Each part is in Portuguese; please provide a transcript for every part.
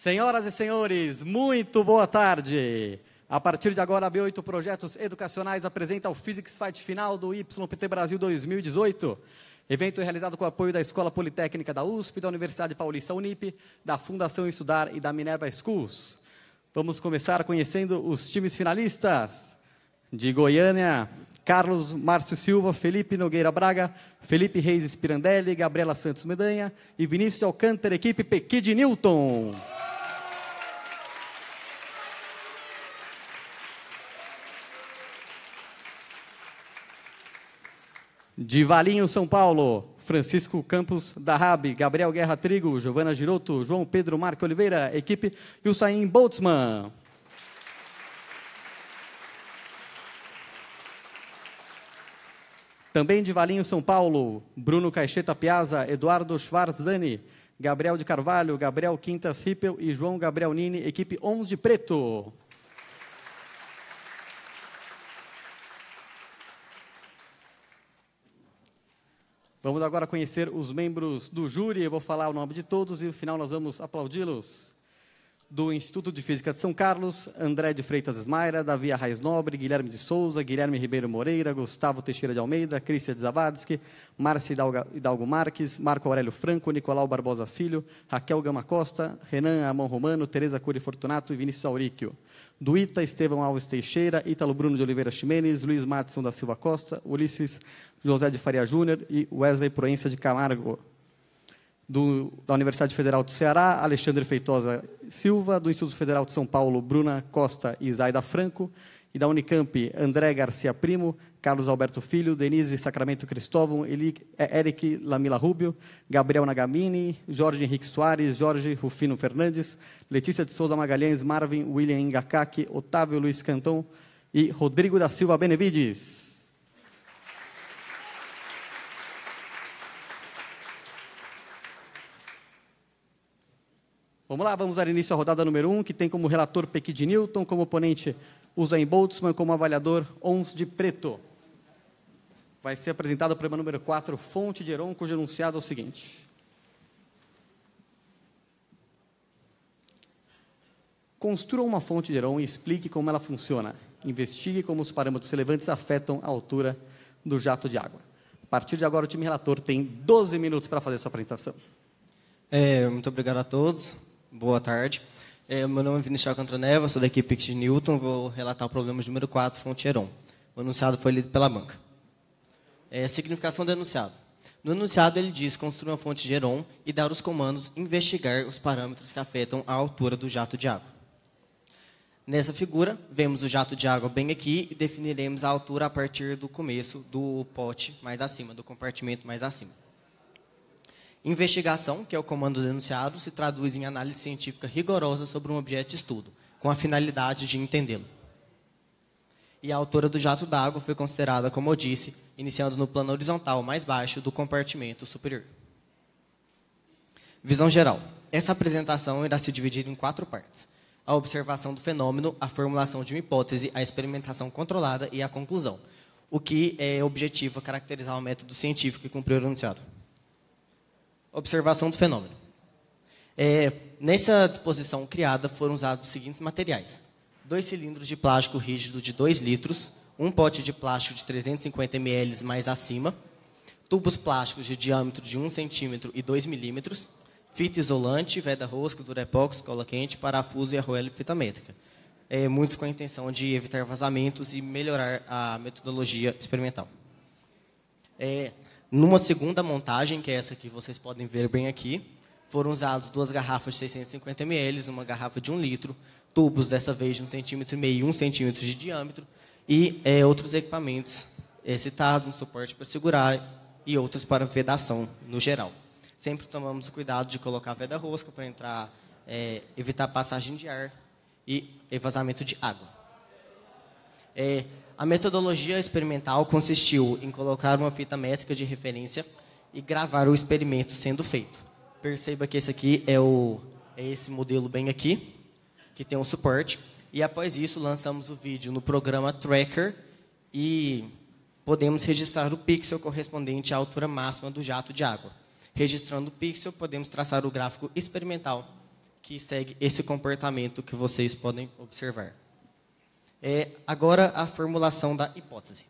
Senhoras e senhores, muito boa tarde. A partir de agora, a B8 Projetos Educacionais apresenta o Physics Fight final do YPT Brasil 2018. Evento realizado com o apoio da Escola Politécnica da USP, da Universidade Paulista Unip, da Fundação Estudar e da Minerva Schools. Vamos começar conhecendo os times finalistas. De Goiânia, Carlos Márcio Silva, Felipe Nogueira Braga, Felipe Reis Pirandelli, Gabriela Santos Medanha e Vinícius Alcântara, equipe Pequi de Newton. De Valinho, São Paulo, Francisco Campos da Rabi, Gabriel Guerra Trigo, Giovana Giroto, João Pedro Marque Oliveira, equipe Usain Boltzmann. Também de Valinho, São Paulo, Bruno Caixeta Piazza, Eduardo Schwarzdani, Gabriel de Carvalho, Gabriel Quintas Rippel e João Gabriel Nini, equipe 11 de Preto. Vamos agora conhecer os membros do júri. Eu vou falar o nome de todos e no final nós vamos aplaudi-los. Do Instituto de Física de São Carlos, André de Freitas Esmaira, Davi Arraes Nobre, Guilherme de Souza, Guilherme Ribeiro Moreira, Gustavo Teixeira de Almeida, Cristian Zabadsky, Márcia Hidalgo Marques, Marco Aurélio Franco, Nicolau Barbosa Filho, Raquel Gama Costa, Renan Amon Romano, Tereza Cury Fortunato e Vinícius Auríquio. Do ITA, Estevão Alves Teixeira, Ítalo Bruno de Oliveira Ximenes, Luiz Matson da Silva Costa, Ulisses José de Faria Júnior e Wesley Proença de Camargo. Da Universidade Federal do Ceará, Alexandre Feitosa Silva, do Instituto Federal de São Paulo, Bruna Costa e Zaida Franco, e da Unicamp, André Garcia Primo, Carlos Alberto Filho, Denise Sacramento Cristóvão, Eric Lamila Rubio, Gabriel Nagamini, Jorge Henrique Soares, Jorge Rufino Fernandes, Letícia de Souza Magalhães, Marvin William Ingakaki, Otávio Luiz Canton e Rodrigo da Silva Benevides. Vamos lá, vamos dar início à rodada número 1, que tem como relator Pequi de Newton, como oponente Usain Boltzmann, como avaliador Ons de Preto. Vai ser apresentado o problema número 4, fonte de Heron, cujo enunciado é o seguinte. Construa uma fonte de Heron e explique como ela funciona. Investigue como os parâmetros relevantes afetam a altura do jato de água. A partir de agora, o time relator tem 12 minutos para fazer sua apresentação. Muito obrigado a todos. Boa tarde. Meu nome é Vinícius Alcântara Neva, sou da equipe Pequi de Newton. Vou relatar o problema número 4, fonte Heron. O enunciado foi lido pela banca. Significação do enunciado. No enunciado, ele diz construir uma fonte de Heron e dar os comandos investigar os parâmetros que afetam a altura do jato de água. Nessa figura, vemos o jato de água bem aqui e definiremos a altura a partir do começo do pote mais acima, do compartimento mais acima. Investigação, que é o comando do enunciado, se traduz em análise científica rigorosa sobre um objeto de estudo, com a finalidade de entendê-lo. E a altura do jato d'água foi considerada, como eu disse, iniciando no plano horizontal mais baixo do compartimento superior. Visão geral. Essa apresentação irá se dividir em 4 partes. A observação do fenômeno, a formulação de uma hipótese, a experimentação controlada e a conclusão. O que é objetivo a caracterizar o método científico que cumpriu o enunciado. Observação do fenômeno. Nessa disposição criada foram usados os seguintes materiais. 2 cilindros de plástico rígido de 2 litros, um pote de plástico de 350 ml mais acima, tubos plásticos de diâmetro de 1 cm e 2 milímetros, fita isolante, veda rosca, durepox, cola quente, parafuso e arruela e fita métrica. Muitos com a intenção de evitar vazamentos e melhorar a metodologia experimental. Numa segunda montagem, que é essa que vocês podem ver bem aqui, foram usadas 2 garrafas de 650 ml, uma garrafa de 1 litro, tubos dessa vez de 1,5 cm e 1 cm de diâmetro e outros equipamentos citados, um suporte para segurar e outros para vedação no geral. Sempre tomamos cuidado de colocar veda rosca para evitar passagem de ar e vazamento de água. A metodologia experimental consistiu em colocar uma fita métrica de referência e gravar o experimento sendo feito. Perceba que esse aqui é esse modelo bem aqui, que tem um suporte. E após isso, lançamos o vídeo no programa Tracker e podemos registrar o pixel correspondente à altura máxima do jato de água. Registrando o pixel, podemos traçar o gráfico experimental que segue esse comportamento que vocês podem observar. Agora, a formulação da hipótese.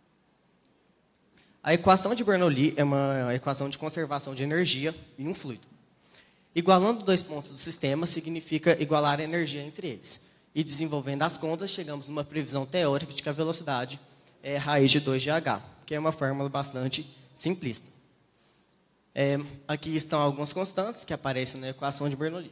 A equação de Bernoulli é uma equação de conservação de energia em um fluido. Igualando dois pontos do sistema significa igualar a energia entre eles. E desenvolvendo as contas, chegamos numa previsão teórica de que a velocidade é raiz de 2 de h, que é uma fórmula bastante simplista. Aqui estão algumas constantes que aparecem na equação de Bernoulli.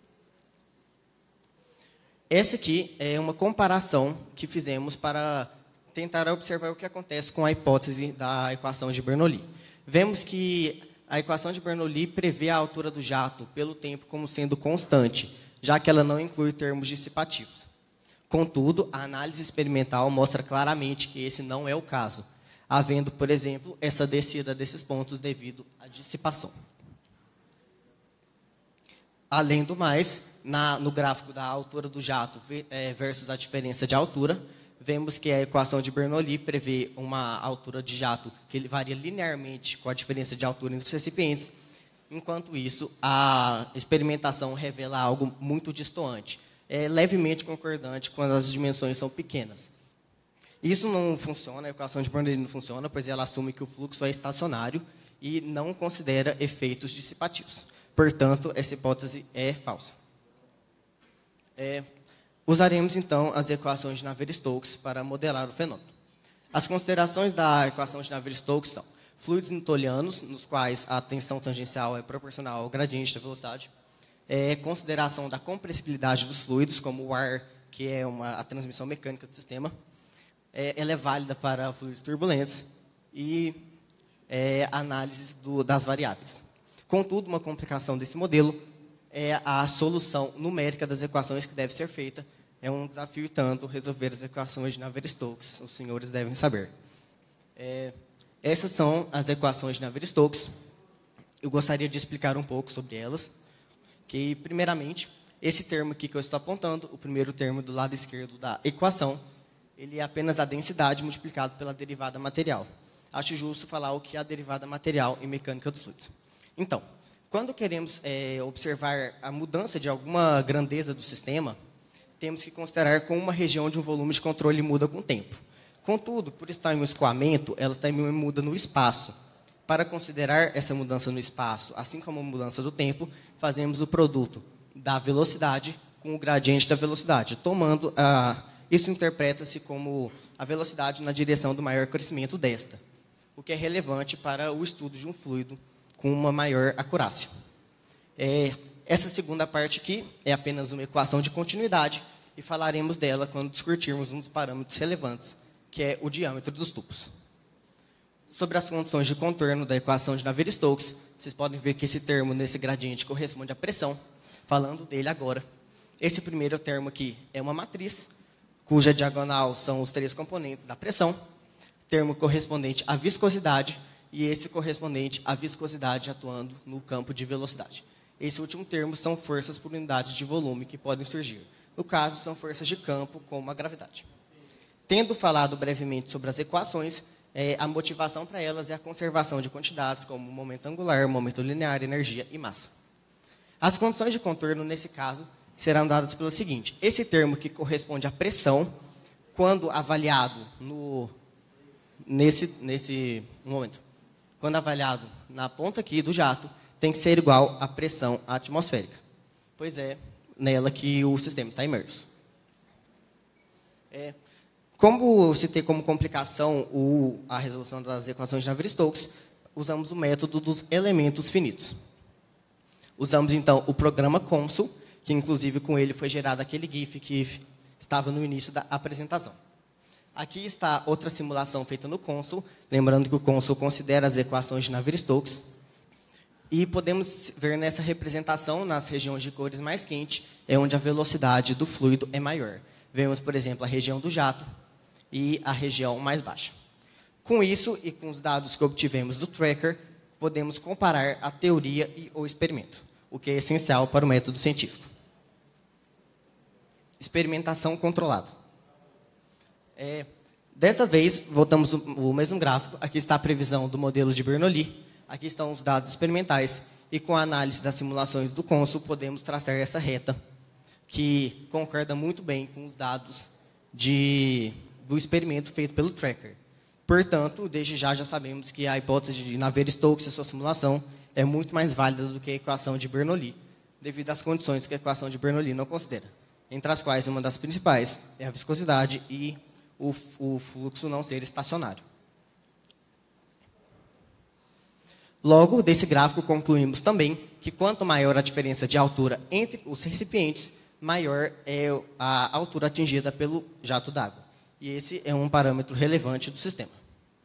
Essa aqui é uma comparação que fizemos para tentar observar o que acontece com a hipótese da equação de Bernoulli. Vemos que a equação de Bernoulli prevê a altura do jato pelo tempo como sendo constante, já que ela não inclui termos dissipativos. Contudo, a análise experimental mostra claramente que esse não é o caso, havendo, por exemplo, essa descida desses pontos devido à dissipação. Além do mais, no gráfico da altura do jato versus a diferença de altura, vemos que a equação de Bernoulli prevê uma altura de jato que ele varia linearmente com a diferença de altura entre os recipientes, enquanto isso, a experimentação revela algo muito distoante, levemente concordante quando as dimensões são pequenas. Isso não funciona, a equação de Bernoulli não funciona, pois ela assume que o fluxo é estacionário e não considera efeitos dissipativos. Portanto, essa hipótese é falsa. Usaremos, então, as equações de Navier-Stokes para modelar o fenômeno. As considerações da equação de Navier-Stokes são fluidos newtonianos, nos quais a tensão tangencial é proporcional ao gradiente da velocidade, consideração da compressibilidade dos fluidos, como o ar, que é a transmissão mecânica do sistema, ela é válida para fluidos turbulentos, e análise das variáveis. Contudo, uma complicação desse modelo é a solução numérica das equações que deve ser feita. É um desafio, tanto, resolver as equações de Navier-Stokes. Os senhores devem saber. Essas são as equações de Navier-Stokes. Eu gostaria de explicar um pouco sobre elas. Que, primeiramente, esse termo aqui que eu estou apontando, o primeiro termo do lado esquerdo da equação, ele é apenas a densidade multiplicado pela derivada material. Acho justo falar o que é a derivada material em mecânica dos fluidos. Então, quando queremos observar a mudança de alguma grandeza do sistema, temos que considerar como uma região de um volume de controle muda com o tempo. Contudo, por estar em um escoamento, ela também muda no espaço. Para considerar essa mudança no espaço, assim como a mudança do tempo, fazemos o produto da velocidade com o gradiente da velocidade. Isso interpreta-se como a velocidade na direção do maior crescimento desta, o que é relevante para o estudo de um fluido com uma maior acurácia. Essa segunda parte aqui é apenas uma equação de continuidade e falaremos dela quando discutirmos um dos parâmetros relevantes, que é o diâmetro dos tubos. Sobre as condições de contorno da equação de Navier-Stokes, vocês podem ver que esse termo nesse gradiente corresponde à pressão. Falando dele agora, esse primeiro termo aqui é uma matriz, cuja diagonal são os 3 componentes da pressão, termo correspondente à viscosidade, e esse correspondente à viscosidade atuando no campo de velocidade. Esse último termo são forças por unidade de volume que podem surgir. No caso, são forças de campo, como a gravidade. Tendo falado brevemente sobre as equações, a motivação para elas é a conservação de quantidades, como momento angular, momento linear, energia e massa. As condições de contorno, nesse caso, serão dadas pelo seguinte. Esse termo que corresponde à pressão, quando avaliado nesse momento, quando avaliado na ponta aqui do jato, tem que ser igual à pressão atmosférica, pois é nela que o sistema está imerso. Como citei como complicação a resolução das equações de Navier-Stokes, usamos o método dos elementos finitos. Usamos, então, o programa Consul, que, inclusive, com ele foi gerado aquele GIF que estava no início da apresentação. Aqui está outra simulação feita no Consul, lembrando que o Consul considera as equações de Navier-Stokes. E podemos ver nessa representação, nas regiões de cores mais quentes, é onde a velocidade do fluido é maior. Vemos, por exemplo, a região do jato e a região mais baixa. Com isso, e com os dados que obtivemos do tracker, podemos comparar a teoria e o experimento, o que é essencial para o método científico. Experimentação controlada. Dessa vez, voltamos ao mesmo gráfico. Aqui está a previsão do modelo de Bernoulli. Aqui estão os dados experimentais. e com a análise das simulações do Consul, podemos traçar essa reta, que concorda muito bem com os dados do experimento feito pelo tracker. Portanto, desde já sabemos que a hipótese de Navier-Stokes e sua simulação é muito mais válida do que a equação de Bernoulli, devido às condições que a equação de Bernoulli não considera, entre as quais uma das principais é a viscosidade e o fluxo não ser estacionário. Logo, desse gráfico, concluímos também que quanto maior a diferença de altura entre os recipientes, maior é a altura atingida pelo jato d'água. E esse é um parâmetro relevante do sistema.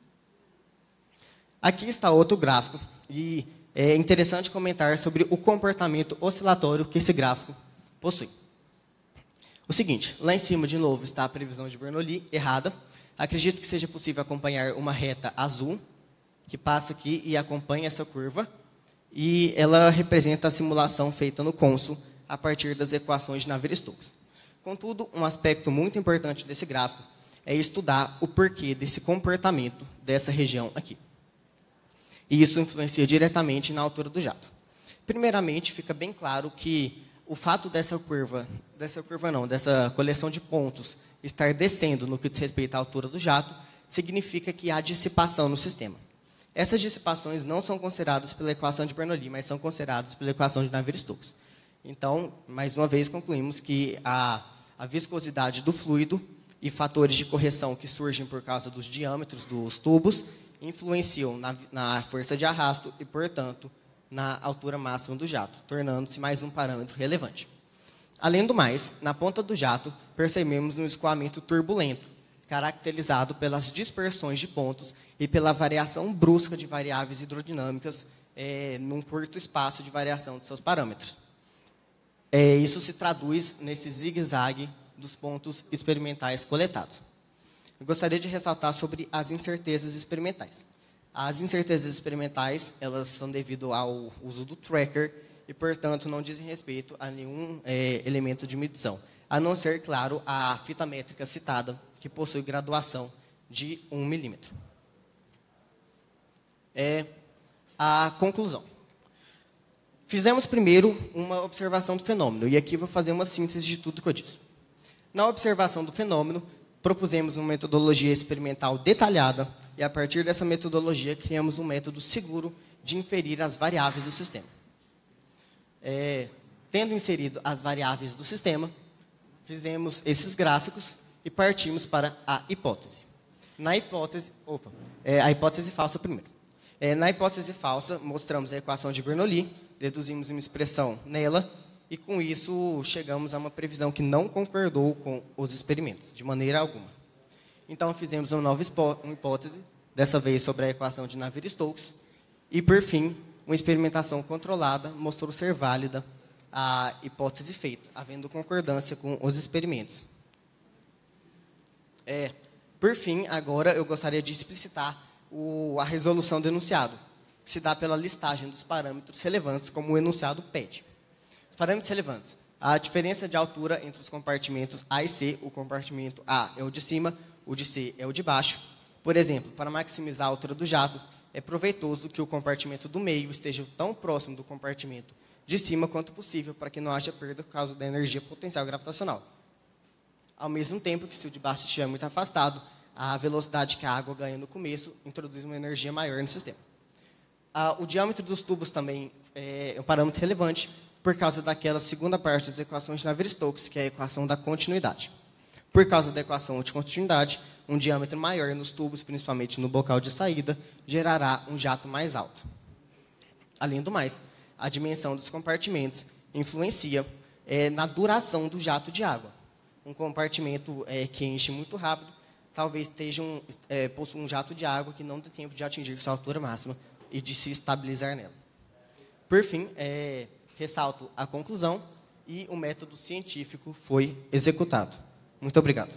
Aqui está outro gráfico, e é interessante comentar sobre o comportamento oscilatório que esse gráfico possui. O seguinte, lá em cima, de novo, está a previsão de Bernoulli, errada. Acredito que seja possível acompanhar uma reta azul, que passa aqui e acompanha essa curva, e ela representa a simulação feita no Consul a partir das equações de Navier-Stokes. Contudo, um aspecto muito importante desse gráfico é estudar o porquê desse comportamento dessa região aqui. E isso influencia diretamente na altura do jato. Primeiramente, fica bem claro que o fato dessa coleção de pontos estar descendo no que diz respeito à altura do jato, significa que há dissipação no sistema. Essas dissipações não são consideradas pela equação de Bernoulli, mas são consideradas pela equação de Navier-Stokes. Então, mais uma vez, concluímos que a viscosidade do fluido e fatores de correção que surgem por causa dos diâmetros dos tubos influenciam na força de arrasto e, portanto, na altura máxima do jato, tornando-se mais um parâmetro relevante. Além do mais, na ponta do jato, percebemos um escoamento turbulento, caracterizado pelas dispersões de pontos e pela variação brusca de variáveis hidrodinâmicas num curto espaço de variação de seus parâmetros. Isso se traduz nesse zigue-zague dos pontos experimentais coletados. Eu gostaria de ressaltar sobre as incertezas experimentais. As incertezas experimentais, elas são devido ao uso do tracker e, portanto, não dizem respeito a nenhum elemento de medição, a não ser, claro, a fita métrica citada, que possui graduação de 1 milímetro. A conclusão. Fizemos primeiro uma observação do fenômeno, e aqui vou fazer uma síntese de tudo que eu disse. Na observação do fenômeno, propusemos uma metodologia experimental detalhada, e a partir dessa metodologia, criamos um método seguro de inferir as variáveis do sistema. Tendo inserido as variáveis do sistema, fizemos esses gráficos e partimos para a hipótese. A hipótese falsa primeiro. Na hipótese falsa, mostramos a equação de Bernoulli, deduzimos uma expressão nela, e com isso chegamos a uma previsão que não concordou com os experimentos, de maneira alguma. Então, fizemos uma nova hipótese, dessa vez sobre a equação de Navier-Stokes, e, por fim, uma experimentação controlada mostrou ser válida a hipótese feita, havendo concordância com os experimentos. Por fim, agora eu gostaria de explicitar a resolução do enunciado, que se dá pela listagem dos parâmetros relevantes, como o enunciado pede. Os parâmetros relevantes: a diferença de altura entre os compartimentos A e C. O compartimento A é o de cima, o de C é o de baixo. Por exemplo, para maximizar a altura do jato, é proveitoso que o compartimento do meio esteja tão próximo do compartimento de cima quanto possível, para que não haja perda por causa da energia potencial gravitacional. Ao mesmo tempo que, se o de baixo estiver muito afastado, a velocidade que a água ganha no começo introduz uma energia maior no sistema. O diâmetro dos tubos também é um parâmetro relevante, por causa daquela segunda parte das equações de Navier-Stokes, que é a equação da continuidade. Por causa da equação de continuidade, um diâmetro maior nos tubos, principalmente no bocal de saída, gerará um jato mais alto. Além do mais, a dimensão dos compartimentos influencia na duração do jato de água. Um compartimento que enche muito rápido, talvez possua um jato de água que não tem tempo de atingir sua altura máxima e de se estabilizar nela. Por fim, ressalto a conclusão e o método científico foi executado. Muito obrigado.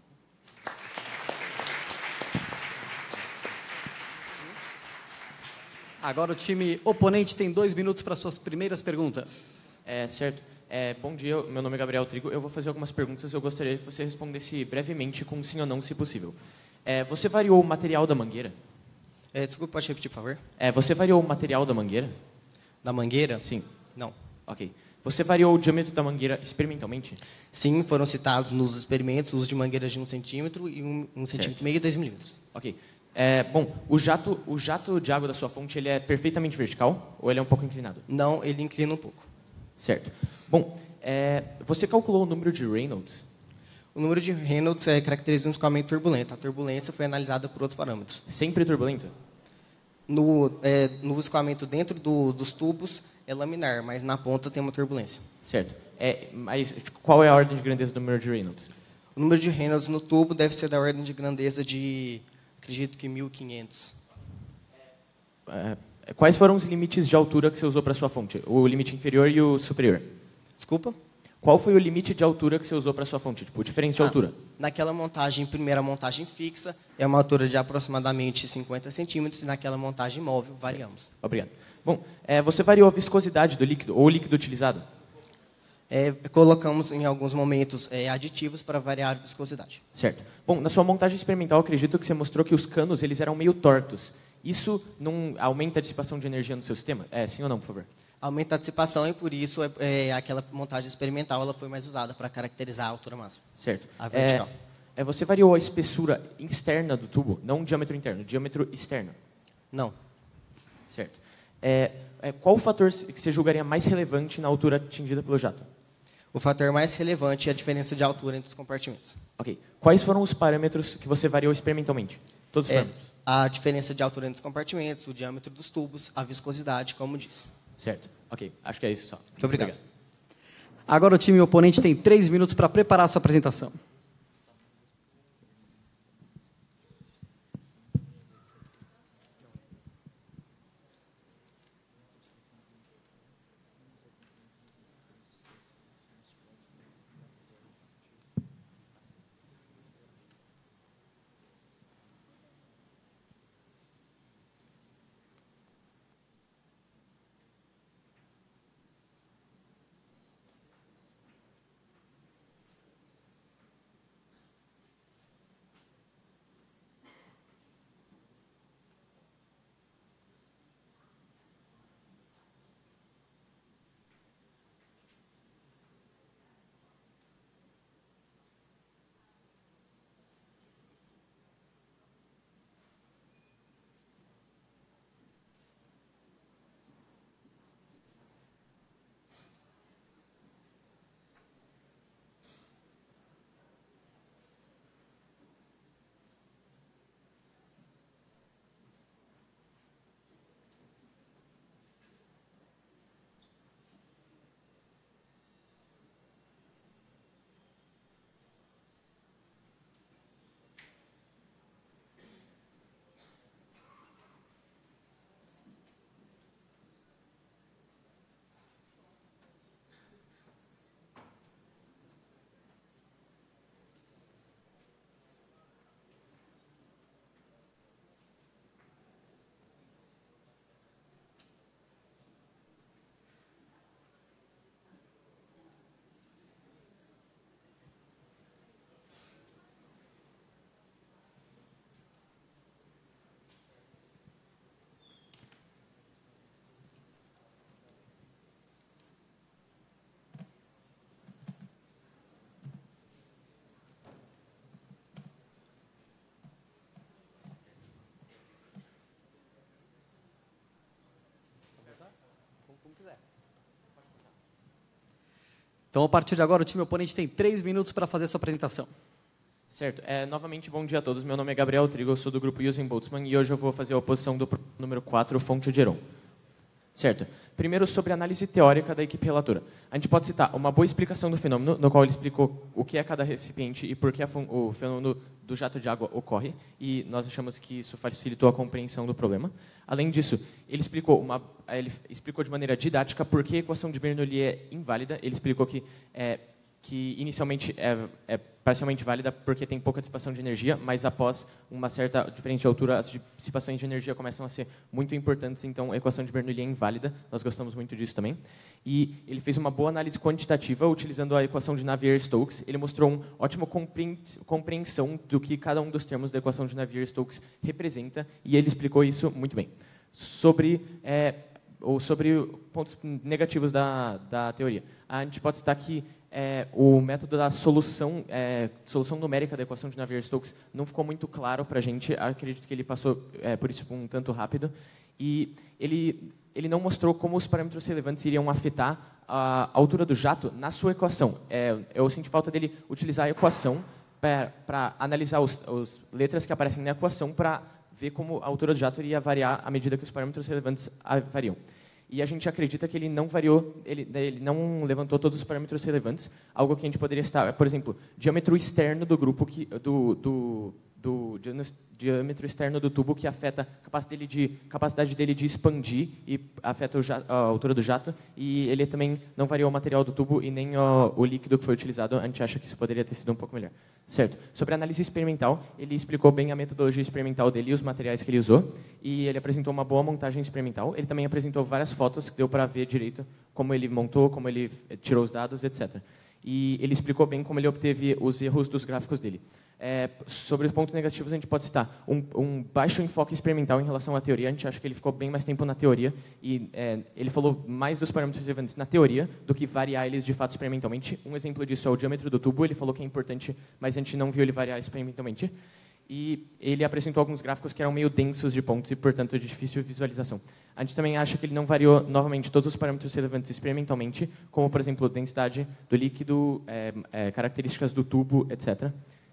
Agora o time oponente tem 2 minutos para suas primeiras perguntas. Certo. Bom dia, meu nome é Gabriel Trigo. Eu vou fazer algumas perguntas. Eu gostaria que você respondesse brevemente com sim ou não, se possível. Você variou o material da mangueira? Desculpa, pode repetir, por favor? Você variou o material da mangueira? Da mangueira? Sim. Não. Ok. Você variou o diâmetro da mangueira experimentalmente? Sim, foram citados nos experimentos uso de mangueiras de 1 centímetro e 1,5 centímetro e 2 milímetros. Ok. Bom, o jato de água da sua fonte ele é perfeitamente vertical ou ele é um pouco inclinado? Não, ele inclina um pouco. Certo. Bom, você calculou o número de Reynolds? O número de Reynolds caracteriza um escoamento turbulento. A turbulência foi analisada por outros parâmetros. Sempre turbulento? No escoamento dentro dos tubos é laminar, mas na ponta tem uma turbulência. Certo. Mas qual é a ordem de grandeza do número de Reynolds? O número de Reynolds no tubo deve ser da ordem de grandeza de, acredito que 1.500. Quais foram os limites de altura que você usou para sua fonte? O limite inferior e o superior? Desculpa? Qual foi o limite de altura que você usou para sua fonte? Tipo, diferença de altura? Naquela montagem, primeira montagem fixa, é uma altura de aproximadamente 50 centímetros, e naquela montagem móvel, variamos. Certo. Obrigado. Bom, você variou a viscosidade do líquido, ou o líquido utilizado? Colocamos, em alguns momentos, aditivos para variar a viscosidade. Certo. Bom, na sua montagem experimental, acredito que você mostrou que os canos eles eram meio tortos. Isso não aumenta a dissipação de energia no seu sistema? Sim ou não, por favor? Aumenta a dissipação e, por isso, aquela montagem experimental ela foi mais usada para caracterizar a altura máxima. Certo. A vertical. Você variou a espessura externa do tubo, não o diâmetro interno, o diâmetro externo? Não. Certo. Qual o fator que você julgaria mais relevante na altura atingida pelo jato? O fator mais relevante é a diferença de altura entre os compartimentos. Ok. Quais foram os parâmetros que você variou experimentalmente? Todos os parâmetros? A diferença de altura entre os compartimentos, o diâmetro dos tubos, a viscosidade, como disse. Certo. Ok. Acho que é isso só. Muito obrigado. Agora o time oponente tem 3 minutos para preparar a sua apresentação. Então, a partir de agora, o time oponente tem 3 minutos para fazer a sua apresentação. Certo. Novamente, bom dia a todos. Meu nome é Gabriel Trigo, eu sou do grupo Usain Boltzmann e hoje eu vou fazer a oposição do número 4, fonte de Heron. Certo. Primeiro, sobre a análise teórica da equipe relatora. A gente pode citar uma boa explicação do fenômeno, no qual ele explicou o que é cada recipiente e por que o fenômeno do jato de água ocorre, e nós achamos que isso facilitou a compreensão do problema. Além disso, ele explicou de maneira didática por que a equação de Bernoulli é inválida. Ele explicou que inicialmente é parcialmente válida porque tem pouca dissipação de energia, mas após uma certa diferença de altura, as dissipações de energia começam a ser muito importantes, então a equação de Bernoulli é inválida. Nós gostamos muito disso também. E ele fez uma boa análise quantitativa utilizando a equação de Navier-Stokes. Ele mostrou uma ótima compreensão do que cada um dos termos da equação de Navier-Stokes representa, e ele explicou isso muito bem. Sobre ou sobre pontos negativos da teoria. A gente pode citar que o método da solução numérica da equação de Navier-Stokes não ficou muito claro para a gente. Acredito que ele passou por isso um tanto rápido. E ele não mostrou como os parâmetros relevantes iriam afetar a altura do jato na sua equação. Eu senti falta dele utilizar a equação para analisar as letras que aparecem na equação para ver como a altura do jato iria variar à medida que os parâmetros relevantes variam. E a gente acredita que ele não variou, ele não levantou todos os parâmetros relevantes, algo que a gente poderia citar, por exemplo, diâmetro externo do grupo, diâmetro externo do tubo, que afeta a capacidade dele de expandir e afeta a altura do jato, e ele também não variou o material do tubo e nem o líquido que foi utilizado. A gente acha que isso poderia ter sido um pouco melhor. Certo. Sobre a análise experimental, ele explicou bem a metodologia experimental dele e os materiais que ele usou, e ele apresentou uma boa montagem experimental. Ele também apresentou várias fotos que deu para ver direito como ele montou, como ele tirou os dados, etc. E ele explicou bem como ele obteve os erros dos gráficos dele. Sobre os pontos negativos, a gente pode citar um baixo enfoque experimental em relação à teoria. A gente acha que ele ficou bem mais tempo na teoria e ele falou mais dos parâmetros relevantes na teoria do que variar eles de fato experimentalmente. Um exemplo disso é o diâmetro do tubo. Ele falou que é importante, mas a gente não viu ele variar experimentalmente. E ele apresentou alguns gráficos que eram meio densos de pontos e, portanto, de difícil visualização. A gente também acha que ele não variou, novamente, todos os parâmetros relevantes experimentalmente, como, por exemplo, densidade do líquido, características do tubo, etc.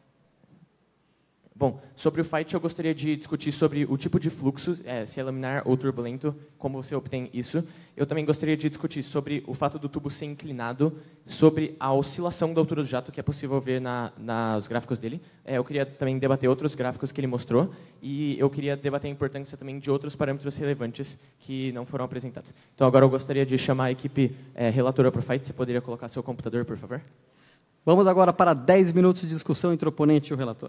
Bom, sobre o Fight, eu gostaria de discutir sobre o tipo de fluxo, se é laminar ou turbulento, como você obtém isso. Eu também gostaria de discutir sobre o fato do tubo ser inclinado, sobre a oscilação da altura do jato, que é possível ver nos gráficos dele. Eu queria também debater outros gráficos que ele mostrou, e eu queria debater a importância também de outros parâmetros relevantes que não foram apresentados. Então, agora eu gostaria de chamar a equipe relatora para o Fight. Você poderia colocar seu computador, por favor? Vamos agora para 10 minutos de discussão entre o oponente e o relator.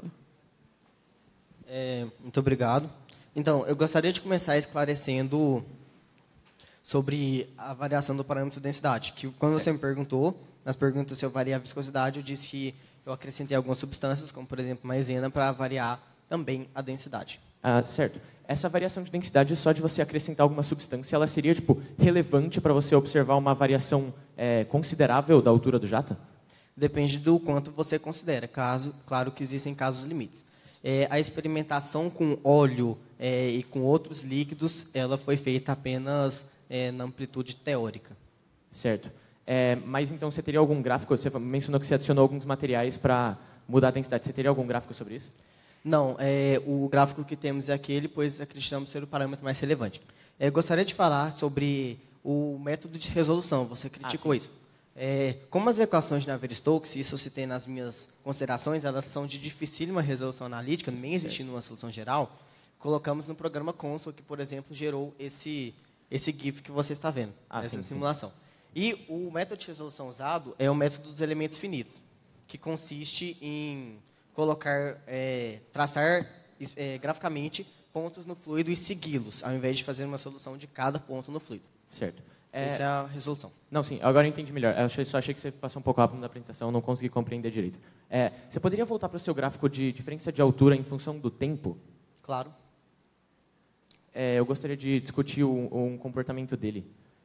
Muito obrigado. Então, eu gostaria de começar esclarecendo sobre a variação do parâmetro densidade, que quando você me perguntou, nas perguntas se eu varia a viscosidade, eu disse que eu acrescentei algumas substâncias, como, por exemplo, maisena, para variar também a densidade. Certo. Essa variação de densidade, só de você acrescentar alguma substância, ela seria relevante para você observar uma variação considerável da altura do jato? Depende do quanto você considera. Claro que existem casos limites. A experimentação com óleo e com outros líquidos, ela foi feita apenas na amplitude teórica. Certo. Mas então você teria algum gráfico? Você mencionou que você adicionou alguns materiais para mudar a densidade. Você teria algum gráfico sobre isso? Não, o gráfico que temos é aquele, pois acreditamos ser o parâmetro mais relevante. Gostaria de falar sobre o método de resolução. Você criticou isso. Como as equações de Navier-Stokes, isso eu citei nas minhas considerações, elas são de dificílima resolução analítica, nem existindo uma solução geral, colocamos no programa Console, que, por exemplo, gerou esse GIF que você está vendo, essa simulação. E o método de resolução usado é o método dos elementos finitos, que consiste em traçar graficamente pontos no fluido e segui-los, ao invés de fazer uma solução de cada ponto no fluido. Certo. Essa é a resolução. Não, sim, agora eu entendi melhor. Eu só achei que você passou um pouco rápido na apresentação, não consegui compreender direito. Você poderia voltar para o seu gráfico de diferença de altura em função do tempo? Claro. Eu gostaria de discutir um comportamento dele.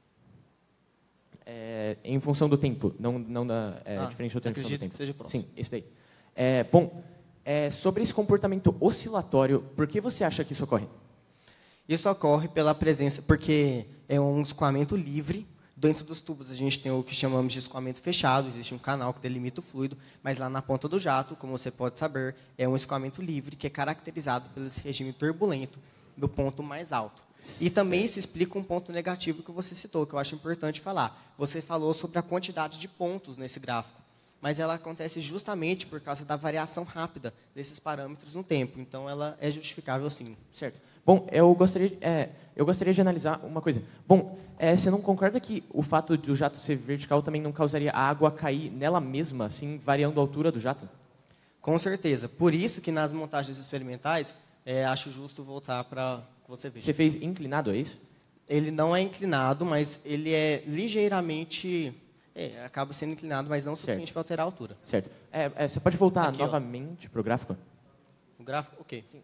Em função do tempo, não da diferença de altura em função do tempo. Que seja próximo. Sim, esse daí. Sobre esse comportamento oscilatório, por que você acha que isso ocorre? Isso ocorre pela presença, porque é um escoamento livre. Dentro dos tubos, a gente tem o que chamamos de escoamento fechado, existe um canal que delimita o fluido, mas lá na ponta do jato, como você pode saber, é um escoamento livre que é caracterizado pelo regime turbulento do ponto mais alto. E também isso explica um ponto negativo que você citou, que eu acho importante falar. Você falou sobre a quantidade de pontos nesse gráfico, mas ela acontece justamente por causa da variação rápida desses parâmetros no tempo. Então, ela é justificável, sim. Certo. Bom, eu gostaria de analisar uma coisa. Bom, você não concorda que o fato do jato ser vertical também não causaria a água cair nela mesma, assim, variando a altura do jato? Com certeza. Por isso que nas montagens experimentais, acho justo voltar para que você veja. Você fez inclinado, é isso? Ele não é inclinado, mas ele é ligeiramente... acaba sendo inclinado, mas não o suficiente para alterar a altura. Certo. Você pode voltar aqui, novamente para o gráfico? O gráfico? Ok. Sim.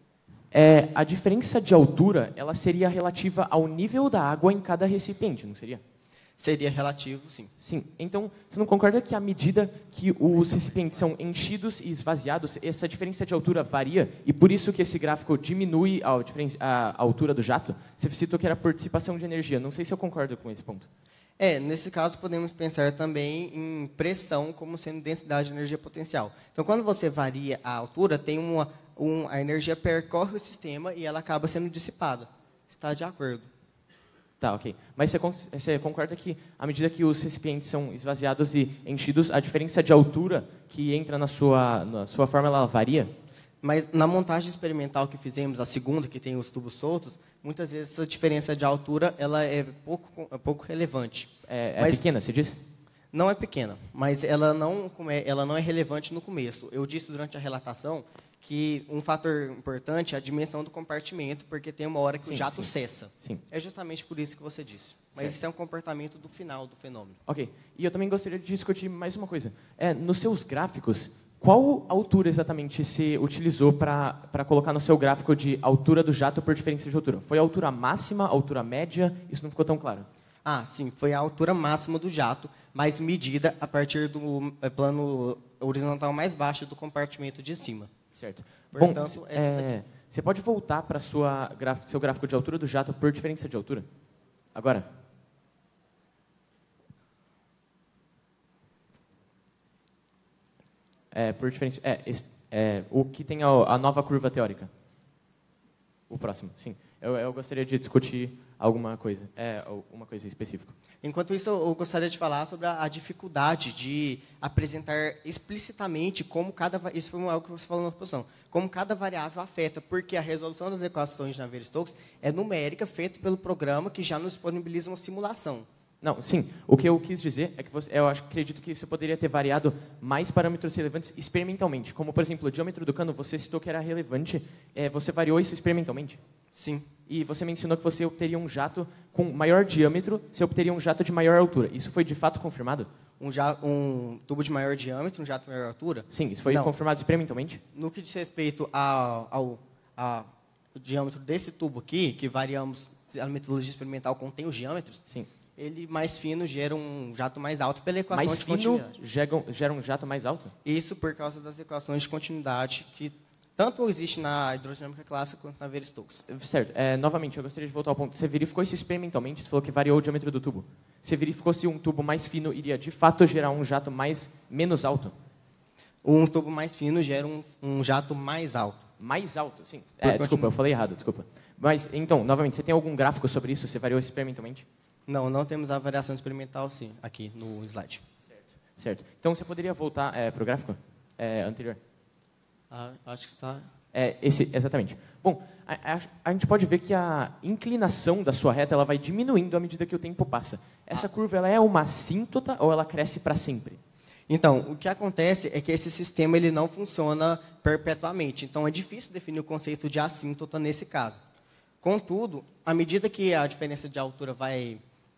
A diferença de altura ela seria relativa ao nível da água em cada recipiente, não seria? Seria relativo, sim. Sim. Então, você não concorda que à medida que os recipientes são enchidos e esvaziados, essa diferença de altura varia? E por isso que esse gráfico diminui a altura do jato? Você citou que era por dissipação de energia. Não sei se eu concordo com esse ponto. Nesse caso, podemos pensar também em pressão como sendo densidade de energia potencial. Então, quando você varia a altura, tem a energia percorre o sistema e ela acaba sendo dissipada. Está de acordo. Tá, ok. Mas você concorda que, à medida que os recipientes são esvaziados e enchidos, a diferença de altura que entra na sua forma, ela varia? Mas na montagem experimental que fizemos, a segunda, que tem os tubos soltos, muitas vezes essa diferença de altura ela é pouco relevante. Mas pequena, você disse? Não é pequena, mas ela não é relevante no começo. Eu disse durante a relatação que um fator importante é a dimensão do compartimento, porque tem uma hora que o jato cessa. Sim. É justamente por isso que você disse. Mas certo. Isso é um comportamento do final do fenômeno. Ok. E eu também gostaria de discutir mais uma coisa. Nos seus gráficos, qual altura exatamente você utilizou para colocar no seu gráfico de altura do jato por diferença de altura? Foi a altura máxima, a altura média? Isso não ficou tão claro. Sim, foi a altura máxima do jato, mas medida a partir do plano horizontal mais baixo do compartimento de cima. Certo. Portanto, bom, você pode voltar para seu gráfico de altura do jato por diferença de altura? Agora. Por diferença. O que tem a nova curva teórica. O próximo, sim. Eu gostaria de discutir alguma coisa, uma coisa específica. Enquanto isso, eu gostaria de falar sobre a dificuldade de apresentar explicitamente como isso foi algo que você falou na exposição, como cada variável afeta, porque a resolução das equações de Navier-Stokes é numérica, feita pelo programa que já nos disponibiliza uma simulação. Não, sim. O que eu quis dizer é que acredito que você poderia ter variado mais parâmetros relevantes experimentalmente. Como, por exemplo, o diâmetro do cano, você citou que era relevante. Você variou isso experimentalmente? Sim. E você mencionou que você obteria um jato com maior diâmetro, você obteria um jato de maior altura. Isso foi de fato confirmado? Um tubo de maior diâmetro, um jato de maior altura? Sim, isso foi confirmado experimentalmente? No que diz respeito ao diâmetro desse tubo aqui, que variamos, a metodologia experimental contém os diâmetros, sim. Ele mais fino gera um jato mais alto pela equação mais de continuidade. Gera um jato mais alto? Isso por causa das equações de continuidade que tanto existe na hidrodinâmica clássica quanto na Navier-Stokes. Certo. Novamente, eu gostaria de voltar ao ponto. Você verificou isso experimentalmente? Você falou que variou o diâmetro do tubo. Você verificou se um tubo mais fino iria, de fato, gerar um jato menos alto? Um tubo mais fino gera um jato mais alto. Mais alto, sim. Desculpa, eu falei errado, desculpa. Mas, então, novamente, você tem algum gráfico sobre isso? Você variou experimentalmente? Não temos a variação experimental, sim, aqui no slide. Certo. Então, você poderia voltar para o gráfico anterior? Acho que está... Exatamente. Bom, a gente pode ver que a inclinação da sua reta ela vai diminuindo à medida que o tempo passa. Essa curva ela é uma assíntota ou ela cresce para sempre? Então, o que acontece é que esse sistema ele não funciona perpetuamente. Então, é difícil definir o conceito de assíntota nesse caso. Contudo, à medida que a diferença de altura vai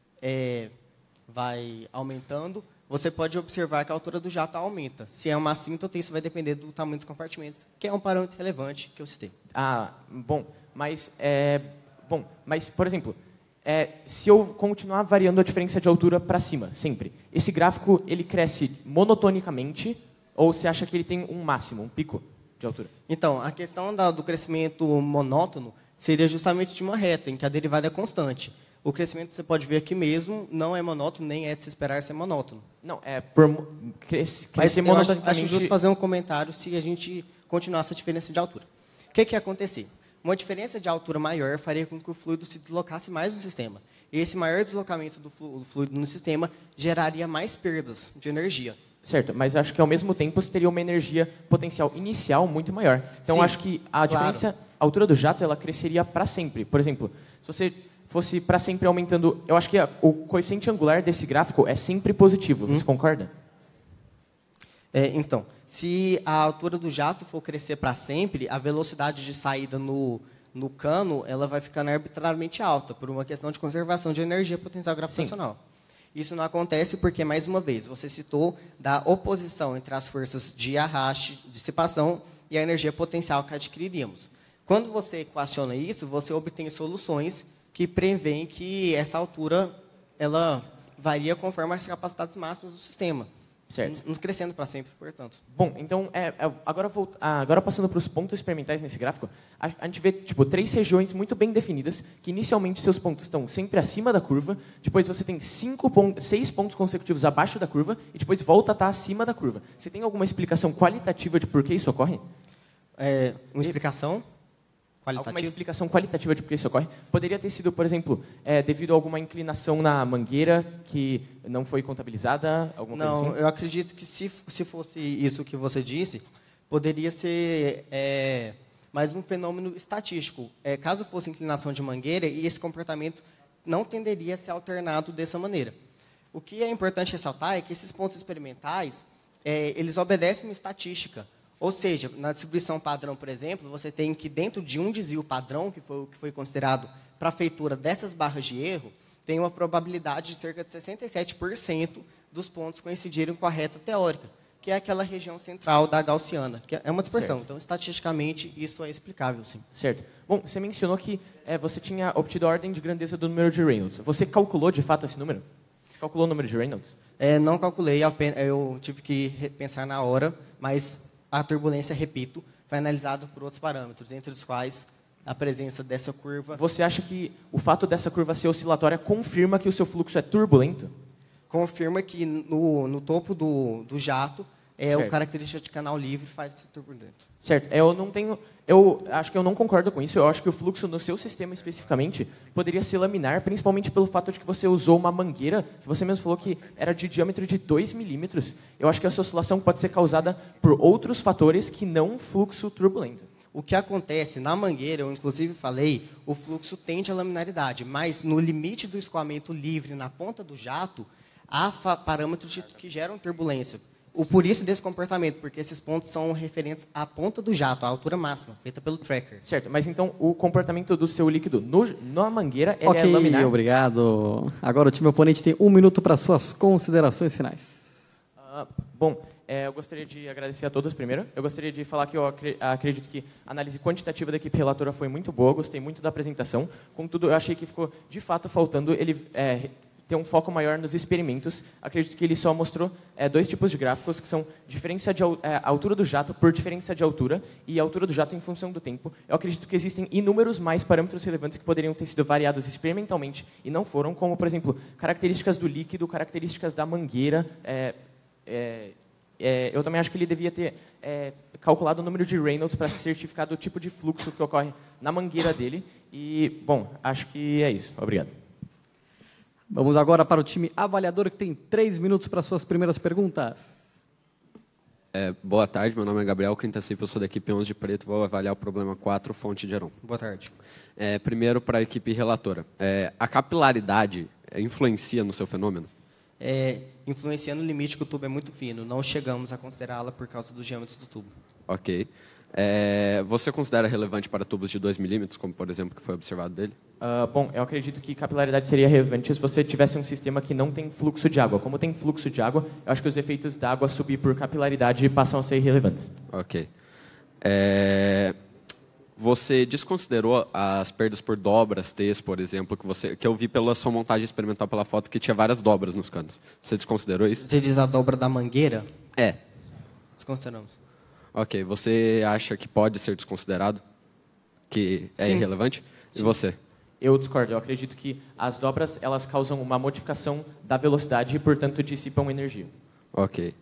aumentando, você pode observar que a altura do jato aumenta. Se é uma assíntota, isso vai depender do tamanho dos compartimentos, que é um parâmetro relevante que eu citei. Bom, mas, por exemplo, se eu continuar variando a diferença de altura para cima, sempre, esse gráfico ele cresce monotonicamente ou você acha que ele tem um máximo, um pico de altura? Então, a questão do crescimento monótono seria justamente de uma reta, em que a derivada é constante. O crescimento, você pode ver aqui mesmo, não é monótono, nem é de se esperar ser monótono. Não, crescer monotonicamente... Acho justo fazer um comentário se a gente continuar essa diferença de altura. O que ia acontecer? Uma diferença de altura maior faria com que o fluido se deslocasse mais no sistema. E esse maior deslocamento do fluido no sistema geraria mais perdas de energia. Certo, mas acho que ao mesmo tempo você teria uma energia potencial inicial muito maior. Então, sim, acho que a diferença, a altura do jato, ela cresceria para sempre. Por exemplo, se você fosse para sempre aumentando... Eu acho que o coeficiente angular desse gráfico é sempre positivo. Você concorda? Então, se a altura do jato for crescer para sempre, a velocidade de saída no cano ela vai ficando arbitrariamente alta, por uma questão de conservação de energia potencial gravitacional. Sim. Isso não acontece porque, mais uma vez, você citou da oposição entre as forças de arraste, dissipação e a energia potencial que adquiriríamos. Quando você equaciona isso, você obtém soluções que prevêem que essa altura ela varia conforme as capacidades máximas do sistema. Certo. Não crescendo para sempre, portanto. Bom, então, agora passando para os pontos experimentais nesse gráfico, a gente vê tipo 3 regiões muito bem definidas, que inicialmente seus pontos estão sempre acima da curva, depois você tem 6 pontos consecutivos abaixo da curva, e depois volta a estar acima da curva. Você tem alguma explicação qualitativa de por que isso ocorre? Uma explicação qualitativa? Alguma explicação qualitativa de por que isso ocorre? Poderia ter sido, por exemplo, devido a alguma inclinação na mangueira que não foi contabilizada? Alguma coisa assim? Eu acredito que se fosse isso que você disse, poderia ser mais um fenômeno estatístico. Caso fosse inclinação de mangueira, e esse comportamento não tenderia a ser alternado dessa maneira. O que é importante ressaltar é que esses pontos experimentais, eles obedecem uma estatística. Ou seja, na distribuição padrão, por exemplo, você tem que dentro de um desvio padrão, que foi o que foi considerado para a feitura dessas barras de erro, tem uma probabilidade de cerca de 67% dos pontos coincidirem com a reta teórica, que é aquela região central da gaussiana, que é uma dispersão. Certo. Então, estatisticamente, isso é explicável, sim. Certo. Bom, você mencionou que você tinha obtido a ordem de grandeza do número de Reynolds. Você calculou, de fato, esse número? Você calculou o número de Reynolds? Não calculei, eu tive que pensar na hora, mas a turbulência, repito, foi analisada por outros parâmetros, entre os quais a presença dessa curva. Você acha que o fato dessa curva ser oscilatória confirma que o seu fluxo é turbulento? Confirma que no topo do jato, Certo. o característica de canal livre faz isso turbulento. Certo. Eu acho que eu não concordo com isso. Eu acho que o fluxo no seu sistema especificamente poderia ser laminar, principalmente pelo fato de que você usou uma mangueira, que você mesmo falou que era de diâmetro de 2 milímetros. Eu acho que essa oscilação pode ser causada por outros fatores que não fluxo turbulento. O que acontece na mangueira, eu inclusive falei, o fluxo tende à laminaridade, mas no limite do escoamento livre na ponta do jato, há parâmetros que geram turbulência. Por isso desse comportamento, porque esses pontos são referentes à ponta do jato, à altura máxima, feita pelo tracker. Certo, mas então o comportamento do seu líquido na mangueira ele é Ok, laminar? obrigado. Agora o time oponente tem 1 minuto para suas considerações finais. Bom, eu gostaria de agradecer a todos primeiro. Eu gostaria de falar que eu acredito que a análise quantitativa da equipe relatora foi muito boa, gostei muito da apresentação. Contudo, eu achei que ficou, de fato, faltando ele ter um foco maior nos experimentos. Acredito que ele só mostrou 2 tipos de gráficos, que são diferença de altura do jato por diferença de altura e altura do jato em função do tempo. Eu acredito que existem inúmeros mais parâmetros relevantes que poderiam ter sido variados experimentalmente e não foram, como, por exemplo, características do líquido, características da mangueira. Eu também acho que ele devia ter calculado o número de Reynolds para certificar do tipo de fluxo que ocorre na mangueira dele. E, bom, acho que é isso. Obrigado. Vamos agora para o time avaliador, que tem 3 minutos para suas primeiras perguntas. Boa tarde, meu nome é Gabriel Quintacip, eu sou da equipe 11 de Preto, vou avaliar o problema 4, fonte de Heron. Boa tarde. Primeiro, para a equipe relatora. A capilaridade influencia no seu fenômeno? Influencia no limite que o tubo é muito fino, não chegamos a considerá-la por causa dos diâmetros do tubo. Ok. Você considera relevante para tubos de 2 milímetros, como, por exemplo, que foi observado dele? Bom, eu acredito que capilaridade seria relevante se você tivesse um sistema que não tem fluxo de água. Como tem fluxo de água, eu acho que os efeitos da água subir por capilaridade passam a ser irrelevantes. Ok. Você desconsiderou as perdas por dobras, T's, por exemplo, que eu vi pela sua montagem experimental pela foto, que tinha várias dobras nos cantos. Você desconsiderou isso? Você diz a dobra da mangueira? Desconsideramos. Ok. Você acha que pode ser desconsiderado? Que é Sim. irrelevante? Sim. E você? Eu discordo. Eu acredito que as dobras elas causam uma modificação da velocidade e, portanto, dissipam energia. Ok.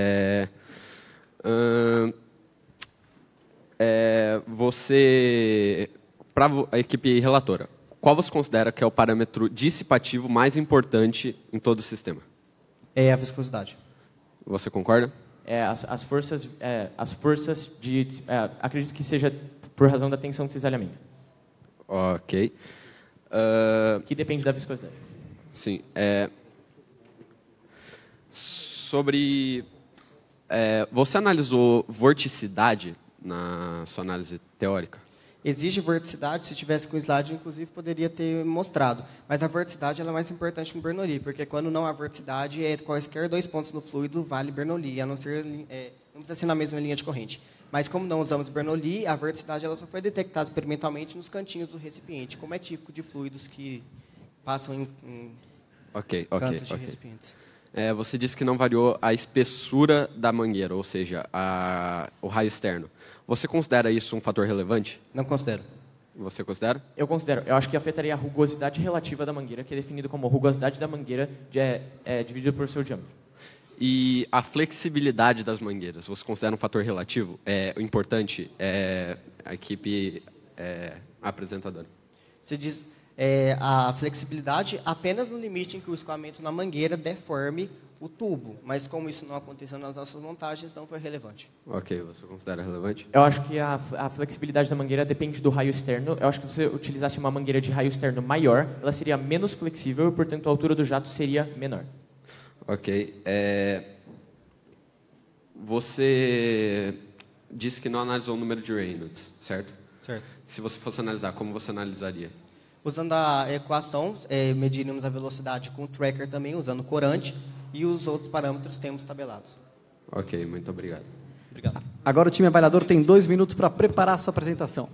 Você, para a equipe relatora, qual você considera que é o parâmetro dissipativo mais importante em todo o sistema? É a viscosidade. Você concorda? As forças acredito que seja por razão da tensão de cisalhamento. Ok. Que depende da viscosidade. Sim. Você analisou vorticidade na sua análise teórica? Exige vorticidade, se tivesse com slide, inclusive, poderia ter mostrado. Mas a vorticidade ela é mais importante no Bernoulli, porque quando não há vorticidade, quaisquer 2 pontos no fluido vale Bernoulli, a não ser, não precisa ser na mesma linha de corrente. Mas como não usamos Bernoulli, a verticidade ela só foi detectada experimentalmente nos cantinhos do recipiente, como é típico de fluidos que passam em cantos de recipientes. Você disse que não variou a espessura da mangueira, ou seja, o raio externo. Você considera isso um fator relevante? Não considero. Você considera? Eu considero. Eu acho que afetaria a rugosidade relativa da mangueira, que é definido como a rugosidade da mangueira dividida por seu diâmetro. E a flexibilidade das mangueiras, você considera um fator relativo? Importante? A equipe apresentadora. Você diz a flexibilidade apenas no limite em que o escoamento na mangueira deforme o tubo, mas como isso não aconteceu nas nossas montagens, não foi relevante. Ok, você considera relevante? Eu acho que a flexibilidade da mangueira depende do raio externo. Eu acho que se você utilizasse uma mangueira de raio externo maior, ela seria menos flexível e, portanto, a altura do jato seria menor. Ok. Você disse que não analisou o número de Reynolds, certo? Certo. Se você fosse analisar, como você analisaria? Usando a equação, mediríamos a velocidade com o tracker também, usando o corante, e os outros parâmetros temos tabelados. Ok, muito obrigado. Obrigado. Agora o time avaliador tem 2 minutos para preparar a sua apresentação.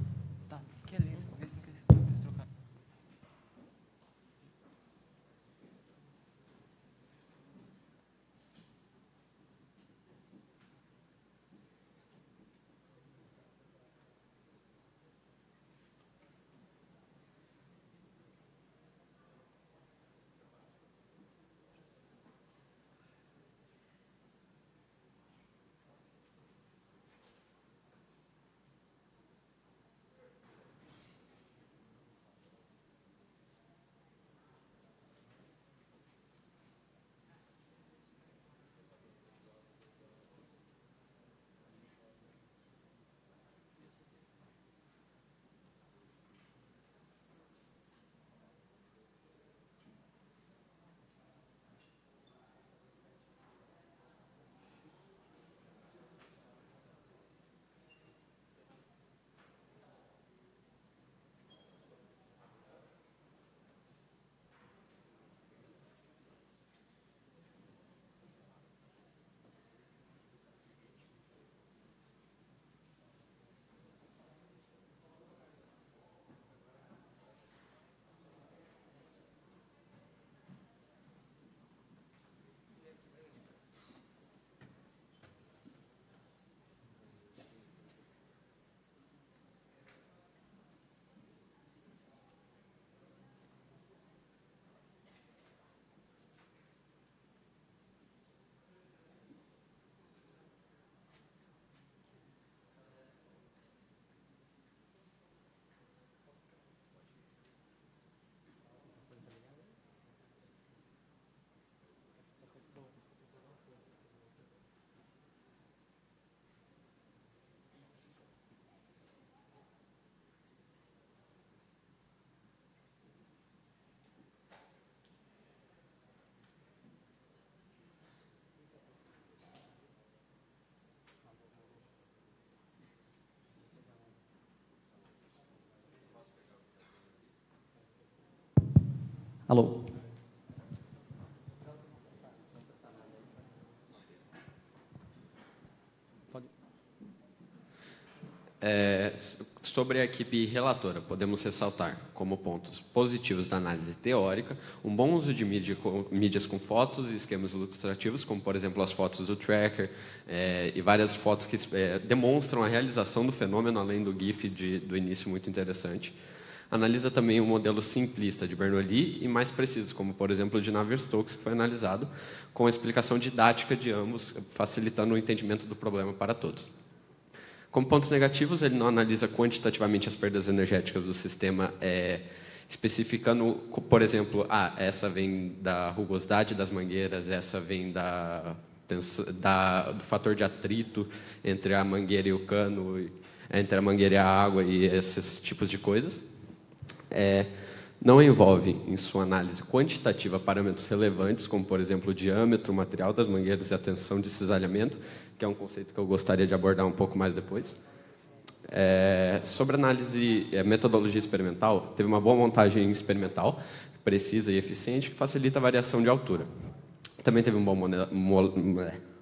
Alô? Sobre a equipe relatora, podemos ressaltar como pontos positivos da análise teórica um bom uso de mídias com fotos e esquemas ilustrativos, como, por exemplo, as fotos do tracker e várias fotos que demonstram a realização do fenômeno, além do GIF do início, muito interessante. Analisa também o modelo simplista de Bernoulli e mais precisos, como, por exemplo, o de Navier-Stokes, que foi analisado com a explicação didática de ambos, facilitando o entendimento do problema para todos. Como pontos negativos, ele não analisa quantitativamente as perdas energéticas do sistema, especificando, por exemplo, essa vem da rugosidade das mangueiras, essa vem do fator de atrito entre a mangueira e o cano, entre a mangueira e a água e esses tipos de coisas. Não envolve, em sua análise quantitativa, parâmetros relevantes, como, por exemplo, o diâmetro, o material das mangueiras e a tensão de cisalhamento, que é um conceito que eu gostaria de abordar um pouco mais depois. Sobre análise, metodologia experimental, teve uma boa montagem experimental, precisa e eficiente, que facilita a variação de altura. Também teve um bom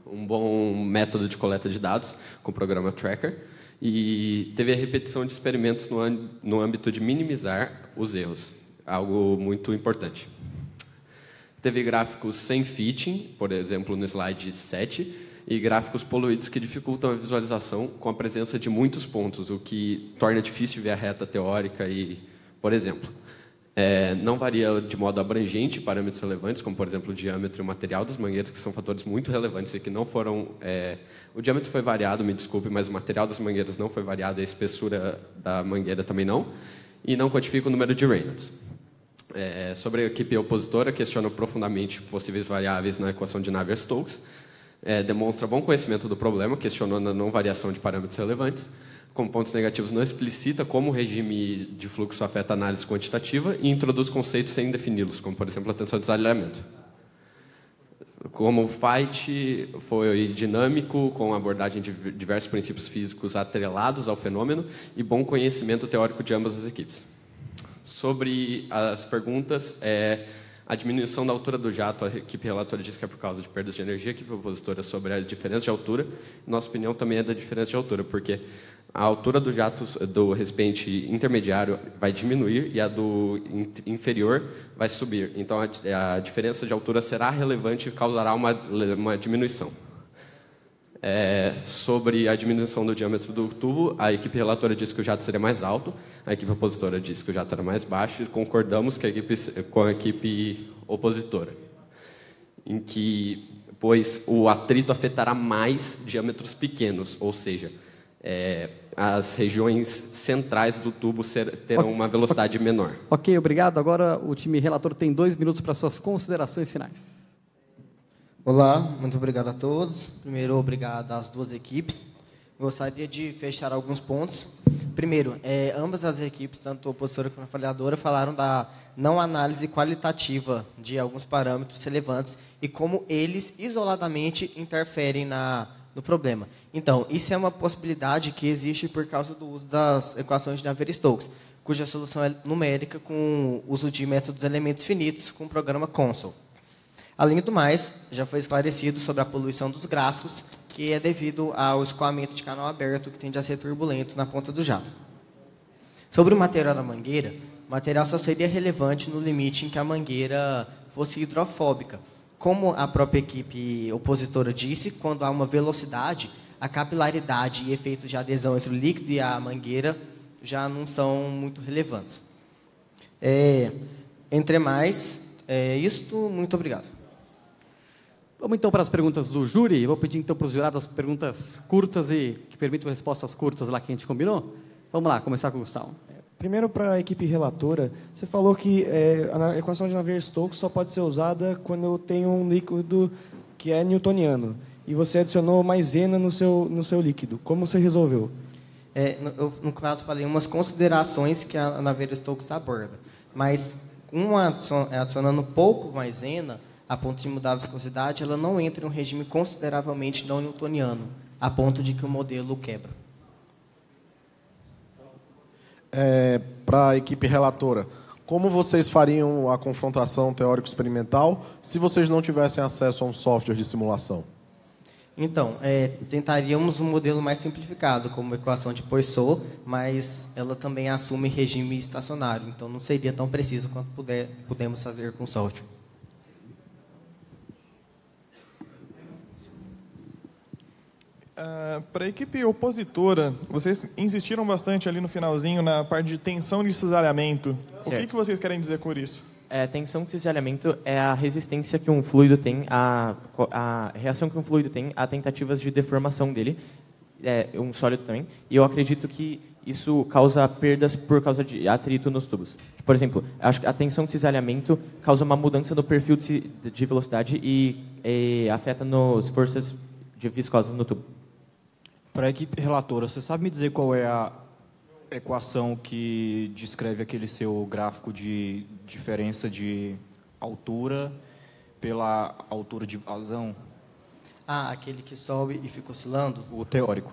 um bom método de coleta de dados com o programa Tracker e teve a repetição de experimentos no âmbito de minimizar os erros, algo muito importante. Teve gráficos sem fitting, por exemplo, no slide 7, e gráficos poluídos que dificultam a visualização com a presença de muitos pontos, o que torna difícil ver a reta teórica e, por exemplo, não varia de modo abrangente parâmetros relevantes, como, por exemplo, o diâmetro e o material das mangueiras, que são fatores muito relevantes e que não foram... o diâmetro foi variado, me desculpe, mas o material das mangueiras não foi variado, a espessura da mangueira também não, e não quantifica o número de Reynolds. Sobre a equipe opositora, questiona profundamente possíveis variáveis na equação de Navier-Stokes, demonstra bom conhecimento do problema, questionando a não variação de parâmetros relevantes. Com pontos negativos, não explicita como o regime de fluxo afeta a análise quantitativa e introduz conceitos sem defini-los, como, por exemplo, a tensão de desalinhamento. Como o FIGHT foi dinâmico, com abordagem de diversos princípios físicos atrelados ao fenômeno e bom conhecimento teórico de ambas as equipes. Sobre as perguntas, a diminuição da altura do jato, a equipe relatora diz que é por causa de perdas de energia, a equipe opositora sobre a diferença de altura. Nossa opinião também é da diferença de altura, porque a altura do jato do recipiente intermediário vai diminuir e a do inferior vai subir. Então, a diferença de altura será relevante e causará uma diminuição. Sobre a diminuição do diâmetro do tubo, a equipe relatora disse que o jato seria mais alto, a equipe opositora disse que o jato era mais baixo e concordamos com a equipe opositora, pois o atrito afetará mais diâmetros pequenos, ou seja, as regiões centrais do tubo terão uma velocidade menor. Ok, obrigado. Agora o time relator tem 2 minutos para suas considerações finais. Olá, muito obrigado a todos. Primeiro, obrigado às duas equipes. Gostaria de fechar alguns pontos. Primeiro, ambas as equipes, tanto a opositora quanto a avaliadora, falaram da não análise qualitativa de alguns parâmetros relevantes e como eles, isoladamente, interferem no problema. Então, isso é uma possibilidade que existe por causa do uso das equações de Navier-Stokes, cuja solução é numérica com o uso de métodos elementos finitos com o programa Console. Além do mais, já foi esclarecido sobre a poluição dos gráficos, que é devido ao escoamento de canal aberto, que tende a ser turbulento na ponta do jato. Sobre o material da mangueira, o material só seria relevante no limite em que a mangueira fosse hidrofóbica. Como a própria equipe opositora disse, quando há uma velocidade, a capilaridade e efeitos de adesão entre o líquido e a mangueira já não são muito relevantes. Entre mais, isto, muito obrigado. Vamos então para as perguntas do júri. Vou pedir então para os jurados as perguntas curtas e que permitam respostas curtas lá que a gente combinou. Vamos lá, começar com o Gustavo. Primeiro, para a equipe relatora, você falou que a equação de Navier-Stokes só pode ser usada quando tem um líquido que é newtoniano. E você adicionou maisena no seu líquido. Como você resolveu? Eu, no caso, falei umas considerações que a Navier-Stokes aborda. Mas, adicionando pouco maisena, a ponto de mudar a viscosidade, ela não entra em um regime consideravelmente não newtoniano, a ponto de que o modelo quebra. Para a equipe relatora, como vocês fariam a confrontação teórico-experimental se vocês não tivessem acesso a um software de simulação? Então, tentaríamos um modelo mais simplificado, como a equação de Poisson, mas ela também assume regime estacionário, então não seria tão preciso quanto podemos fazer com software. Para a equipe opositora, vocês insistiram bastante ali no finalzinho na parte de tensão de cisalhamento. Certo. O que vocês querem dizer com isso? Tensão de cisalhamento é a resistência que um fluido tem, a reação que um fluido tem a tentativas de deformação dele, um sólido também, e eu acredito que isso causa perdas por causa de atrito nos tubos. Por exemplo, acho que a tensão de cisalhamento causa uma mudança no perfil de velocidade e afeta nas forças de viscosas no tubo. Para a equipe relatora, você sabe me dizer qual é a equação que descreve aquele seu gráfico de diferença de altura pela altura de vazão? Aquele que sobe e fica oscilando? O teórico.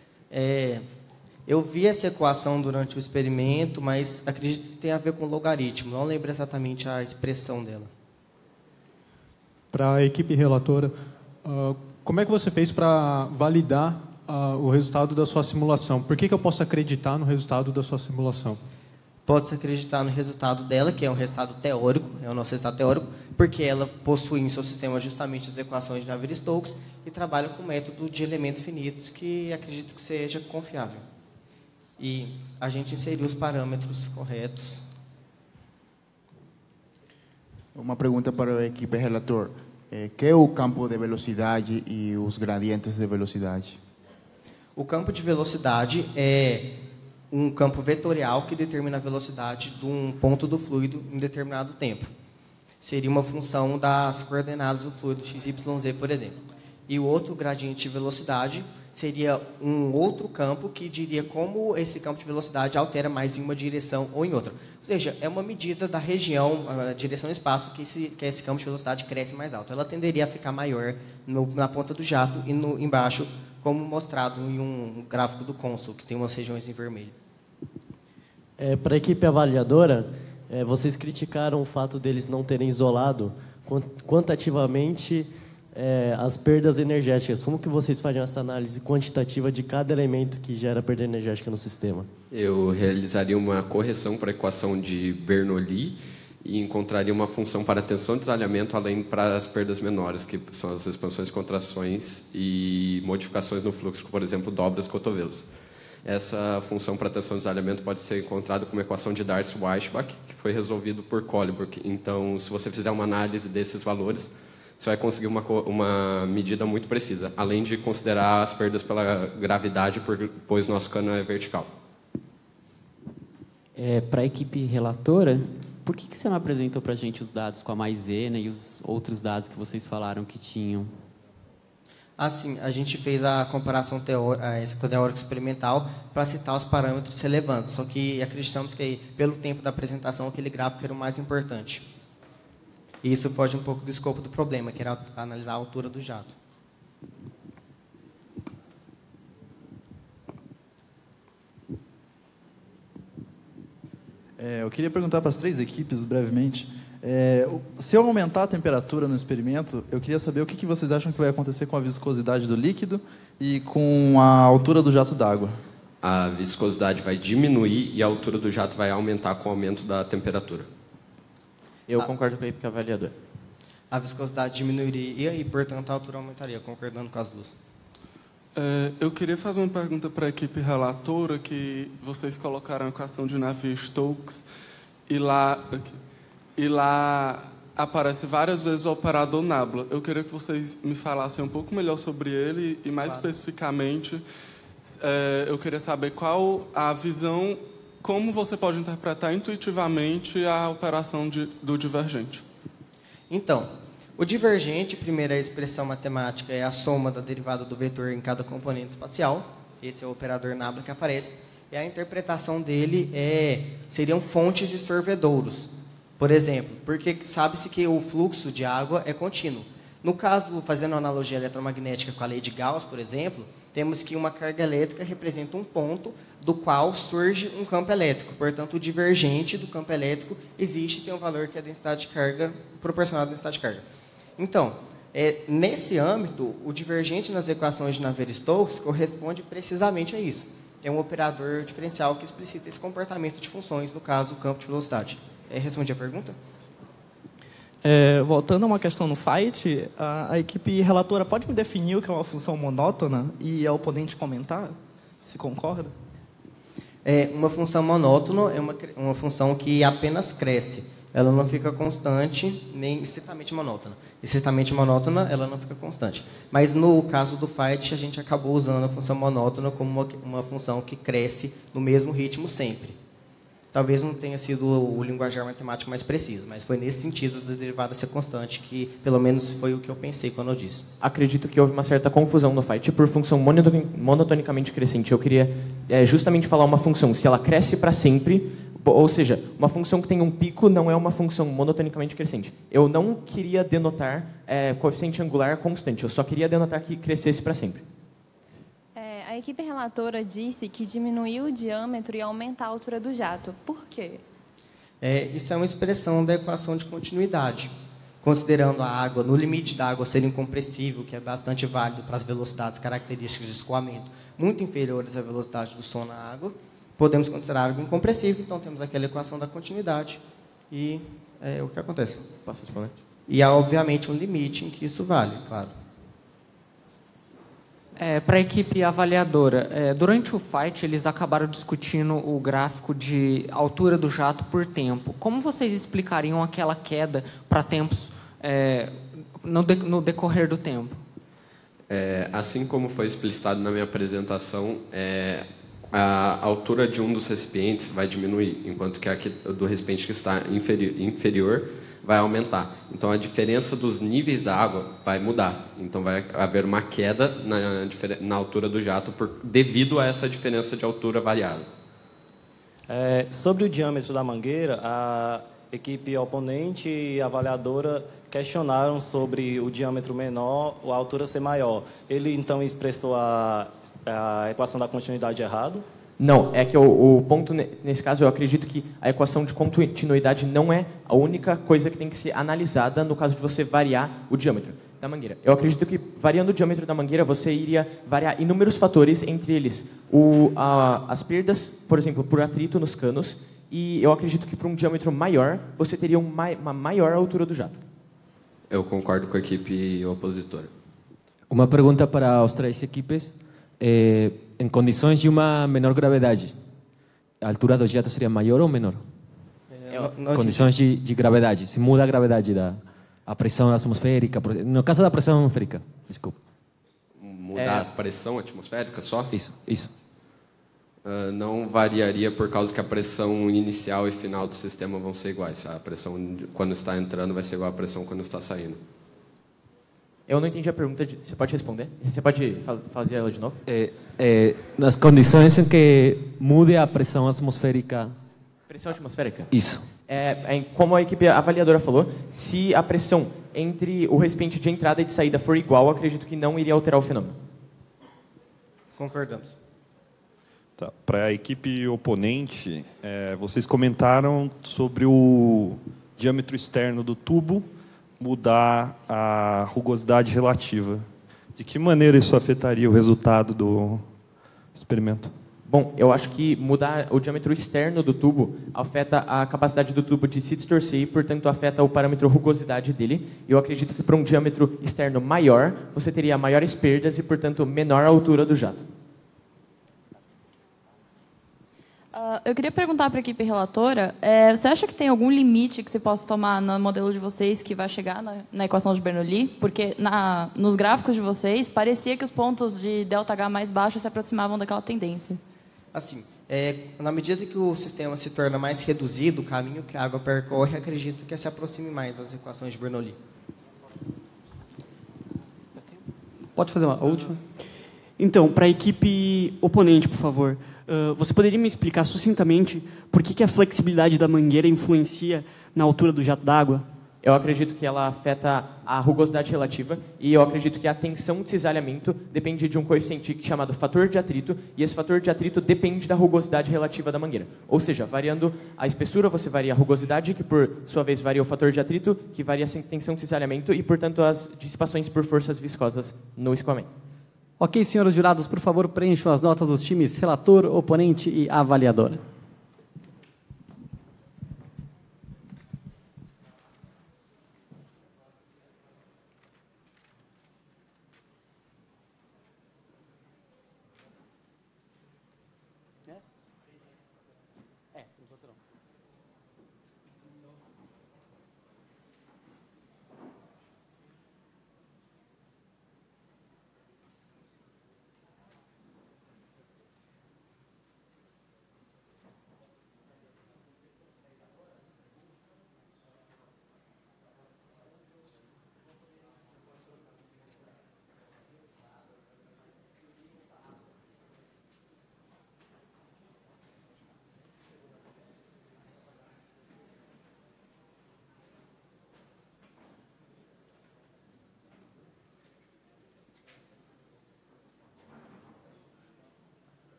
Eu vi essa equação durante o experimento, mas acredito que tem a ver com logaritmo. Não lembro exatamente a expressão dela. Para a equipe relatora, como é que você fez para validar o resultado da sua simulação? Por que eu posso acreditar no resultado da sua simulação? Pode-se acreditar no resultado dela, que é um resultado teórico, é o nosso resultado teórico, porque ela possui em seu sistema justamente as equações de Navier-Stokes e trabalha com o método de elementos finitos, que acredito que seja confiável. E a gente inseriu os parâmetros corretos. Uma pergunta para a equipe relator. Que é o campo de velocidade e os gradientes de velocidade? O campo de velocidade é um campo vetorial que determina a velocidade de um ponto do fluido em determinado tempo. Seria uma função das coordenadas do fluido x, y, z, por exemplo. E o outro gradiente de velocidade seria um outro campo que diria como esse campo de velocidade altera mais em uma direção ou em outra. Ou seja, é uma medida da região, a direção do espaço, que esse campo de velocidade cresce mais alto. Ela tenderia a ficar maior na ponta do jato e embaixo, como mostrado em um gráfico do Consul, que tem umas regiões em vermelho. Para a equipe avaliadora, vocês criticaram o fato deles não terem isolado quantitativamente as perdas energéticas. Como que vocês fariam essa análise quantitativa de cada elemento que gera perda energética no sistema? Eu realizaria uma correção para a equação de Bernoulli e encontraria uma função para tensão de desalhamento, além para as perdas menores, que são as expansões, contrações e modificações no fluxo, por exemplo, dobras, cotovelos. Essa função para tensão de desalhamento pode ser encontrada com uma equação de Darcy-Weisbach, que foi resolvido por Colebrook. Então, se você fizer uma análise desses valores, você vai conseguir uma medida muito precisa, além de considerar as perdas pela gravidade, pois nosso cano é vertical. Para a equipe relatora, por que você não apresentou para a gente os dados com a maisena e os outros dados que vocês falaram que tinham? Assim, a gente fez a comparação teórica experimental para citar os parâmetros relevantes, só que acreditamos que, pelo tempo da apresentação, aquele gráfico era o mais importante. E isso foge um pouco do escopo do problema, que era analisar a altura do jato. Eu queria perguntar para as três equipes, brevemente, se eu aumentar a temperatura no experimento, eu queria saber o que vocês acham que vai acontecer com a viscosidade do líquido e com a altura do jato d'água. A viscosidade vai diminuir e a altura do jato vai aumentar com o aumento da temperatura. Eu concordo com a equipe avaliadora. A viscosidade diminuiria e, portanto, a altura aumentaria, concordando com as duas. Eu queria fazer uma pergunta para a equipe relatora, que vocês colocaram a equação de Navier-Stokes e lá aparece várias vezes o operador nabla. Eu queria que vocês me falassem um pouco melhor sobre ele e, mais especificamente, eu queria saber qual a visão, como você pode interpretar intuitivamente a operação do divergente. Então, o divergente, primeira expressão matemática, é a soma da derivada do vetor em cada componente espacial. Esse é o operador nabla que aparece. E a interpretação dele seriam fontes e sorvedouros. Por exemplo, porque sabe-se que o fluxo de água é contínuo. No caso, fazendo uma analogia eletromagnética com a lei de Gauss, por exemplo, temos que uma carga elétrica representa um ponto do qual surge um campo elétrico. Portanto, o divergente do campo elétrico existe e tem um valor que é a densidade de carga, proporcional à densidade de carga. Então, nesse âmbito, o divergente nas equações de Navier-Stokes corresponde precisamente a isso. É um operador diferencial que explicita esse comportamento de funções, no caso, o campo de velocidade. Respondi a pergunta? Voltando a uma questão no FIGHT, a equipe relatora pode me definir o que é uma função monótona e a oponente comentar, se concorda? Uma função monótona é uma função que apenas cresce. Ela não fica constante, nem estritamente monótona. Estritamente monótona, ela não fica constante. Mas, no caso do FIGHT, a gente acabou usando a função monótona como uma função que cresce no mesmo ritmo sempre. Talvez não tenha sido o linguajar matemático mais preciso, mas foi nesse sentido da derivada ser constante, que pelo menos foi o que eu pensei quando eu disse. Acredito que houve uma certa confusão no FIGHT por função monotonicamente crescente. Eu queria justamente falar uma função, se ela cresce para sempre, ou seja, uma função que tem um pico não é uma função monotonicamente crescente. Eu não queria denotar coeficiente angular constante, eu só queria denotar que crescesse para sempre. A equipe relatora disse que diminuiu o diâmetro e aumentar a altura do jato. Por quê? Isso é uma expressão da equação de continuidade. considerando a água, no limite da água ser incompressível, que é bastante válido para as velocidades características de escoamento, muito inferiores à velocidade do som na água, podemos considerar água incompressível, então temos aquela equação da continuidade e é o que acontece. Posso responder? E há, obviamente, um limite em que isso vale, claro. Para a equipe avaliadora, durante o fight eles acabaram discutindo o gráfico de altura do jato por tempo. Como vocês explicariam aquela queda para tempos no decorrer do tempo? Assim como foi explicitado na minha apresentação, a altura de um dos recipientes vai diminuir, enquanto que a do recipiente que está inferior vai aumentar. Então, a diferença dos níveis da água vai mudar. Então, vai haver uma queda na altura do jato devido a essa diferença de altura variável. Sobre o diâmetro da mangueira, a equipe oponente e avaliadora questionaram sobre o diâmetro menor ou a altura ser maior. Ele, então, expressou a equação da continuidade errado? Não, é que o ponto, nesse caso, eu acredito que a equação de continuidade não é a única coisa que tem que ser analisada no caso de você variar o diâmetro da mangueira. Eu acredito que, variando o diâmetro da mangueira, você iria variar inúmeros fatores, entre eles as perdas, por exemplo, por atrito nos canos, e eu acredito que, para um diâmetro maior, você teria uma maior altura do jato. Eu concordo com a equipe opositora. Uma pergunta para as três equipes. Em condições de uma menor gravidade, a altura do jato seria maior ou menor? Condições de gravidade, se muda a gravidade a pressão atmosférica, no caso da pressão atmosférica, desculpa. Mudar a pressão atmosférica só? Isso. Não variaria por causa que a pressão inicial e final do sistema vão ser iguais. A pressão quando está entrando vai ser igual à pressão quando está saindo. Eu não entendi a pergunta. Você pode responder? Você pode fazer ela de novo? Nas condições em que mude a pressão atmosférica. Pressão atmosférica? Isso. Como a equipe avaliadora falou, se a pressão entre o recipiente de entrada e de saída for igual, acredito que não iria alterar o fenômeno. Concordamos. Tá. Para a equipe oponente, vocês comentaram sobre o diâmetro externo do tubo mudar a rugosidade relativa. De que maneira isso afetaria o resultado do experimento? Bom, eu acho que mudar o diâmetro externo do tubo afeta a capacidade do tubo de se distorcer e, portanto, afeta o parâmetro rugosidade dele. Eu acredito que para um diâmetro externo maior, você teria maiores perdas e, portanto, menor altura do jato. Eu queria perguntar para a equipe relatora, você acha que tem algum limite que você possa tomar no modelo de vocês que vai chegar na equação de Bernoulli? Porque nos gráficos de vocês, parecia que os pontos de ΔH mais baixos se aproximavam daquela tendência. Assim, na medida que o sistema se torna mais reduzido, o caminho que a água percorre, acredito que se aproxime mais das equações de Bernoulli. Pode fazer uma última? Então, para a equipe oponente, por favor, você poderia me explicar sucintamente por que a flexibilidade da mangueira influencia na altura do jato d'água? Eu acredito que ela afeta a rugosidade relativa e eu acredito que a tensão de cisalhamento depende de um coeficiente chamado fator de atrito e esse fator de atrito depende da rugosidade relativa da mangueira. Ou seja, variando a espessura, você varia a rugosidade, que por sua vez varia o fator de atrito, que varia a tensão de cisalhamento e, portanto, as dissipações por forças viscosas no escoamento. Ok, senhores jurados, por favor, preencham as notas dos times relator, oponente e avaliadora.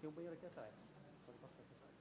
Tem um banheiro aqui atrás. Pode passar aqui atrás.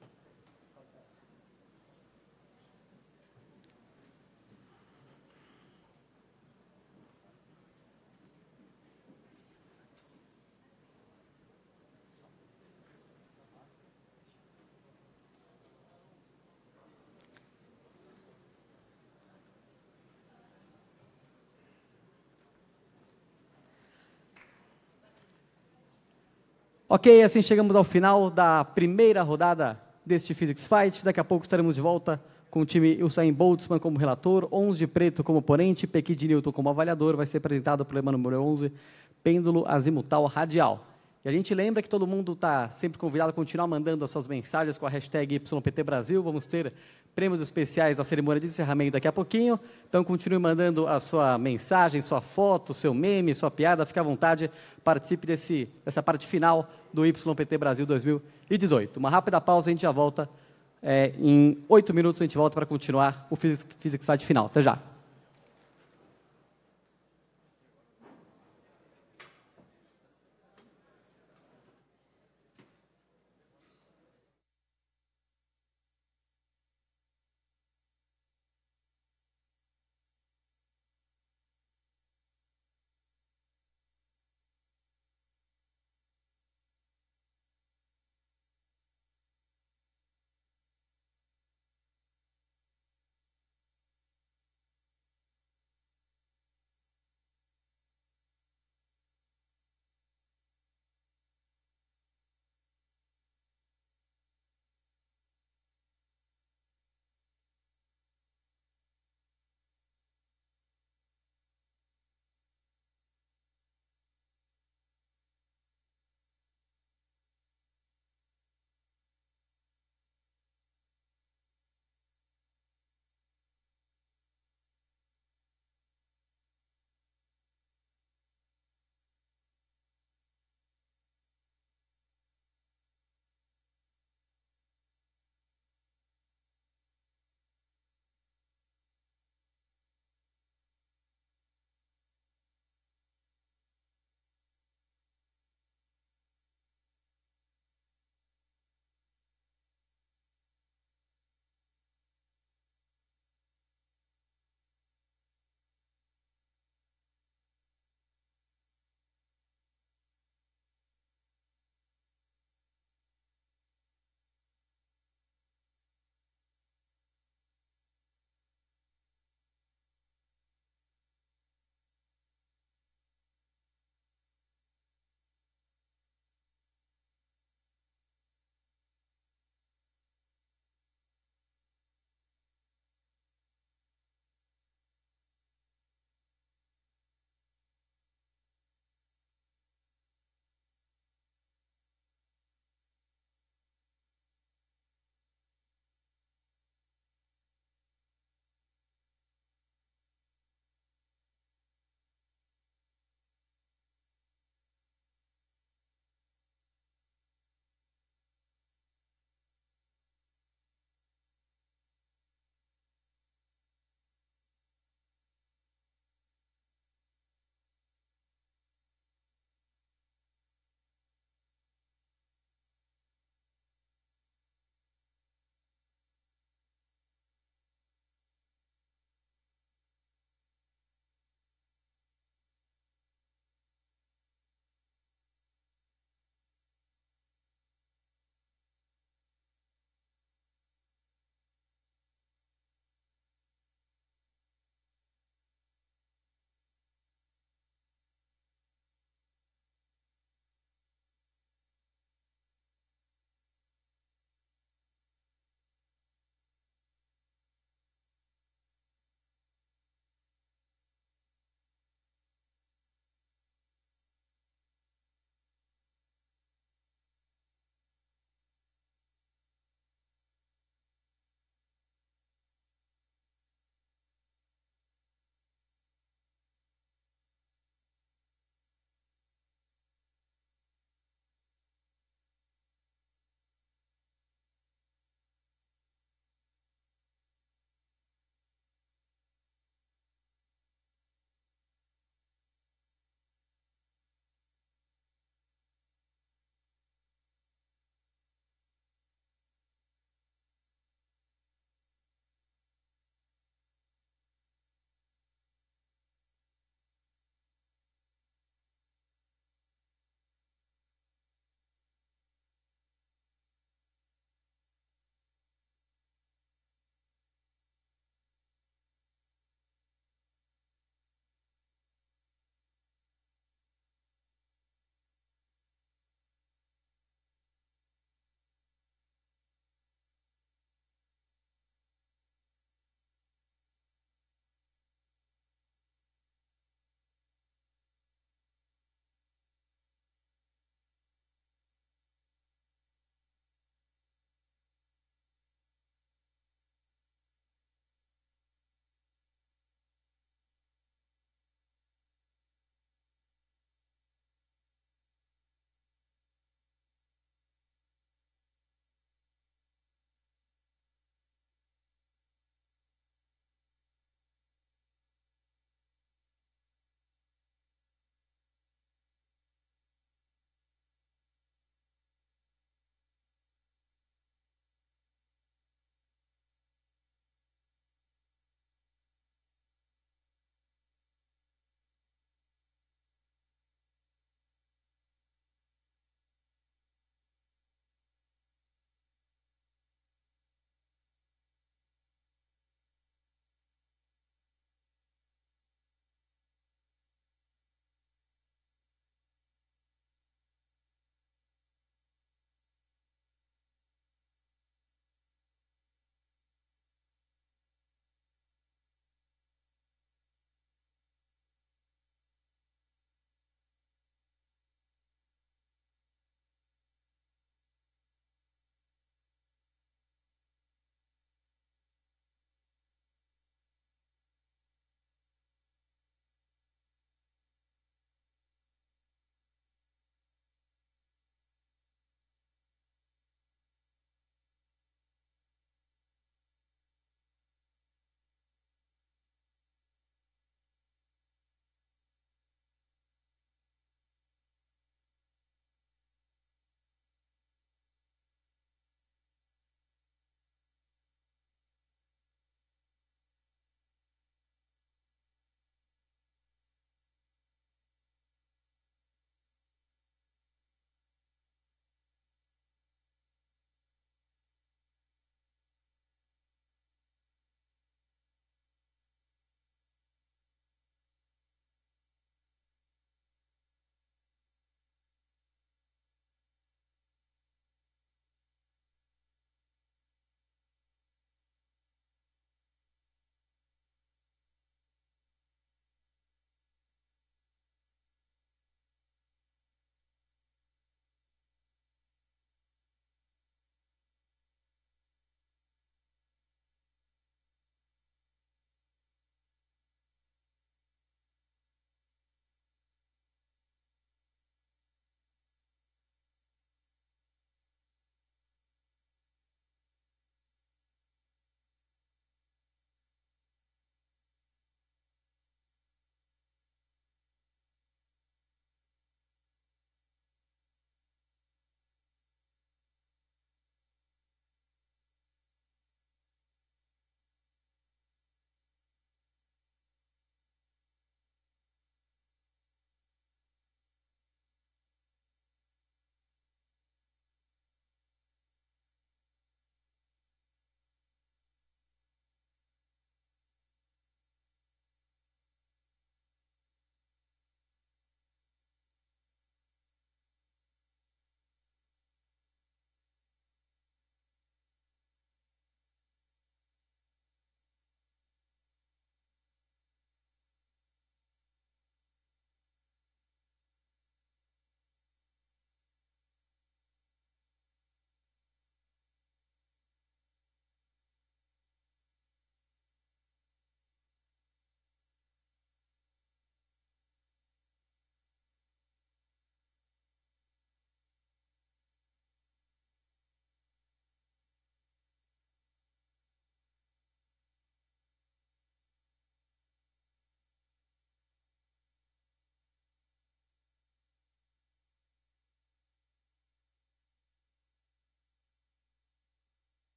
Ok, assim chegamos ao final da primeira rodada deste Physics Fight. Daqui a pouco estaremos de volta com o time Usain Boltzmann como relator, 11 de preto como oponente, Pequi de Newton como avaliador. Vai ser apresentado pelo lema número 11, pêndulo azimutal radial. E a gente lembra que todo mundo está sempre convidado a continuar mandando as suas mensagens com a hashtag YPT Brasil. Vamos ter prêmios especiais na cerimônia de encerramento daqui a pouquinho. Então, continue mandando a sua mensagem, sua foto, seu meme, sua piada. Fique à vontade, participe dessa parte final do YPT Brasil 2018. Uma rápida pausa e a gente já volta. Em 8 minutos a gente volta para continuar o Physics Fight final. Até já.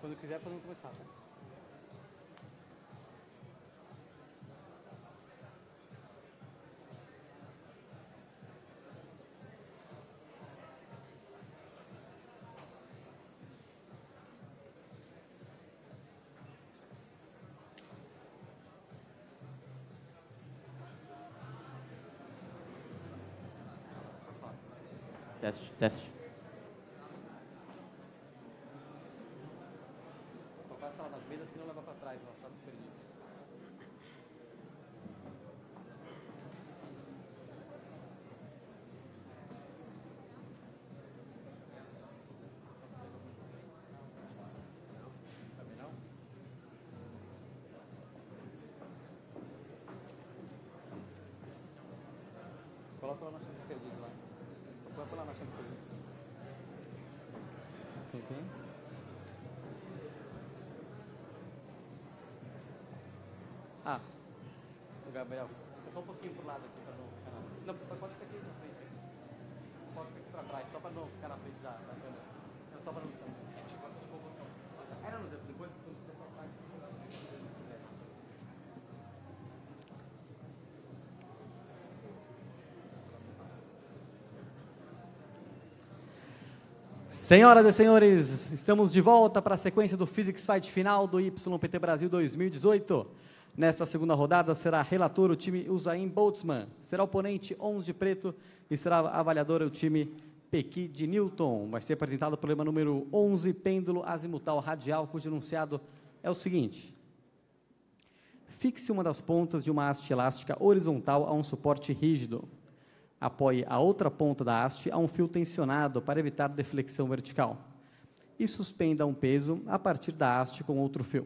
Quando quiser, podemos começar. Tá? Teste, teste. Vou passar lá nas mesas, senão leva para trás, ó, só nos perdidos. Também não? Coloca lá na chave dos perdidos lá. Coloca lá na chave dos perdidos. Ok. Ah, o Gabriel. É só um pouquinho pro lado aqui para não ficar na... Não, pode ficar aqui na frente. Pode ficar aqui para trás, só para não ficar na frente da câmera. Não, só para não ficar. É tipo aqui como... Era no depois que o pessoal sai. Senhoras e senhores, estamos de volta para a sequência do Physics Fight final do YPT Brasil 2018. Nesta segunda rodada será relator o time Usain Boltzmann, será oponente 11 de preto e será avaliador o time Pequi de Newton. Vai ser apresentado o problema número 11, pêndulo azimutal radial, cujo enunciado é o seguinte. Fixe uma das pontas de uma haste elástica horizontal a um suporte rígido. Apoie a outra ponta da haste a um fio tensionado para evitar deflexão vertical. E suspenda um peso a partir da haste com outro fio.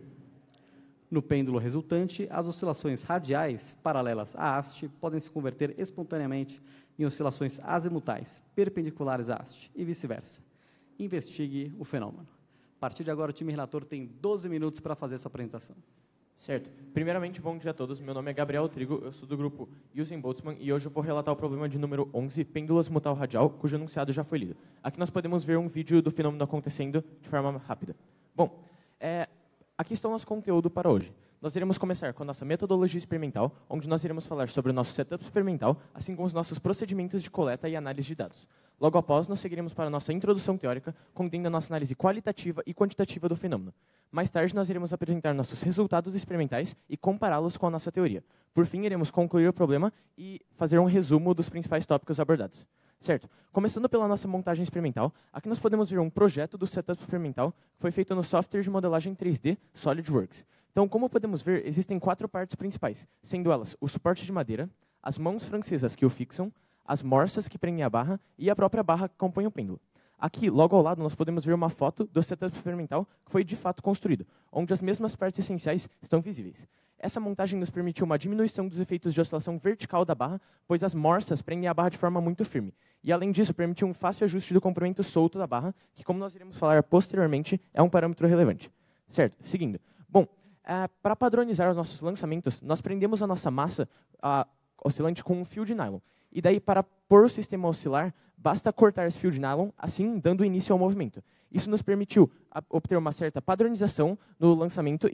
No pêndulo resultante, as oscilações radiais paralelas à haste podem se converter espontaneamente em oscilações azimutais, perpendiculares à haste, e vice-versa. Investigue o fenômeno. A partir de agora, o time relator tem 12 minutos para fazer sua apresentação. Certo. Primeiramente, bom dia a todos. Meu nome é Gabriel Trigo, eu sou do grupo Usain Boltzmann e hoje eu vou relatar o problema de número 11, pêndulo azimutal radial, cujo enunciado já foi lido. Aqui nós podemos ver um vídeo do fenômeno acontecendo de forma rápida. Bom, aqui está o nosso conteúdo para hoje. Nós iremos começar com a nossa metodologia experimental, onde nós iremos falar sobre o nosso setup experimental, assim como os nossos procedimentos de coleta e análise de dados. Logo após, nós seguiremos para a nossa introdução teórica, contendo a nossa análise qualitativa e quantitativa do fenômeno. Mais tarde, nós iremos apresentar nossos resultados experimentais e compará-los com a nossa teoria. Por fim, iremos concluir o problema e fazer um resumo dos principais tópicos abordados. Certo? Começando pela nossa montagem experimental, aqui nós podemos ver um projeto do setup experimental que foi feito no software de modelagem 3D SolidWorks. Então, como podemos ver, existem 4 partes principais, sendo elas o suporte de madeira, as mãos francesas que o fixam, as morsas que prendem a barra e a própria barra que compõe o pêndulo. Aqui, logo ao lado, nós podemos ver uma foto do setup experimental que foi de fato construído, onde as mesmas partes essenciais estão visíveis. Essa montagem nos permitiu uma diminuição dos efeitos de oscilação vertical da barra, pois as morsas prendem a barra de forma muito firme. E, além disso, permitiu um fácil ajuste do comprimento solto da barra, que, como nós iremos falar posteriormente, é um parâmetro relevante. Certo? Seguindo. Bom, para padronizar os nossos lançamentos, nós prendemos a nossa massa oscilante com um fio de nylon. E daí, para pôr o sistema a oscilar, basta cortar esse fio de nylon, assim dando início ao movimento. Isso nos permitiu obter uma certa padronização no lançamento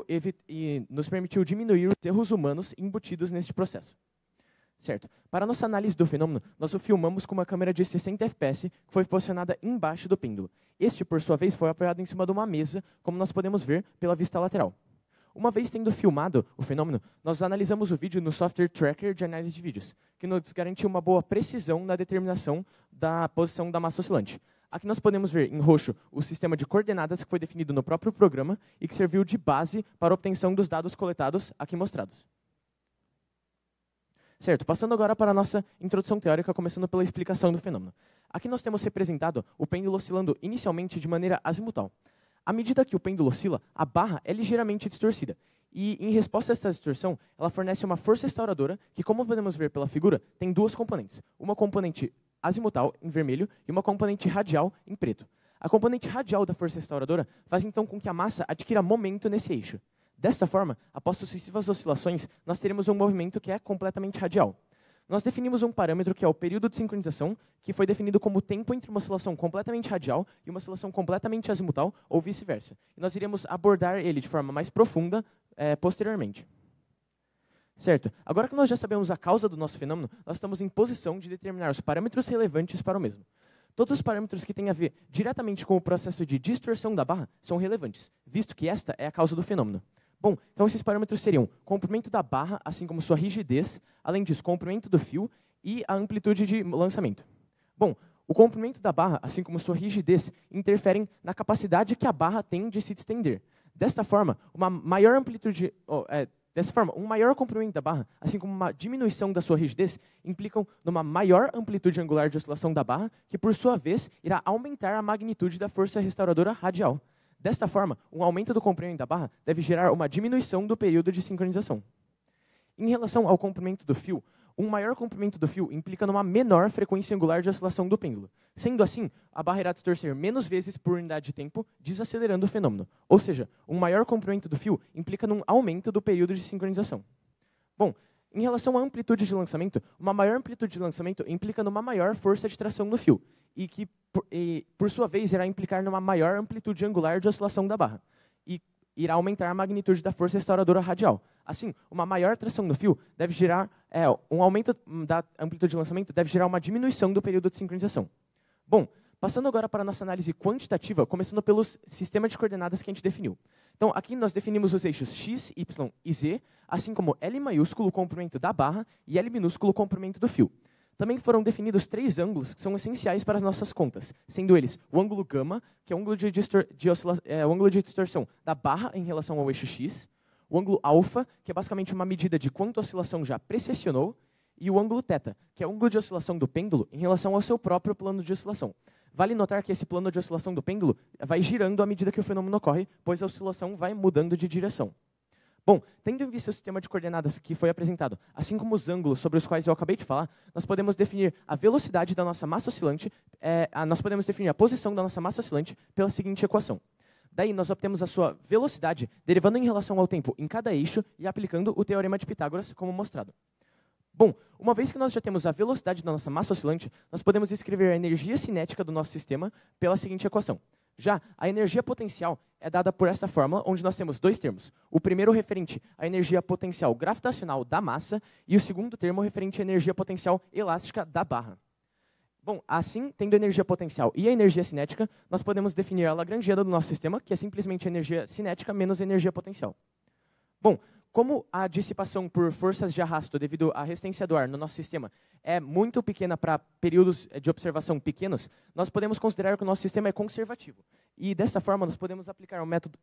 e nos permitiu diminuir os erros humanos embutidos neste processo. Certo. Para nossa análise do fenômeno, nós o filmamos com uma câmera de 60 fps que foi posicionada embaixo do pêndulo. Este, por sua vez, foi apoiado em cima de uma mesa, como nós podemos ver pela vista lateral. Uma vez tendo filmado o fenômeno, nós analisamos o vídeo no software Tracker de análise de vídeos, que nos garantiu uma boa precisão na determinação da posição da massa oscilante. Aqui nós podemos ver em roxo o sistema de coordenadas que foi definido no próprio programa e que serviu de base para a obtenção dos dados coletados aqui mostrados. Certo, passando agora para a nossa introdução teórica, começando pela explicação do fenômeno. Aqui nós temos representado o pêndulo oscilando inicialmente de maneira azimutal. À medida que o pêndulo oscila, a barra é ligeiramente distorcida. E, em resposta a essa distorção, ela fornece uma força restauradora que, como podemos ver pela figura, tem 2 componentes. Uma componente azimutal, em vermelho, e uma componente radial, em preto. A componente radial da força restauradora faz então com que a massa adquira momento nesse eixo. Desta forma, após sucessivas oscilações, nós teremos um movimento que é completamente radial. nós definimos um parâmetro que é o período de sincronização, que foi definido como o tempo entre uma oscilação completamente radial e uma oscilação completamente azimutal, ou vice-versa. E nós iremos abordar ele de forma mais profunda posteriormente. Certo. Agora que nós já sabemos a causa do nosso fenômeno, nós estamos em posição de determinar os parâmetros relevantes para o mesmo. Todos os parâmetros que têm a ver diretamente com o processo de distorção da barra são relevantes, visto que esta é a causa do fenômeno. Bom, então esses parâmetros seriam comprimento da barra, assim como sua rigidez, além disso, comprimento do fio e a amplitude de lançamento. Bom, o comprimento da barra, assim como sua rigidez, interferem na capacidade que a barra tem de se estender. Desta forma, uma maior amplitude, um maior comprimento da barra, assim como uma diminuição da sua rigidez, implicam numa maior amplitude angular de oscilação da barra, que por sua vez irá aumentar a magnitude da força restauradora radial. Desta forma, um aumento do comprimento da barra deve gerar uma diminuição do período de sincronização. Em relação ao comprimento do fio, um maior comprimento do fio implica numa menor frequência angular de oscilação do pêndulo. Sendo assim, a barra irá distorcer menos vezes por unidade de tempo, desacelerando o fenômeno. Ou seja, um maior comprimento do fio implica num aumento do período de sincronização. Bom, em relação à amplitude de lançamento, uma maior amplitude de lançamento implica numa maior força de tração no fio, e que, por sua vez, irá implicar numa maior amplitude angular de oscilação da barra, e irá aumentar a magnitude da força restauradora radial. Assim, uma maior tração no fio deve gerar, um aumento da amplitude de lançamento deve gerar uma diminuição do período de sincronização. Bom, passando agora para a nossa análise quantitativa, começando pelo sistema de coordenadas que a gente definiu. Então, aqui nós definimos os eixos x, y e z, assim como L maiúsculo, o comprimento da barra, e L minúsculo, o comprimento do fio. Também foram definidos 3 ângulos que são essenciais para as nossas contas, sendo eles o ângulo gama, que é o ângulo o ângulo de distorção da barra em relação ao eixo x, o ângulo alfa, que é basicamente uma medida de quanto a oscilação já precessionou, e o ângulo θ, que é o ângulo de oscilação do pêndulo em relação ao seu próprio plano de oscilação. Vale notar que esse plano de oscilação do pêndulo vai girando à medida que o fenômeno ocorre, pois a oscilação vai mudando de direção. Bom, tendo em vista o sistema de coordenadas que foi apresentado, assim como os ângulos sobre os quais eu acabei de falar, nós podemos definir a velocidade da nossa massa oscilante, nós podemos definir a posição da nossa massa oscilante pela seguinte equação. Daí nós obtemos a sua velocidade derivando em relação ao tempo em cada eixo e aplicando o teorema de Pitágoras, como mostrado. Bom, uma vez que nós já temos a velocidade da nossa massa oscilante, nós podemos escrever a energia cinética do nosso sistema pela seguinte equação. Já a energia potencial é dada por esta fórmula, onde nós temos 2 termos. O primeiro referente à energia potencial gravitacional da massa e o segundo termo referente à energia potencial elástica da barra. Bom, assim, tendo a energia potencial e a energia cinética, nós podemos definir a lagrangiana do nosso sistema, que é simplesmente a energia cinética menos a energia potencial. Bom, como a dissipação por forças de arrasto devido à resistência do ar no nosso sistema é muito pequena para períodos de observação pequenos, nós podemos considerar que o nosso sistema é conservativo. E dessa forma, nós podemos aplicar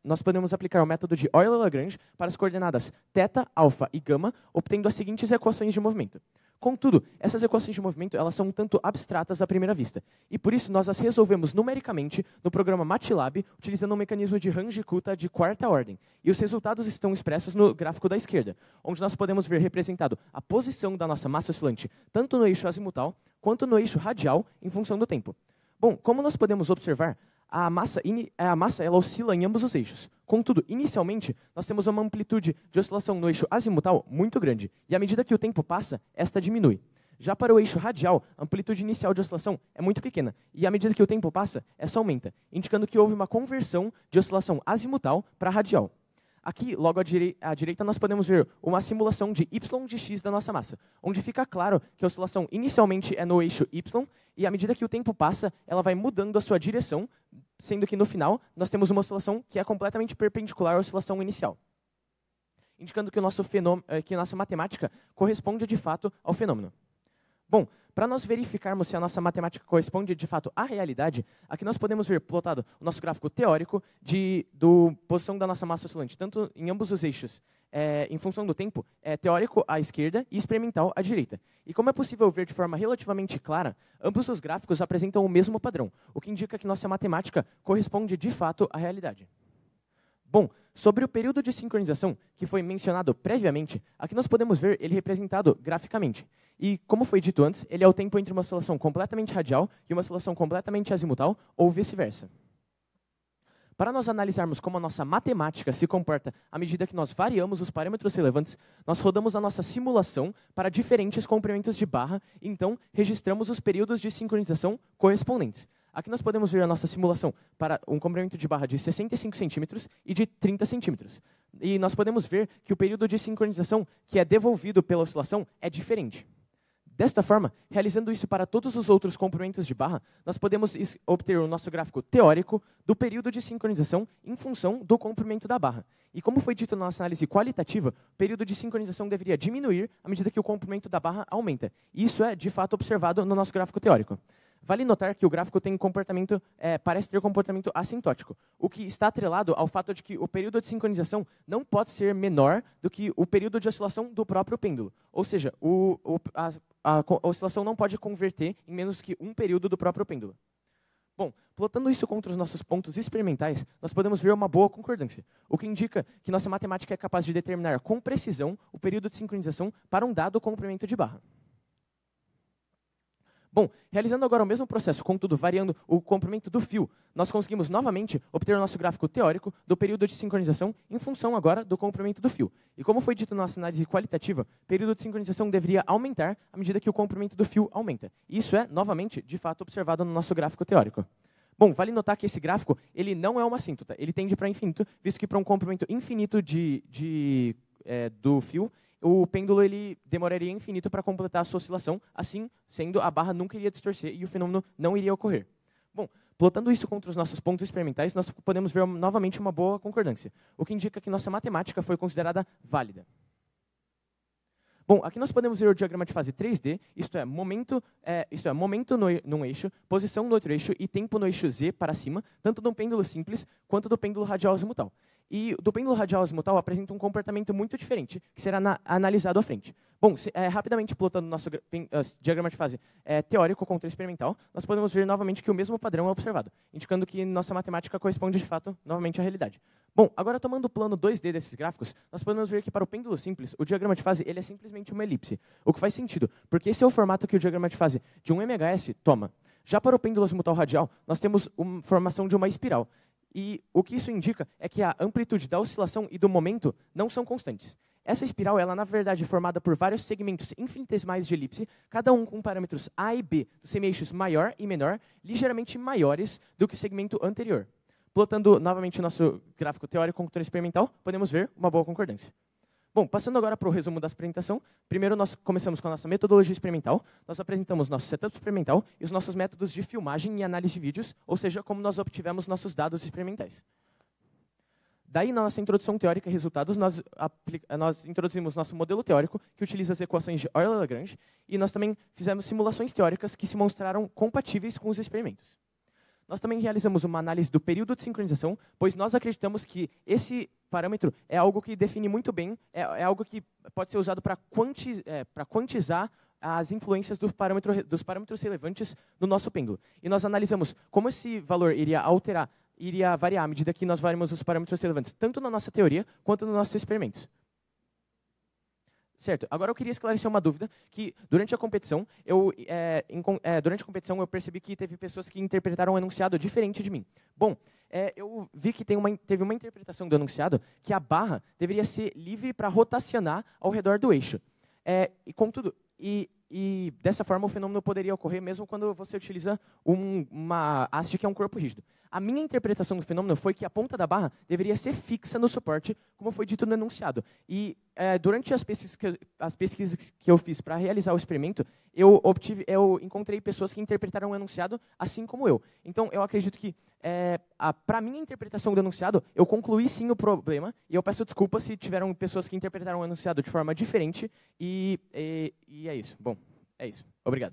o método de Euler-Lagrange para as coordenadas θ, alfa e gama, obtendo as seguintes equações de movimento. Contudo, essas equações de movimento elas são um tanto abstratas à primeira vista, e por isso nós as resolvemos numericamente no programa MATLAB, utilizando um mecanismo de Runge-Kutta de 4ª ordem. E os resultados estão expressos no gráfico da esquerda, onde nós podemos ver representado a posição da nossa massa oscilante, tanto no eixo azimutal quanto no eixo radial, em função do tempo. Bom, como nós podemos observar, a massa ela oscila em ambos os eixos. Contudo, inicialmente, nós temos uma amplitude de oscilação no eixo azimutal muito grande, e à medida que o tempo passa, esta diminui. Já para o eixo radial, a amplitude inicial de oscilação é muito pequena, e à medida que o tempo passa, essa aumenta, indicando que houve uma conversão de oscilação azimutal para radial. Aqui, logo à direita, nós podemos ver uma simulação de y de x da nossa massa, onde fica claro que a oscilação inicialmente é no eixo y, e à medida que o tempo passa, ela vai mudando a sua direção, sendo que no final nós temos uma oscilação que é completamente perpendicular à oscilação inicial, indicando que a nossa matemática corresponde de fato ao fenômeno. Bom, para nós verificarmos se a nossa matemática corresponde de fato à realidade, aqui nós podemos ver plotado o nosso gráfico teórico do posição da nossa massa oscilante, tanto em ambos os eixos, em função do tempo, teórico à esquerda e experimental à direita. E como é possível ver de forma relativamente clara, ambos os gráficos apresentam o mesmo padrão, o que indica que nossa matemática corresponde de fato à realidade. Bom, sobre o período de sincronização, que foi mencionado previamente, aqui nós podemos ver ele representado graficamente. E, como foi dito antes, ele é o tempo entre uma oscilação completamente radial e uma oscilação completamente azimutal, ou vice-versa. Para nós analisarmos como a nossa matemática se comporta à medida que nós variamos os parâmetros relevantes, nós rodamos a nossa simulação para diferentes comprimentos de barra e então registramos os períodos de sincronização correspondentes. Aqui nós podemos ver a nossa simulação para um comprimento de barra de 65 centímetros e de 30 centímetros. E nós podemos ver que o período de sincronização que é devolvido pela oscilação é diferente. Desta forma, realizando isso para todos os outros comprimentos de barra, nós podemos obter o nosso gráfico teórico do período de sincronização em função do comprimento da barra. E como foi dito na nossa análise qualitativa, o período de sincronização deveria diminuir à medida que o comprimento da barra aumenta. E isso é, de fato, observado no nosso gráfico teórico. Vale notar que o gráfico tem parece ter comportamento assintótico, o que está atrelado ao fato de que o período de sincronização não pode ser menor do que o período de oscilação do próprio pêndulo. Ou seja, a oscilação não pode converter em menos que um período do próprio pêndulo. Bom, plotando isso contra os nossos pontos experimentais, nós podemos ver uma boa concordância, o que indica que nossa matemática é capaz de determinar com precisão o período de sincronização para um dado comprimento de barra. Bom, realizando agora o mesmo processo, contudo variando o comprimento do fio, nós conseguimos novamente obter o nosso gráfico teórico do período de sincronização em função agora do comprimento do fio. E como foi dito na nossa análise qualitativa, o período de sincronização deveria aumentar à medida que o comprimento do fio aumenta. E isso é, novamente, de fato observado no nosso gráfico teórico. Bom, vale notar que esse gráfico ele não é uma assíntota, ele tende para infinito, visto que para um comprimento infinito do fio, o pêndulo ele demoraria infinito para completar a sua oscilação, assim sendo, a barra nunca iria distorcer e o fenômeno não iria ocorrer. Bom, plotando isso contra os nossos pontos experimentais, nós podemos ver novamente uma boa concordância, o que indica que nossa matemática foi considerada válida. Bom, aqui nós podemos ver o diagrama de fase 3D, isto é, momento num eixo, posição no outro eixo e tempo no eixo Z para cima, tanto do pêndulo simples quanto do pêndulo radial azimutal. E do pêndulo radial azimutal apresenta um comportamento muito diferente, que será analisado à frente. Bom, rapidamente plotando nosso diagrama de fase teórico contra experimental, nós podemos ver novamente que o mesmo padrão é observado, indicando que nossa matemática corresponde de fato novamente à realidade. Bom, agora tomando o plano 2D desses gráficos, nós podemos ver que para o pêndulo simples, o diagrama de fase ele é simplesmente uma elipse, o que faz sentido, porque esse é o formato que o diagrama de fase de um MHS toma. Já para o pêndulo azimutal radial, nós temos uma formação de uma espiral. E o que isso indica é que a amplitude da oscilação e do momento não são constantes. Essa espiral, ela na verdade é formada por vários segmentos infinitesimais de elipse, cada um com parâmetros A e B dos semi-eixos maior e menor, ligeiramente maiores do que o segmento anterior. Plotando novamente o nosso gráfico teórico contra experimental, podemos ver uma boa concordância. Bom, passando agora para o resumo da apresentação, primeiro nós começamos com a nossa metodologia experimental, nós apresentamos nosso setup experimental e os nossos métodos de filmagem e análise de vídeos, ou seja, como nós obtivemos nossos dados experimentais. Daí, na nossa introdução teórica e resultados, nós introduzimos nosso modelo teórico, que utiliza as equações de Euler-Lagrange, e nós também fizemos simulações teóricas que se mostraram compatíveis com os experimentos. Nós também realizamos uma análise do período de sincronização, pois nós acreditamos que esse parâmetro é algo que define muito bem, é algo que pode ser usado para quantizar as influências dos parâmetros relevantes no nosso pêndulo. E nós analisamos como esse valor iria variar à medida que nós variamos os parâmetros relevantes, tanto na nossa teoria quanto nos nossos experimentos. Certo, agora eu queria esclarecer uma dúvida, que durante a competição eu percebi que teve pessoas que interpretaram o enunciado diferente de mim. Bom, eu vi que teve uma interpretação do enunciado que a barra deveria ser livre para rotacionar ao redor do eixo. E dessa forma o fenômeno poderia ocorrer mesmo quando você utiliza uma haste que é um corpo rígido. A minha interpretação do fenômeno foi que a ponta da barra deveria ser fixa no suporte, como foi dito no enunciado. E durante as pesquisas que eu fiz para realizar o experimento, eu encontrei pessoas que interpretaram o enunciado assim como eu. Então, eu acredito que, para a minha interpretação do enunciado, eu concluí sim o problema, e eu peço desculpas se tiveram pessoas que interpretaram o enunciado de forma diferente, e é isso. Bom, é isso. Obrigado.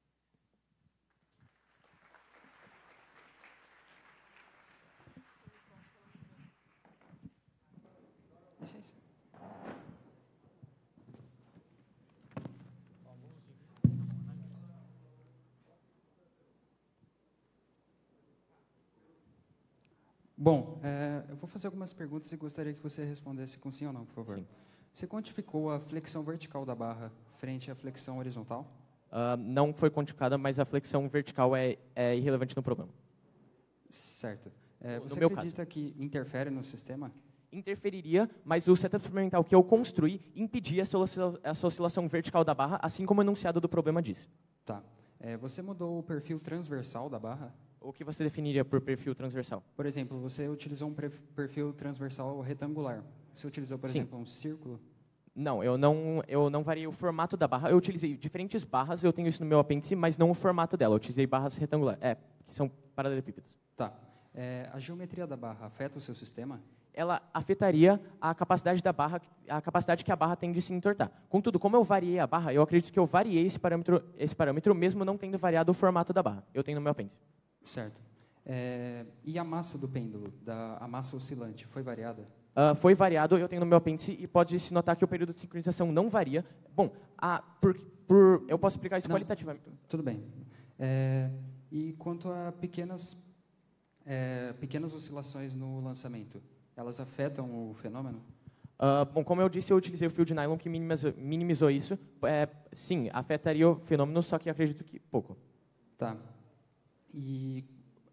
Bom, eu vou fazer algumas perguntas e gostaria que você respondesse com sim ou não, por favor. Sim. Você quantificou a flexão vertical da barra frente à flexão horizontal? Não foi quantificada, mas a flexão vertical é irrelevante no problema. Certo. no Você meu caso. acredita que interfere no sistema? Interferiria, mas o setup experimental que eu construí impedia essa oscilação vertical da barra, assim como o enunciado do problema diz. Tá. Você mudou o perfil transversal da barra? O que você definiria por perfil transversal? Por exemplo, você utilizou um perfil transversal retangular. Você utilizou, por Sim. exemplo, um círculo? Não, eu não variei o formato da barra. Eu utilizei diferentes barras, eu tenho isso no meu apêndice, mas não o formato dela. Eu utilizei barras retangulares, que são paralelepípedos. Tá. A geometria da barra afeta o seu sistema? Ela afetaria a capacidade da barra, a capacidade que a barra tem de se entortar. Contudo, como eu variei a barra, eu acredito que eu variei esse parâmetro mesmo não tendo variado o formato da barra. Eu tenho no meu apêndice. Certo. E a massa do pêndulo, a massa oscilante, foi variada? Foi variado, eu tenho no meu apêndice, e pode-se notar que o período de sincronização não varia. Bom, eu posso explicar isso qualitativamente. Tudo bem. E quanto a pequenas oscilações no lançamento, elas afetam o fenômeno? Bom, como eu disse, eu utilizei o fio de nylon que minimizou isso. Sim, afetaria o fenômeno, só que acredito que pouco. Tá. E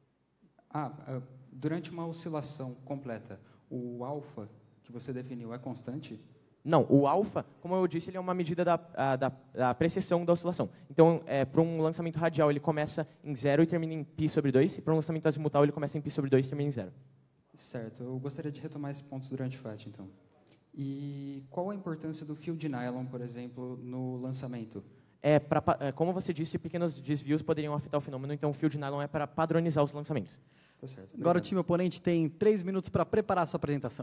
durante uma oscilação completa, o alfa que você definiu é constante? Não, o alfa, como eu disse, ele é uma medida da precessão da oscilação. Então, para um lançamento radial, ele começa em 0 e termina em π sobre 2, e para um lançamento azimutal, ele começa em π sobre 2 e termina em 0. Certo, eu gostaria de retomar esses pontos durante o FAT, então. E qual a importância do fio de nylon, por exemplo, no lançamento? Como você disse, pequenos desvios poderiam afetar o fenômeno, então o fio de nylon é para padronizar os lançamentos. Tá certo. Agora o time oponente tem 3 minutos para preparar a sua apresentação.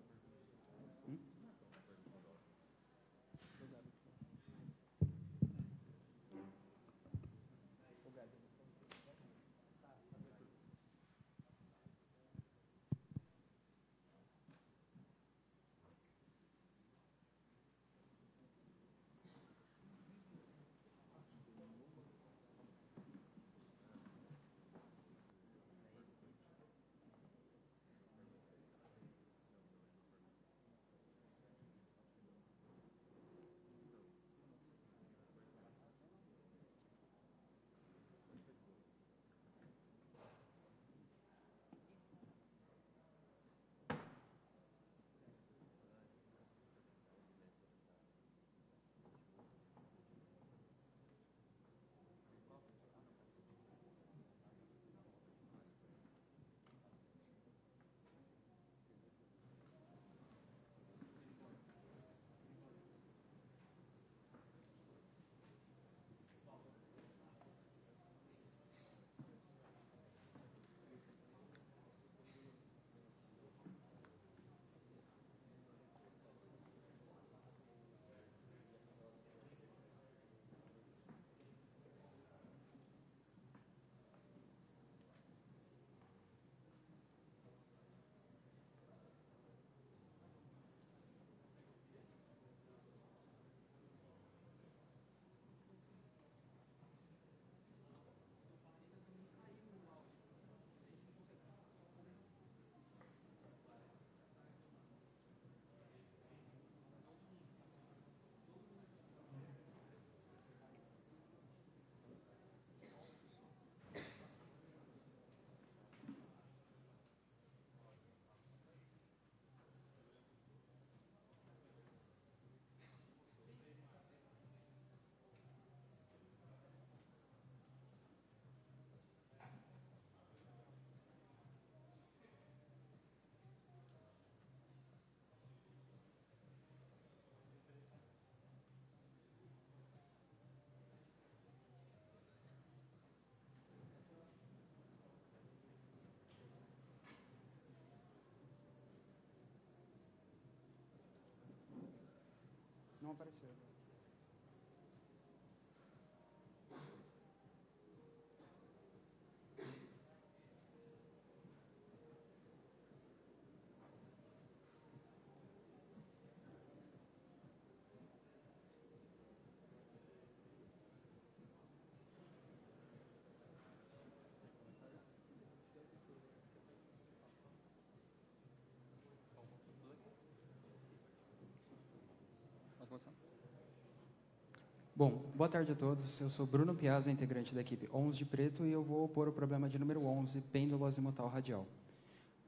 Não apareceu. Bom, boa tarde a todos. Eu sou Bruno Piazza, integrante da equipe 11 de preto, e eu vou opor o problema de número 11, pêndulo azimutal radial.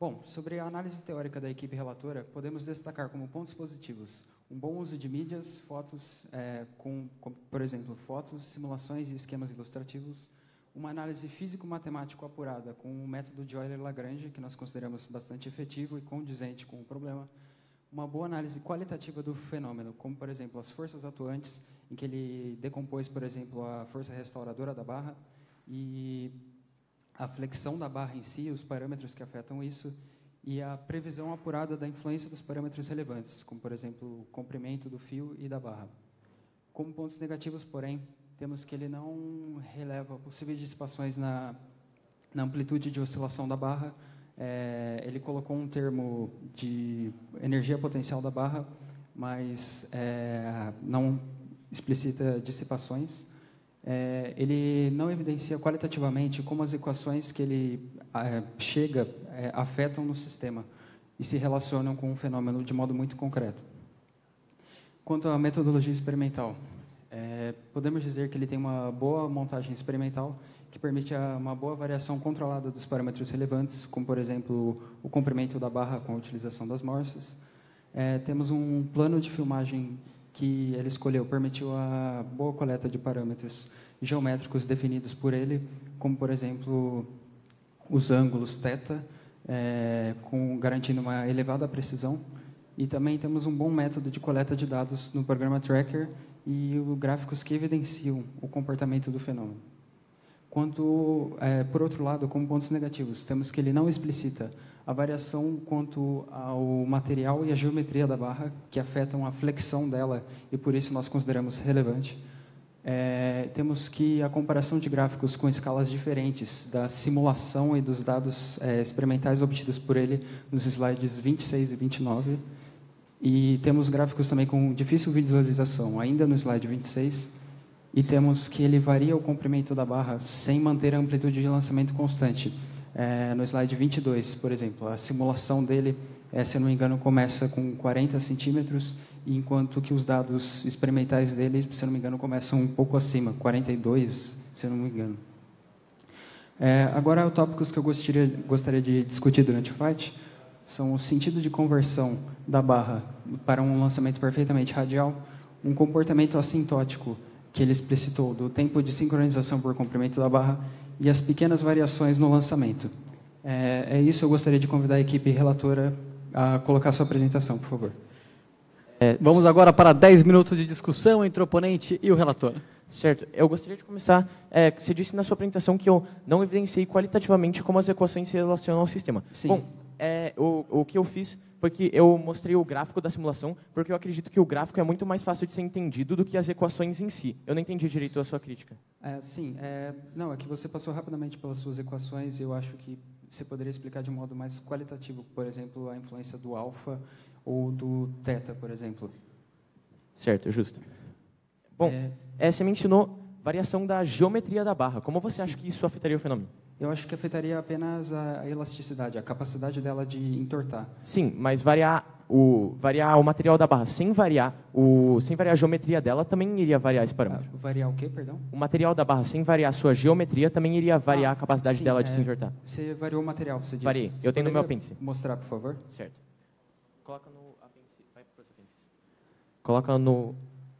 Bom, sobre a análise teórica da equipe relatora, podemos destacar como pontos positivos um bom uso de mídias, fotos, por exemplo, fotos, simulações e esquemas ilustrativos, uma análise físico-matemático apurada com o método de Euler-Lagrange, que nós consideramos bastante efetivo e condizente com o problema, uma boa análise qualitativa do fenômeno, como, por exemplo, as forças atuantes, em que ele decompôs, por exemplo, a força restauradora da barra e a flexão da barra em si, os parâmetros que afetam isso, e a previsão apurada da influência dos parâmetros relevantes, como, por exemplo, o comprimento do fio e da barra. Como pontos negativos, porém, temos que ele não releva possíveis dissipações na amplitude de oscilação da barra. Ele colocou um termo de energia potencial da barra, mas não explicita dissipações. Ele não evidencia qualitativamente como as equações que ele chega afetam no sistema e se relacionam com o fenômeno de modo muito concreto. Quanto à metodologia experimental, podemos dizer que ele tem uma boa montagem experimental que permite uma boa variação controlada dos parâmetros relevantes, como, por exemplo, o comprimento da barra com a utilização das morses. Temos um plano de filmagem que ele escolheu, permitiu a boa coleta de parâmetros geométricos definidos por ele, como, por exemplo, os ângulos θ, garantindo uma elevada precisão. E também temos um bom método de coleta de dados no programa Tracker e gráficos que evidenciam o comportamento do fenômeno. Por outro lado, como pontos negativos, temos que ele não explicita a variação quanto ao material e a geometria da barra, que afetam a flexão dela, e por isso nós consideramos relevante. Temos que a comparação de gráficos com escalas diferentes da simulação e dos dados experimentais obtidos por ele nos slides 26 e 29. E temos gráficos também com difícil visualização, ainda no slide 26. E temos que ele varia o comprimento da barra sem manter a amplitude de lançamento constante. No slide 22, por exemplo, a simulação dele, se eu não me engano, começa com 40 centímetros, enquanto que os dados experimentais dele, se eu não me engano, começam um pouco acima, 42, se eu não me engano. Agora, os tópicos que eu gostaria de discutir durante o fight são o sentido de conversão da barra para um lançamento perfeitamente radial, um comportamento assintótico que ele explicitou do tempo de sincronização por comprimento da barra e as pequenas variações no lançamento. Isso, eu gostaria de convidar a equipe relatora a colocar sua apresentação, por favor. Vamos agora para 10 minutos de discussão entre o oponente e o relator. Certo. Eu gostaria de começar, você disse na sua apresentação que eu não evidenciei qualitativamente como as equações se relacionam ao sistema. Sim. Bom, o que eu fiz foi que eu mostrei o gráfico da simulação, porque eu acredito que o gráfico é muito mais fácil de ser entendido do que as equações em si. Eu não entendi direito a sua crítica. Sim. Não, é que você passou rapidamente pelas suas equações e eu acho que você poderia explicar de um modo mais qualitativo, por exemplo, a influência do alfa ou do θ, por exemplo. Certo, justo. Bom, você mencionou variação da geometria da barra. Como você acha que isso afetaria o fenômeno? Eu acho que afetaria apenas a elasticidade, a capacidade dela de entortar. Sim, mas variar o material da barra sem variar a geometria dela também iria variar esse parâmetro. Variar o quê, perdão? O material da barra sem variar a sua geometria também iria variar a capacidade dela de se entortar. Você variou o material, você disse. Variei. Eu tenho no meu apêndice. Mostrar, por favor? Certo. Coloca no apêndice. Vai para o apêndice. Coloca no...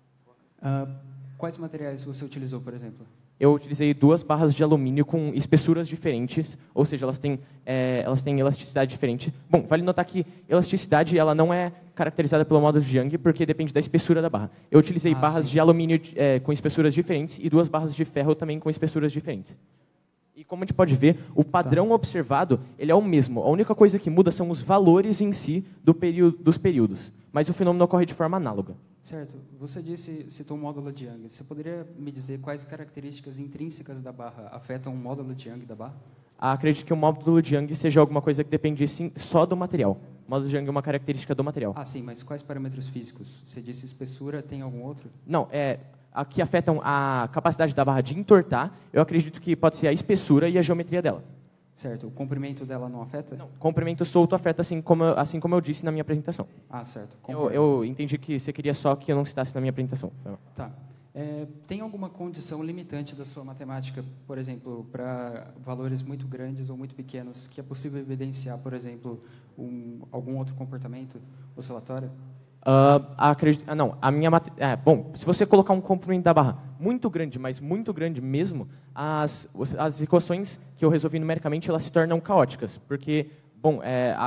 Quais materiais você utilizou, por exemplo? Eu utilizei 2 barras de alumínio com espessuras diferentes, ou seja, elas têm elasticidade diferente. Bom, vale notar que elasticidade ela não é caracterizada pelo módulo de Young, porque depende da espessura da barra. Eu utilizei barras de alumínio com espessuras diferentes e 2 barras de ferro também com espessuras diferentes. E como a gente pode ver, o padrão observado ele é o mesmo. A única coisa que muda são os valores em si dos períodos, mas o fenômeno ocorre de forma análoga. Certo. Você citou o módulo de Young. Você poderia me dizer quais características intrínsecas da barra afetam o módulo de Young da barra? Acredito que o módulo de Young seja alguma coisa que depende sim, só do material. O módulo de Young é uma característica do material. Sim, mas quais parâmetros físicos? Você disse espessura, tem algum outro? Não, que afetam a capacidade da barra de entortar, eu acredito que pode ser a espessura e a geometria dela. Certo. O comprimento dela não afeta? Não. Comprimento solto afeta assim como eu disse na minha apresentação. Certo. Eu entendi que você queria só que eu não citasse na minha apresentação. Tá. Tem alguma condição limitante da sua matemática, por exemplo, para valores muito grandes ou muito pequenos, que é possível evidenciar, por exemplo, algum outro comportamento oscilatório? Não, bom, se você colocar um comprimento da barra muito grande, mas muito grande mesmo, as equações que eu resolvi numericamente, elas se tornam caóticas, porque, bom,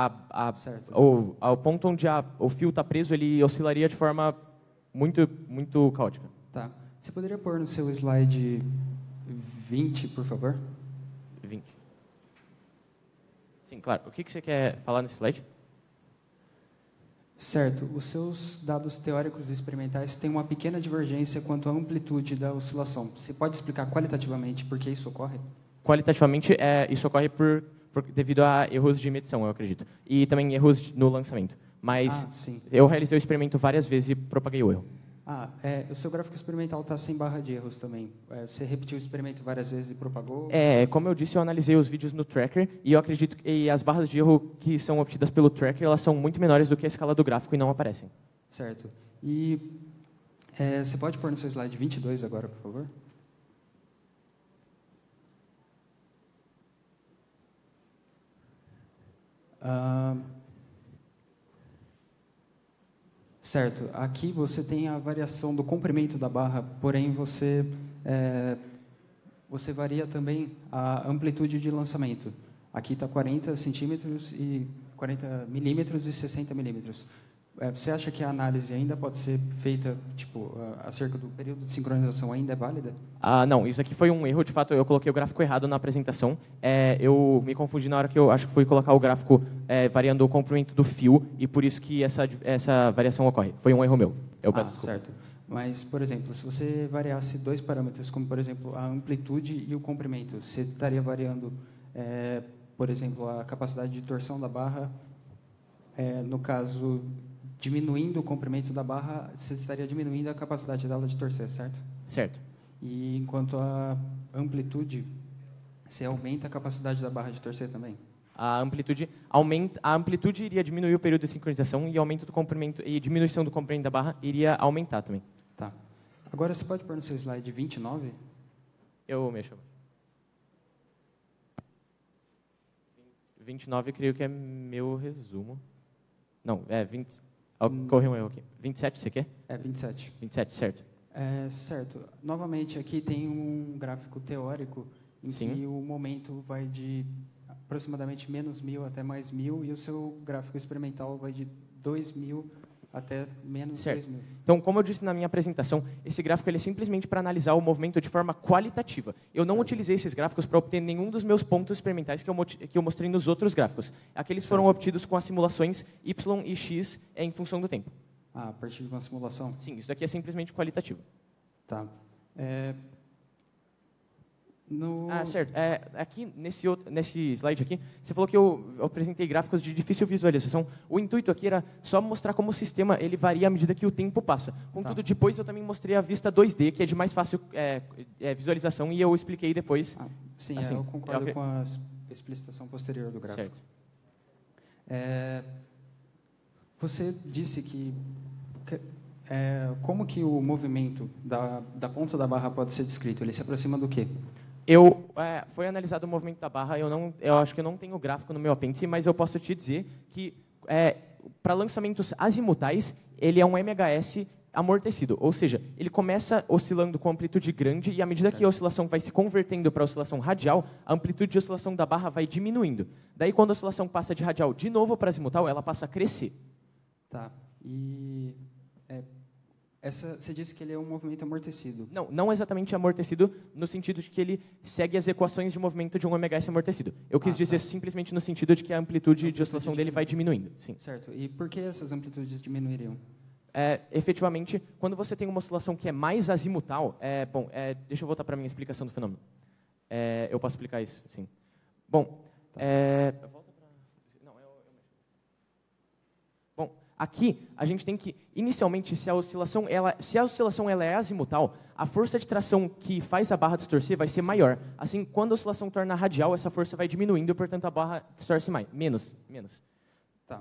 ao ponto onde o fio está preso, ele oscilaria de forma muito, muito caótica. Tá. Você poderia pôr no seu slide 20, por favor? 20. Sim, claro. O que você quer falar nesse slide? Certo. Os seus dados teóricos e experimentais têm uma pequena divergência quanto à amplitude da oscilação. Você pode explicar qualitativamente por que isso ocorre? Qualitativamente, isso ocorre devido a erros de medição, eu acredito. E também erros no lançamento. Mas eu realizei o experimento várias vezes e propaguei o erro. O seu gráfico experimental está sem barra de erros também. Você repetiu o experimento várias vezes e propagou? Como eu disse, eu analisei os vídeos no tracker e eu acredito que as barras de erro que são obtidas pelo tracker, elas são muito menores do que a escala do gráfico e não aparecem. Certo. E você pode pôr no seu slide 22 agora, por favor? Certo. Aqui você tem a variação do comprimento da barra, porém você varia também a amplitude de lançamento. Aqui está 40 centímetros e 40 milímetros e 60 milímetros. Você acha que a análise ainda pode ser feita, acerca do período de sincronização ainda é válida? Não, isso aqui foi um erro. De fato, eu coloquei o gráfico errado na apresentação. Eu me confundi na hora que eu acho que fui colocar o gráfico variando o comprimento do fio e por isso que essa variação ocorre. Foi um erro meu. Eu peço desculpa. Certo. Mas, por exemplo, se você variasse dois parâmetros, como, por exemplo, a amplitude e o comprimento, você estaria variando, por exemplo, a capacidade de torção da barra, no caso, diminuindo o comprimento da barra, você estaria diminuindo a capacidade dela de torcer, certo? Certo. E enquanto a amplitude, você aumenta a capacidade da barra de torcer também? A amplitude iria diminuir o período de sincronização e aumento do comprimento e diminuição do comprimento da barra iria aumentar também. Tá. Agora você pode pôr no seu slide 29? Eu mexo. 29, creio que é meu resumo. Não, 20. Correu um erro aqui. 27, você quer? 27. 27, certo. Certo. Novamente, aqui tem um gráfico teórico em que o momento vai de aproximadamente menos 1.000 até mais 1.000 e o seu gráfico experimental vai de 2.000 até menos 2.000. Então, como eu disse na minha apresentação, esse gráfico ele é simplesmente para analisar o movimento de forma qualitativa. Eu não utilizei esses gráficos para obter nenhum dos meus pontos experimentais que eu mostrei nos outros gráficos. Aqueles foram obtidos com as simulações Y e X em função do tempo. A partir de uma simulação? Sim, isso daqui é simplesmente qualitativo. Tá. Certo. Aqui, nesse slide aqui, você falou que eu apresentei gráficos de difícil visualização. O intuito aqui era só mostrar como o sistema ele varia à medida que o tempo passa. Contudo, depois eu também mostrei a vista 2D, que é de mais fácil visualização, e eu expliquei depois. Sim, eu concordo com a explicitação posterior do gráfico. Certo. Você disse que... como que o movimento da ponta da barra pode ser descrito? Ele se aproxima do quê? Foi analisado o movimento da barra, eu acho que eu não tenho gráfico no meu apêndice, mas eu posso te dizer que, para lançamentos azimutais, ele é um MHS amortecido, ou seja, ele começa oscilando com amplitude grande e, à medida que a oscilação vai se convertendo para a oscilação radial, a amplitude de oscilação da barra vai diminuindo. Daí, quando a oscilação passa de radial de novo para azimutal, ela passa a crescer. Tá. E... você disse que ele é um movimento amortecido. Não exatamente amortecido, no sentido de que ele segue as equações de movimento de um MHS amortecido. Eu quis dizer simplesmente no sentido de que a amplitude de oscilação dele vai diminuindo. Sim. Certo. E por que essas amplitudes diminuiriam? Efetivamente, quando você tem uma oscilação que é mais azimutal... deixa eu voltar para a minha explicação do fenômeno. Eu posso explicar isso, sim. Bom, aqui, a gente tem que, inicialmente, se a oscilação ela é azimutal, a força de tração que faz a barra distorcer vai ser maior. Assim, quando a oscilação torna radial, essa força vai diminuindo, portanto, a barra distorce menos. Tá.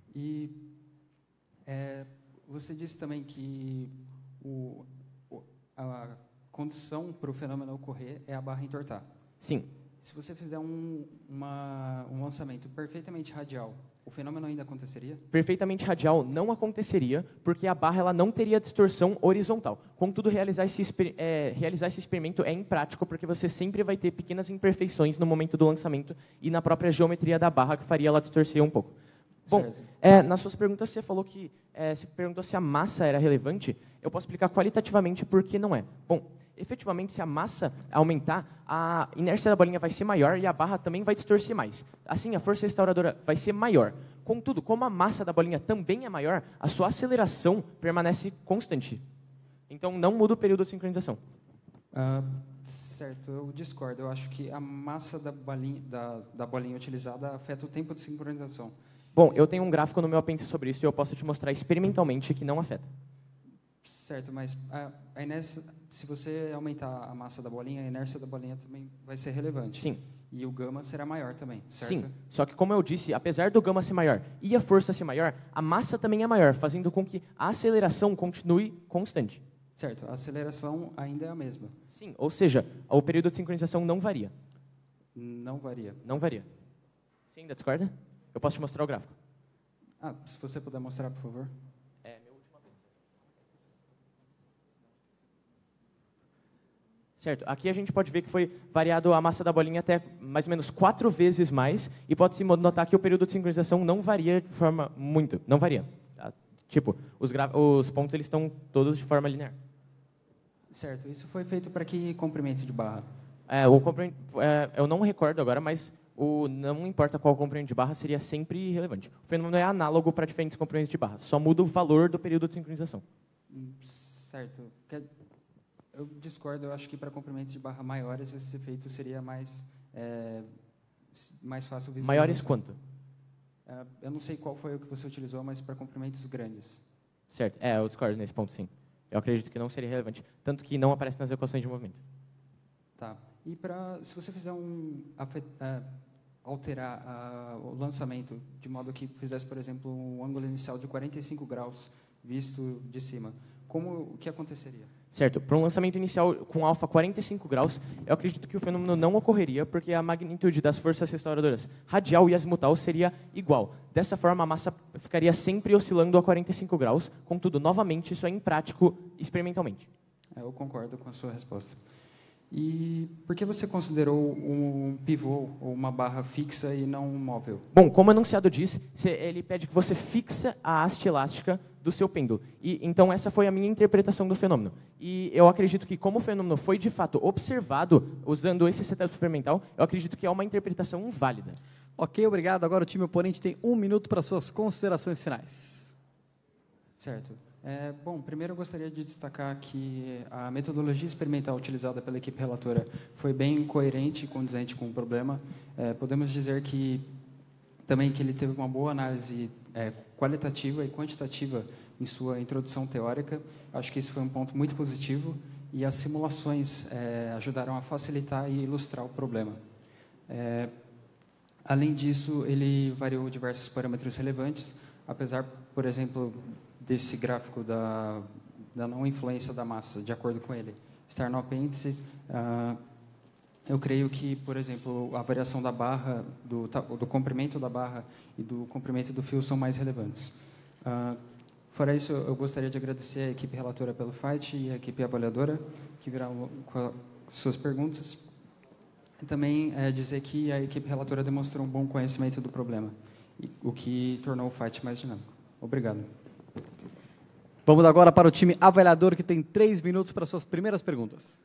E você disse também que a condição para o fenômeno ocorrer é a barra entortar. Sim. Se você fizer um lançamento perfeitamente radial, o fenômeno ainda aconteceria? Perfeitamente radial não aconteceria, porque a barra ela não teria distorção horizontal. Contudo, realizar esse experimento é imprático, porque você sempre vai ter pequenas imperfeições no momento do lançamento e na própria geometria da barra, que faria ela distorcer um pouco. Bom, nas suas perguntas você falou que você perguntou se a massa era relevante. Eu posso explicar qualitativamente por que não é. Bom, efetivamente, se a massa aumentar, a inércia da bolinha vai ser maior e a barra também vai distorcer mais. Assim, a força restauradora vai ser maior. Contudo, como a massa da bolinha também é maior, a sua aceleração permanece constante. Então, não muda o período de sincronização. Certo, eu discordo. Eu acho que a massa da bolinha utilizada afeta o tempo de sincronização. Bom, eu tenho um gráfico no meu apêndice sobre isso e eu posso te mostrar experimentalmente que não afeta. Certo, mas a inércia, se você aumentar a massa da bolinha, a inércia da bolinha também vai ser relevante. Sim. E o gama será maior também, certo? Sim, só que como eu disse, apesar do gama ser maior e a força ser maior, a massa também é maior, fazendo com que a aceleração continue constante. Certo, a aceleração ainda é a mesma. Sim, ou seja, o período de sincronização não varia. Não varia. Não varia. Você ainda discorda? Eu posso te mostrar o gráfico. Se você puder mostrar, por favor. Certo, aqui a gente pode ver que foi variado a massa da bolinha até mais ou menos 4 vezes mais, e pode-se notar que o período de sincronização não varia de forma muito, não varia. Tipo, os pontos eles estão todos de forma linear. Certo, isso foi feito para que comprimento de barra? Eu não recordo agora, mas não importa qual comprimento de barra, seria sempre relevante. O fenômeno é análogo para diferentes comprimentos de barra, só muda o valor do período de sincronização. Certo. Eu discordo, eu acho que para comprimentos de barra maiores esse efeito seria mais fácil visualizar. Maiores quanto? Eu não sei qual foi o que você utilizou, mas para comprimentos grandes. Certo, eu discordo nesse ponto, sim. Eu acredito que não seria relevante, tanto que não aparece nas equações de movimento. Tá. E se você fizer alterar o lançamento de modo que fizesse, por exemplo, um ângulo inicial de 45 graus visto de cima, o que aconteceria? Certo. Para um lançamento inicial com alfa 45 graus, eu acredito que o fenômeno não ocorreria, porque a magnitude das forças restauradoras radial e azimutal seria igual. Dessa forma, a massa ficaria sempre oscilando a 45 graus, contudo, novamente, isso é imprático experimentalmente. Eu concordo com a sua resposta. E por que você considerou um pivô ou uma barra fixa e não um móvel? Bom, como o enunciado diz, ele pede que você fixa a haste elástica do seu pêndulo. Então, essa foi a minha interpretação do fenômeno. E eu acredito que, como o fenômeno foi, de fato, observado usando esse setup experimental, eu acredito que é uma interpretação válida. Ok, obrigado. Agora o time oponente tem 1 minuto para suas considerações finais. Certo. Bom, primeiro eu gostaria de destacar que a metodologia experimental utilizada pela equipe relatora foi bem coerente e condizente com o problema. Podemos dizer que ele teve uma boa análise qualitativa e quantitativa em sua introdução teórica. Acho que isso foi um ponto muito positivo e as simulações ajudaram a facilitar e ilustrar o problema. Além disso, ele variou diversos parâmetros relevantes, apesar, por exemplo, desse gráfico da não influência da massa, de acordo com ele, estar no apêndice. Eu creio que, por exemplo, a variação da barra, do comprimento da barra e do comprimento do fio são mais relevantes. Fora isso, eu gostaria de agradecer a equipe relatora pelo FIGHT e a equipe avaliadora, que viraram com suas perguntas. E também dizer que a equipe relatora demonstrou um bom conhecimento do problema, o que tornou o FIGHT mais dinâmico. Obrigado. Vamos agora para o time avaliador, que tem 3 minutos para suas primeiras perguntas.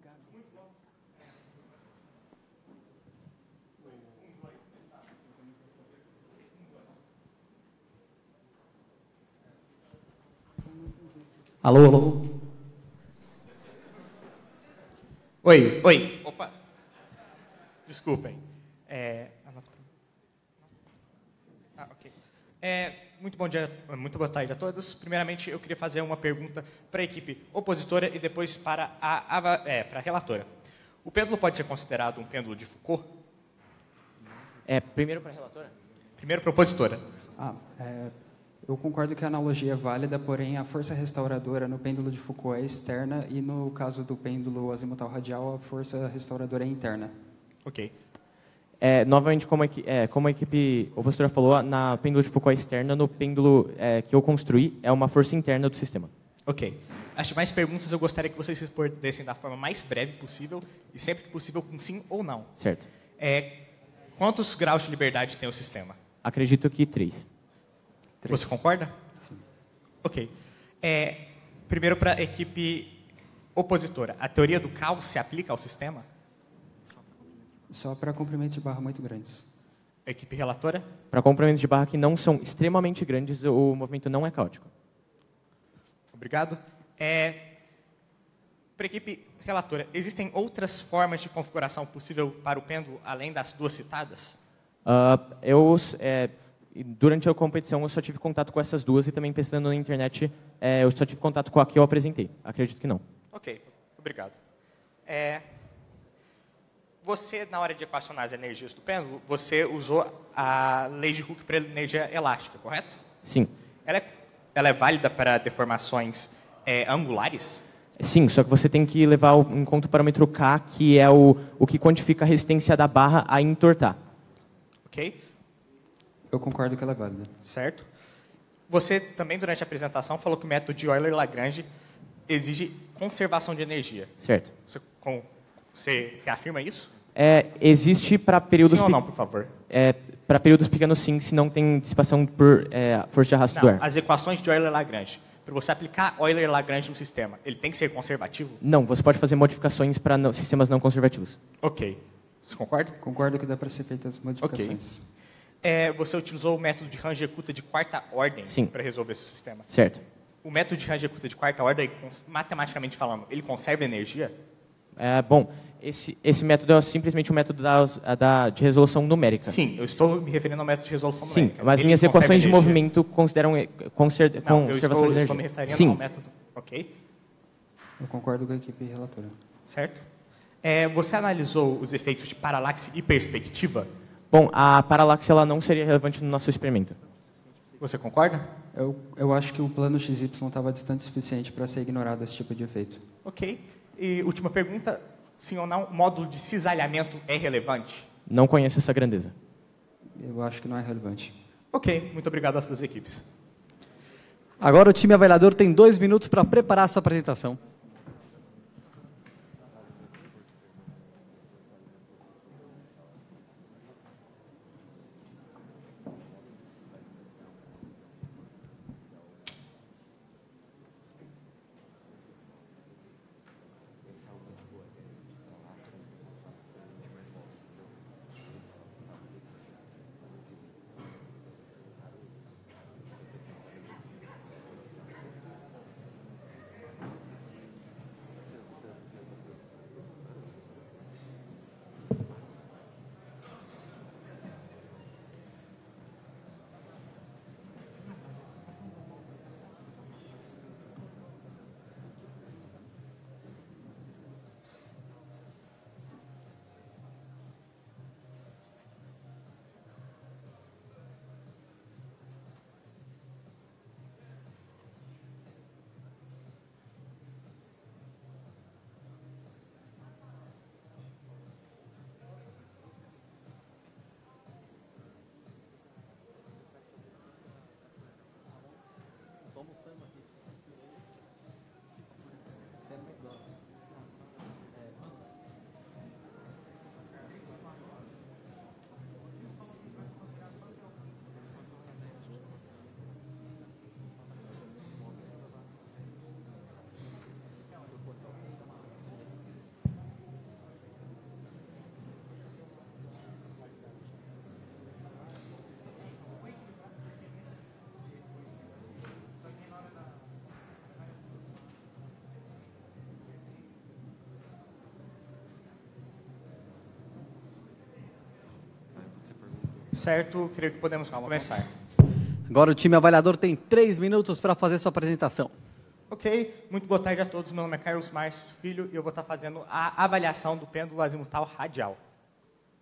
Alô, alô. Oi. Opa. Desculpem. Ok. Muito bom dia, muito boa tarde a todos. Primeiramente, eu queria fazer uma pergunta para a equipe opositora e depois para a relatora. O pêndulo pode ser considerado um pêndulo de Foucault? Primeiro para a relatora? Primeiro para a opositora. Eu concordo que a analogia é válida, porém a força restauradora no pêndulo de Foucault é externa e no caso do pêndulo azimutal radial a força restauradora é interna. Ok. Novamente, como a equipe opositora falou, na pêndulo de Foucault é externa, no pêndulo que eu construí é uma força interna do sistema. Ok. As demais perguntas eu gostaria que vocês respondessem da forma mais breve possível e sempre que possível com sim ou não. Certo. Quantos graus de liberdade tem o sistema? Acredito que 3. Você concorda? Sim. Ok. Primeiro, para a equipe opositora, a teoria do caos se aplica ao sistema? Só para comprimentos de barra muito grandes. A equipe relatora? Para comprimentos de barra que não são extremamente grandes, o movimento não é caótico. Obrigado. Para a equipe relatora, existem outras formas de configuração possível para o pêndulo, além das duas citadas? Durante a competição, eu só tive contato com essas duas e também pesquisando na internet, eu só tive contato com a que eu apresentei. Acredito que não. Ok, obrigado. Você, na hora de equacionar as energias do pêndulo, você usou a lei de Hooke para energia elástica, correto? Sim. Ela é válida para deformações angulares? Sim, só que você tem que levar em conta o parâmetro K, que é o que quantifica a resistência da barra a entortar. Ok. Eu concordo que ela é válida. Certo. Você também, durante a apresentação, falou que o método de Euler-Lagrange exige conservação de energia. Certo. Você reafirma isso? Existe para períodos... Sim ou não, por favor? Para períodos pequenos, sim, se não tem dissipação por força de arrasto do ar. As equações de Euler-Lagrange. Para você aplicar Euler-Lagrange no sistema, ele tem que ser conservativo? Não, você pode fazer modificações para sistemas não conservativos. Ok. Você concorda? Concordo que dá para ser feitas modificações. Ok. Você utilizou o método de Runge-Kutta de quarta ordem para resolver esse sistema? Certo. O método de Runge-Kutta de quarta ordem, matematicamente falando, ele conserva energia? Bom, esse método é simplesmente um método de resolução numérica. Sim, eu estou me referindo ao método de resolução numérica. Sim, mas minhas equações de movimento consideram conservação de energia. Eu estou me referindo ao método. Ok. Eu concordo com a equipe relatora. Certo. Você analisou os efeitos de paralaxe e perspectiva? Bom, a paralaxe ela não seria relevante no nosso experimento. Você concorda? Eu acho que o plano XY estava distante o suficiente para ser ignorado esse tipo de efeito. Ok. E última pergunta, sim ou não, o módulo de cisalhamento é relevante? Não conheço essa grandeza. Eu acho que não é relevante. Ok, muito obrigado às duas equipes. Agora o time avaliador tem 2 minutos para preparar a sua apresentação. Certo, creio que podemos começar. Agora o time avaliador tem 3 minutos para fazer sua apresentação. Ok, muito boa tarde a todos. Meu nome é Carlos Márcio Filho e eu vou estar fazendo a avaliação do pêndulo azimutal radial.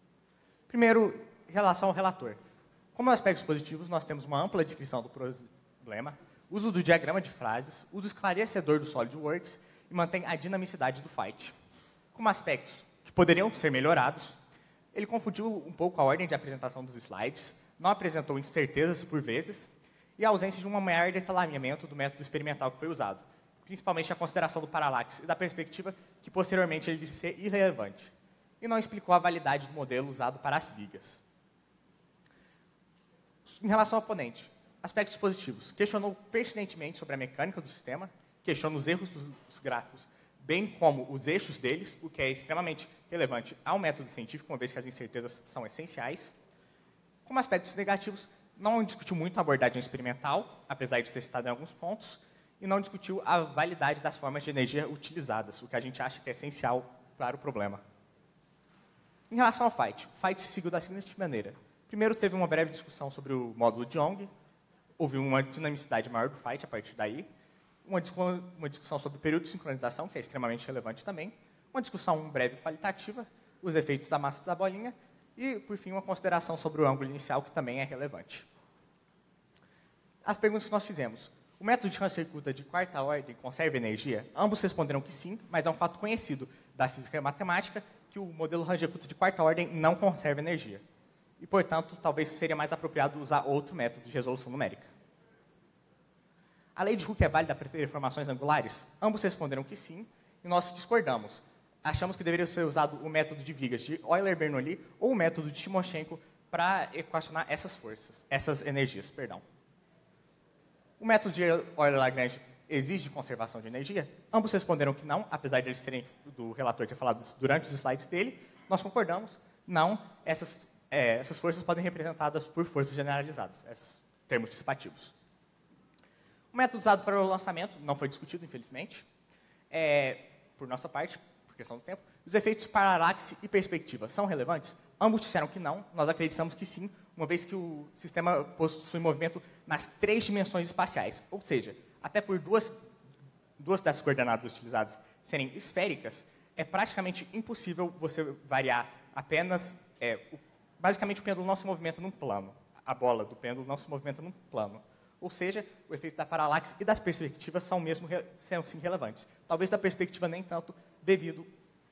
Primeiro, em relação ao relator. Como aspectos positivos, nós temos uma ampla descrição problema, uso do diagrama de frases, uso esclarecedor do SolidWorks e mantém a dinamicidade do fight. Como aspectos que poderiam ser melhorados, ele confundiu um pouco a ordem de apresentação dos slides, não apresentou incertezas por vezes e a ausência de um maior detalhamento do método experimental que foi usado, principalmente a consideração do paralaxe e da perspectiva que posteriormente ele disse ser irrelevante, e não explicou a validade do modelo usado para as vigas. Em relação ao oponente, aspectos positivos. Questionou pertinentemente sobre a mecânica do sistema, questiona os erros dos gráficos, bem como os eixos deles, o que é extremamente relevante ao método científico, uma vez que as incertezas são essenciais. Como aspectos negativos, não discutiu muito a abordagem experimental, apesar de ter citado em alguns pontos, e não discutiu a validade das formas de energia utilizadas, o que a gente acha que é essencial para o problema. Em relação ao fight, o fight seguiu da seguinte maneira. Primeiro, teve uma breve discussão sobre o módulo de Young, houve uma dinamicidade maior do fight a partir daí, uma discussão sobre o período de sincronização, que é extremamente relevante também, uma discussão breve qualitativa, os efeitos da massa da bolinha, e, por fim, uma consideração sobre o ângulo inicial, que também é relevante. As perguntas que nós fizemos. O método de Hunter-Circuita de quarta ordem conserva energia? Ambos responderam que sim, mas é um fato conhecido da física e matemática que o modelo Hunter-Circuita de quarta ordem não conserva energia. E, portanto, talvez seria mais apropriado usar outro método de resolução numérica. A lei de Hooke é válida para ter formações angulares? Ambos responderam que sim, e nós discordamos. Achamos que deveria ser usado o método de vigas de Euler-Bernoulli ou o método de Timoshenko para equacionar essas forças, essas energias, perdão. O método de Euler-Lagrange exige conservação de energia? Ambos responderam que não, apesar de eles terem, do relator ter falado durante os slides dele. Nós concordamos, não, essas forças podem ser representadas por forças generalizadas, esses termos dissipativos. O método usado para o lançamento não foi discutido, infelizmente, por nossa parte, por questão do tempo. Os efeitos paralaxe e perspectiva são relevantes? Ambos disseram que não, nós acreditamos que sim, uma vez que o sistema possui movimento nas 3 dimensões espaciais, ou seja, até por duas das coordenadas utilizadas serem esféricas, é praticamente impossível você variar apenas... basicamente, o pêndulo não se movimenta num plano. A bola do pêndulo não se movimenta num plano. Ou seja, o efeito da paralaxe e das perspectivas são sim relevantes. Talvez da perspectiva nem tanto, devido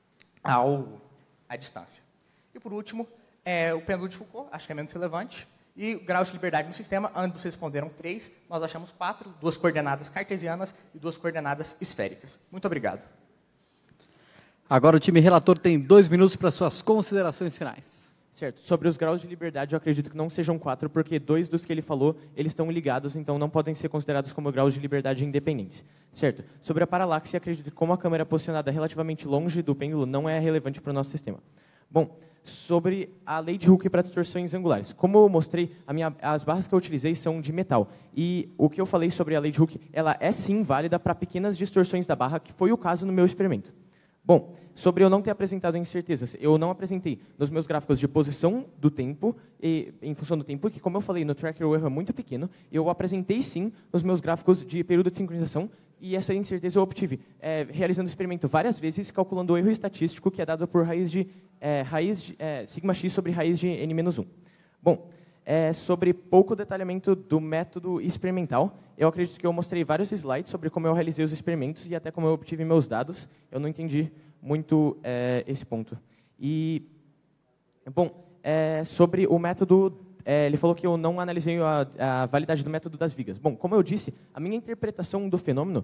à distância. E, por último, o pêndulo de Foucault, acho que é menos relevante. E o grau de liberdade no sistema, ambos responderam 3, nós achamos 4, 2 coordenadas cartesianas e 2 coordenadas esféricas. Muito obrigado. Agora o time relator tem 2 minutos para suas considerações finais. Certo. Sobre os graus de liberdade, eu acredito que não sejam 4, porque 2 dos que ele falou, eles estão ligados, então não podem ser considerados como graus de liberdade independentes. Certo. Sobre a paralaxe, acredito que como a câmera é posicionada relativamente longe do pêndulo, não é relevante para o nosso sistema. Bom, sobre a lei de Hooke para distorções angulares. Como eu mostrei, as barras que eu utilizei são de metal. E o que eu falei sobre a lei de Hooke, ela é sim válida para pequenas distorções da barra, que foi o caso no meu experimento. Bom, sobre eu não ter apresentado incertezas, eu não apresentei nos meus gráficos de posição do tempo, e em função do tempo, que como eu falei, no tracker o erro é muito pequeno, eu apresentei sim nos meus gráficos de período de sincronização, e essa incerteza eu obtive realizando o experimento várias vezes, calculando o erro estatístico, que é dado por sigma x sobre raiz de n-1. Bom, sobre pouco detalhamento do método experimental, eu acredito que eu mostrei vários slides sobre como eu realizei os experimentos e até como eu obtive meus dados. Eu não entendi muito esse ponto. E, bom, sobre o método, ele falou que eu não analisei a validade do método das vigas. Bom, como eu disse, a minha interpretação do fenômeno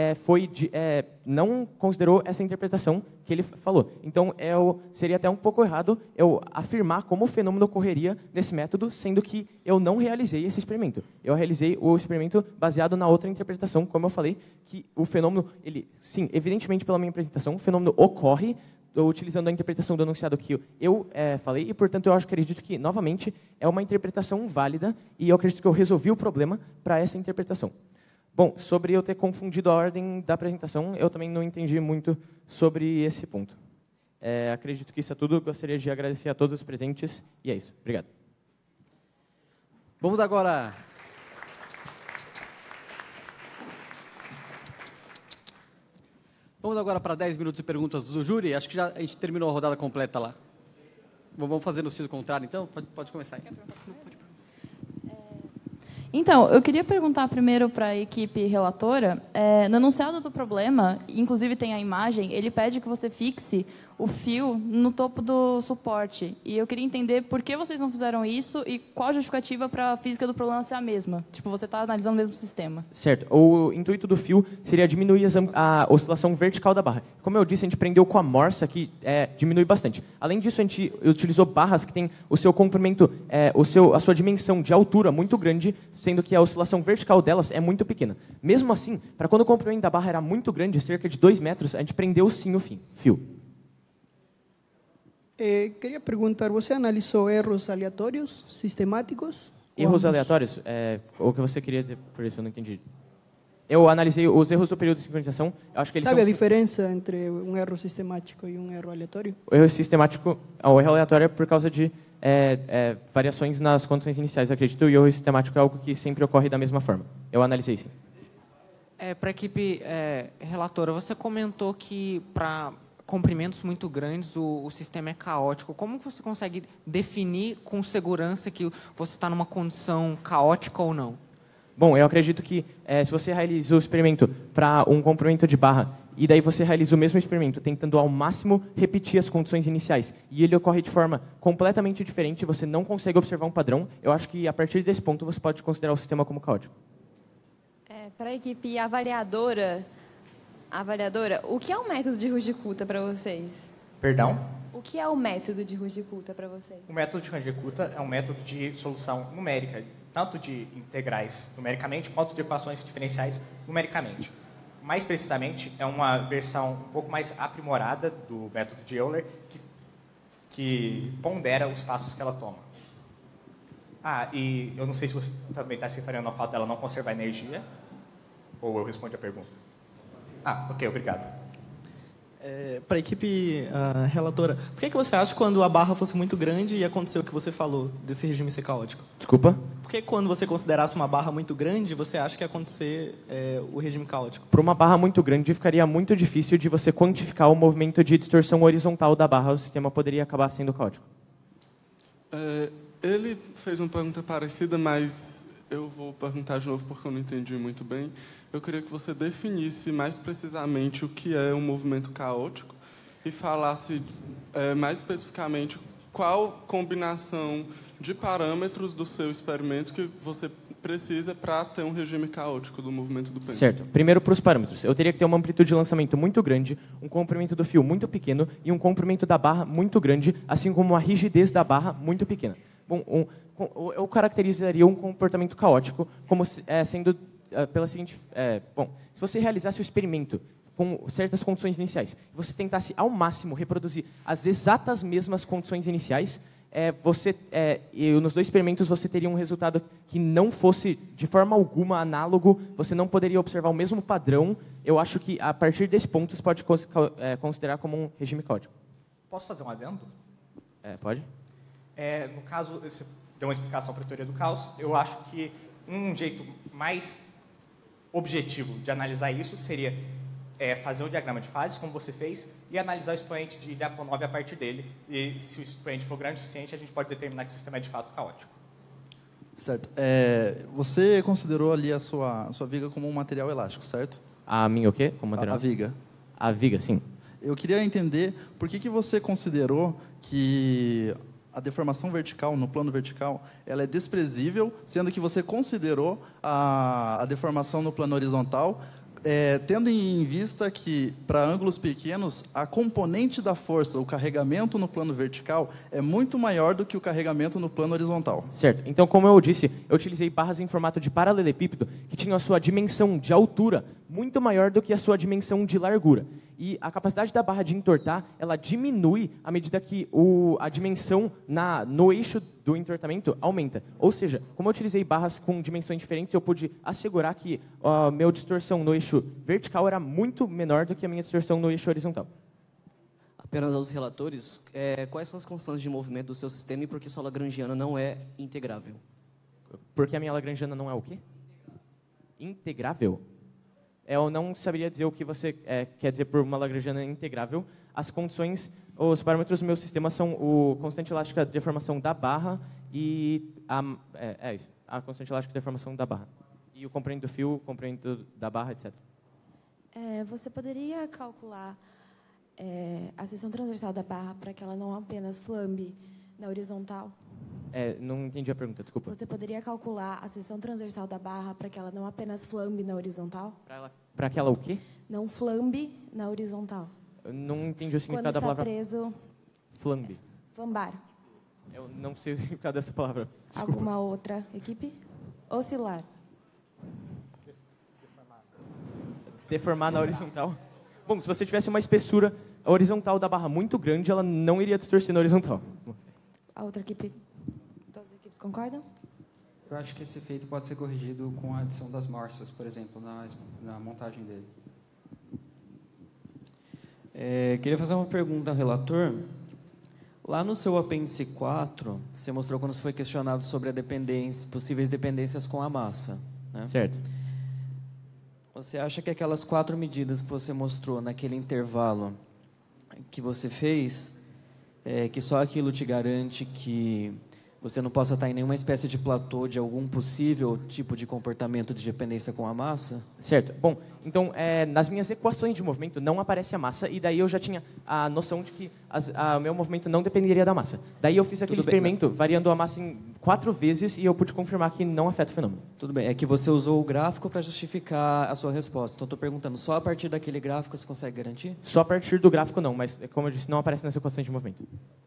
não considerou essa interpretação que ele falou. Então, seria até um pouco errado eu afirmar como o fenômeno ocorreria nesse método, sendo que eu não realizei esse experimento. Eu realizei o experimento baseado na outra interpretação, como eu falei, que o fenômeno, sim, evidentemente pela minha apresentação, o fenômeno ocorre utilizando a interpretação do enunciado que eu falei, e, portanto, eu acredito que, novamente, é uma interpretação válida, e eu acredito que eu resolvi o problema para essa interpretação. Bom, sobre eu ter confundido a ordem da apresentação, eu também não entendi muito sobre esse ponto. Acredito que isso é tudo. Gostaria de agradecer a todos os presentes, e é isso. Obrigado. Vamos agora... Vamos agora para 10 minutos de perguntas do júri. Acho que já a gente terminou a rodada completa lá. Vamos fazer no sentido contrário, então? Pode começar aí. Então, eu queria perguntar primeiro para a equipe relatora, no enunciado do problema, inclusive tem a imagem, ele pede que você fixe o fio no topo do suporte. E eu queria entender por que vocês não fizeram isso e qual a justificativa para a física do problema ser a mesma. Tipo, você está analisando o mesmo sistema. Certo. O intuito do fio seria diminuir a oscilação vertical da barra. Como eu disse, a gente prendeu com a morsa, que diminui bastante. Além disso, a gente utilizou barras que têm o seu comprimento, a sua dimensão de altura muito grande, sendo que a oscilação vertical delas é muito pequena. Mesmo assim, para quando o comprimento da barra era muito grande, cerca de 2 metros, a gente prendeu sim o fio. Queria perguntar, você analisou erros aleatórios, sistemáticos? Erros aleatórios? O que você queria dizer por isso? Eu não entendi. Eu analisei os erros do período de sincronização. Eu acho que eles Sabe a diferença entre um erro sistemático e um erro aleatório? O erro sistemático, o erro aleatório é por causa de variações nas condições iniciais, eu acredito, e o erro sistemático é algo que sempre ocorre da mesma forma. Eu analisei, sim. Para a equipe relatora, você comentou que para comprimentos muito grandes o sistema é caótico. Como você consegue definir com segurança que você está numa condição caótica ou não? Bom, eu acredito que se você realiza o experimento para um comprimento de barra e daí você realiza o mesmo experimento tentando ao máximo repetir as condições iniciais e ele ocorre de forma completamente diferente, você não consegue observar um padrão, eu acho que a partir desse ponto você pode considerar o sistema como caótico. Para a equipe avaliadora, o que é o método de Ruji-Kutta para vocês? Perdão? O que é o método de Ruji-Kutta para vocês? O método de Ruji-Kutta é um método de solução numérica, tanto de integrais numericamente, quanto de equações diferenciais numericamente. Mais precisamente, é uma versão um pouco mais aprimorada do método de Euler, que pondera os passos que ela toma. E eu não sei se você também está se referindo ao fato dela não conservar energia, ou eu respondo a pergunta. Ok, obrigado. Para a equipe relatora, por que você acha que quando a barra fosse muito grande e aconteceu o que você falou, desse regime ser caótico? Desculpa? Por que quando você considerasse uma barra muito grande, você acha que ia acontecer o regime caótico? Para uma barra muito grande, ficaria muito difícil de você quantificar o movimento de distorção horizontal da barra, o sistema poderia acabar sendo caótico. Ele fez uma pergunta parecida, mas eu vou perguntar de novo porque eu não entendi muito bem. Eu queria que você definisse mais precisamente o que é um movimento caótico e falasse mais especificamente qual combinação de parâmetros do seu experimento que você precisa para ter um regime caótico do movimento do pêndulo. Certo. Primeiro, para os parâmetros. Eu teria que ter uma amplitude de lançamento muito grande, um comprimento do fio muito pequeno e um comprimento da barra muito grande, assim como uma rigidez da barra muito pequena. Bom, eu caracterizaria um comportamento caótico como sendo pela seguinte... se você realizasse o experimento com certas condições iniciais, e você tentasse ao máximo reproduzir as exatas mesmas condições iniciais, nos dois experimentos você teria um resultado que não fosse de forma alguma análogo, você não poderia observar o mesmo padrão. Eu acho que a partir desse ponto você pode considerar como um regime caótico. Posso fazer um adendo? Pode. No caso, você deu uma explicação para a teoria do caos, eu acho que um jeito mais objetivo de analisar isso seria fazer o diagrama de fases, como você fez, e analisar o expoente de Lyapunov a partir dele. E se o expoente for grande o suficiente, a gente pode determinar que o sistema é de fato caótico. Certo. Você considerou ali a sua viga como um material elástico, certo? A minha o quê? Como material? A viga. A viga, sim. Eu queria entender por que você considerou que a deformação vertical, no plano vertical, ela é desprezível, sendo que você considerou a deformação no plano horizontal, tendo em vista que, para ângulos pequenos, a componente da força, o carregamento no plano vertical, é muito maior do que o carregamento no plano horizontal. Certo. Então, como eu disse, eu utilizei barras em formato de paralelepípedo, que tinham a sua dimensão de altura muito maior do que a sua dimensão de largura. E a capacidade da barra de entortar, ela diminui à medida que a dimensão no eixo do entortamento aumenta. Ou seja, como eu utilizei barras com dimensões diferentes, eu pude assegurar que a minha distorção no eixo vertical era muito menor do que a minha distorção no eixo horizontal. Apenas aos relatores, quais são as constantes de movimento do seu sistema e por que sua lagrangiana não é integrável? Porque a minha lagrangiana não é o quê? Integrável? Eu não saberia dizer o que você quer dizer por uma lagrangiana integrável. As condições, os parâmetros do meu sistema são o constante elástica de deformação da barra e a constante elástica de deformação da barra. E o comprimento do fio, o comprimento da barra, etc. Você poderia calcular a seção transversal da barra para que ela não apenas flambe na horizontal? Não entendi a pergunta, desculpa. Você poderia calcular a seção transversal da barra para que ela não apenas flambe na horizontal? Para que ela o quê? Não flambe na horizontal. Eu não entendi o significado Quando da palavra. preso... Flambe. Flambar. Eu não sei o significado dessa palavra. Desculpa. Alguma outra equipe? Oscilar. Deformar na horizontal. Bom, se você tivesse uma espessura horizontal da barra muito grande, ela não iria distorcer na horizontal. A outra equipe? Todas as equipes concordam? Eu acho que esse efeito pode ser corrigido com a adição das morsas, por exemplo, na montagem dele. Queria fazer uma pergunta ao relator. Lá no seu apêndice 4, você mostrou quando você foi questionado sobre a possíveis dependências com a massa. Né? Certo. Você acha que aquelas 4 medidas que você mostrou naquele intervalo que você fez, que só aquilo te garante que você não possa estar em nenhuma espécie de platô de algum possível tipo de comportamento de dependência com a massa? Certo. Bom, então, nas minhas equações de movimento não aparece a massa, e daí eu já tinha a noção de que o meu movimento não dependeria da massa. Daí eu fiz aquele experimento variando a massa em 4 vezes e eu pude confirmar que não afeta o fenômeno. Tudo bem. É que você usou o gráfico para justificar a sua resposta. Então, estou perguntando, só a partir daquele gráfico você consegue garantir? Só a partir do gráfico não, mas, como eu disse, não aparece nas equações de movimento.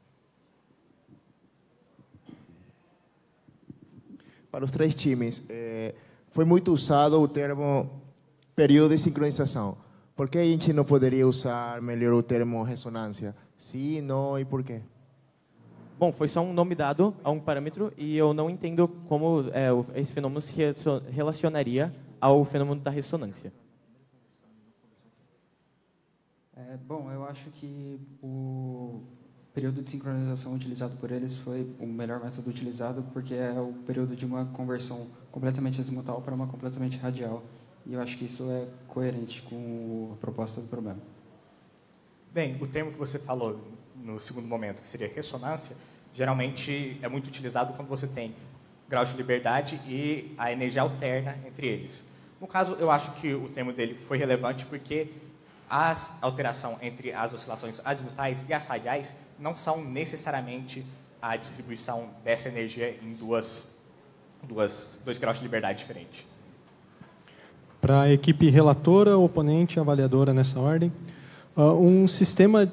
Para os 3 times, foi muito usado o termo período de sincronização. Por que a gente não poderia usar melhor o termo ressonância? Sim, não e por quê? Bom, foi só um nome dado a um parâmetro e eu não entendo como esse fenômeno se relacionaria ao fenômeno da ressonância. Bom, eu acho que o período de sincronização utilizado por eles foi o melhor método utilizado, porque é o período de uma conversão completamente azimutal para uma completamente radial. E eu acho que isso é coerente com a proposta do problema. Bem, o termo que você falou no segundo momento, que seria ressonância, geralmente é muito utilizado quando você tem grau de liberdade e a energia alterna entre eles. No caso, eu acho que o termo dele foi relevante porque a alteração entre as oscilações azimutais e as radiais não são necessariamente a distribuição dessa energia em dois graus de liberdade diferentes. Para a equipe relatora, oponente, avaliadora nessa ordem, um sistema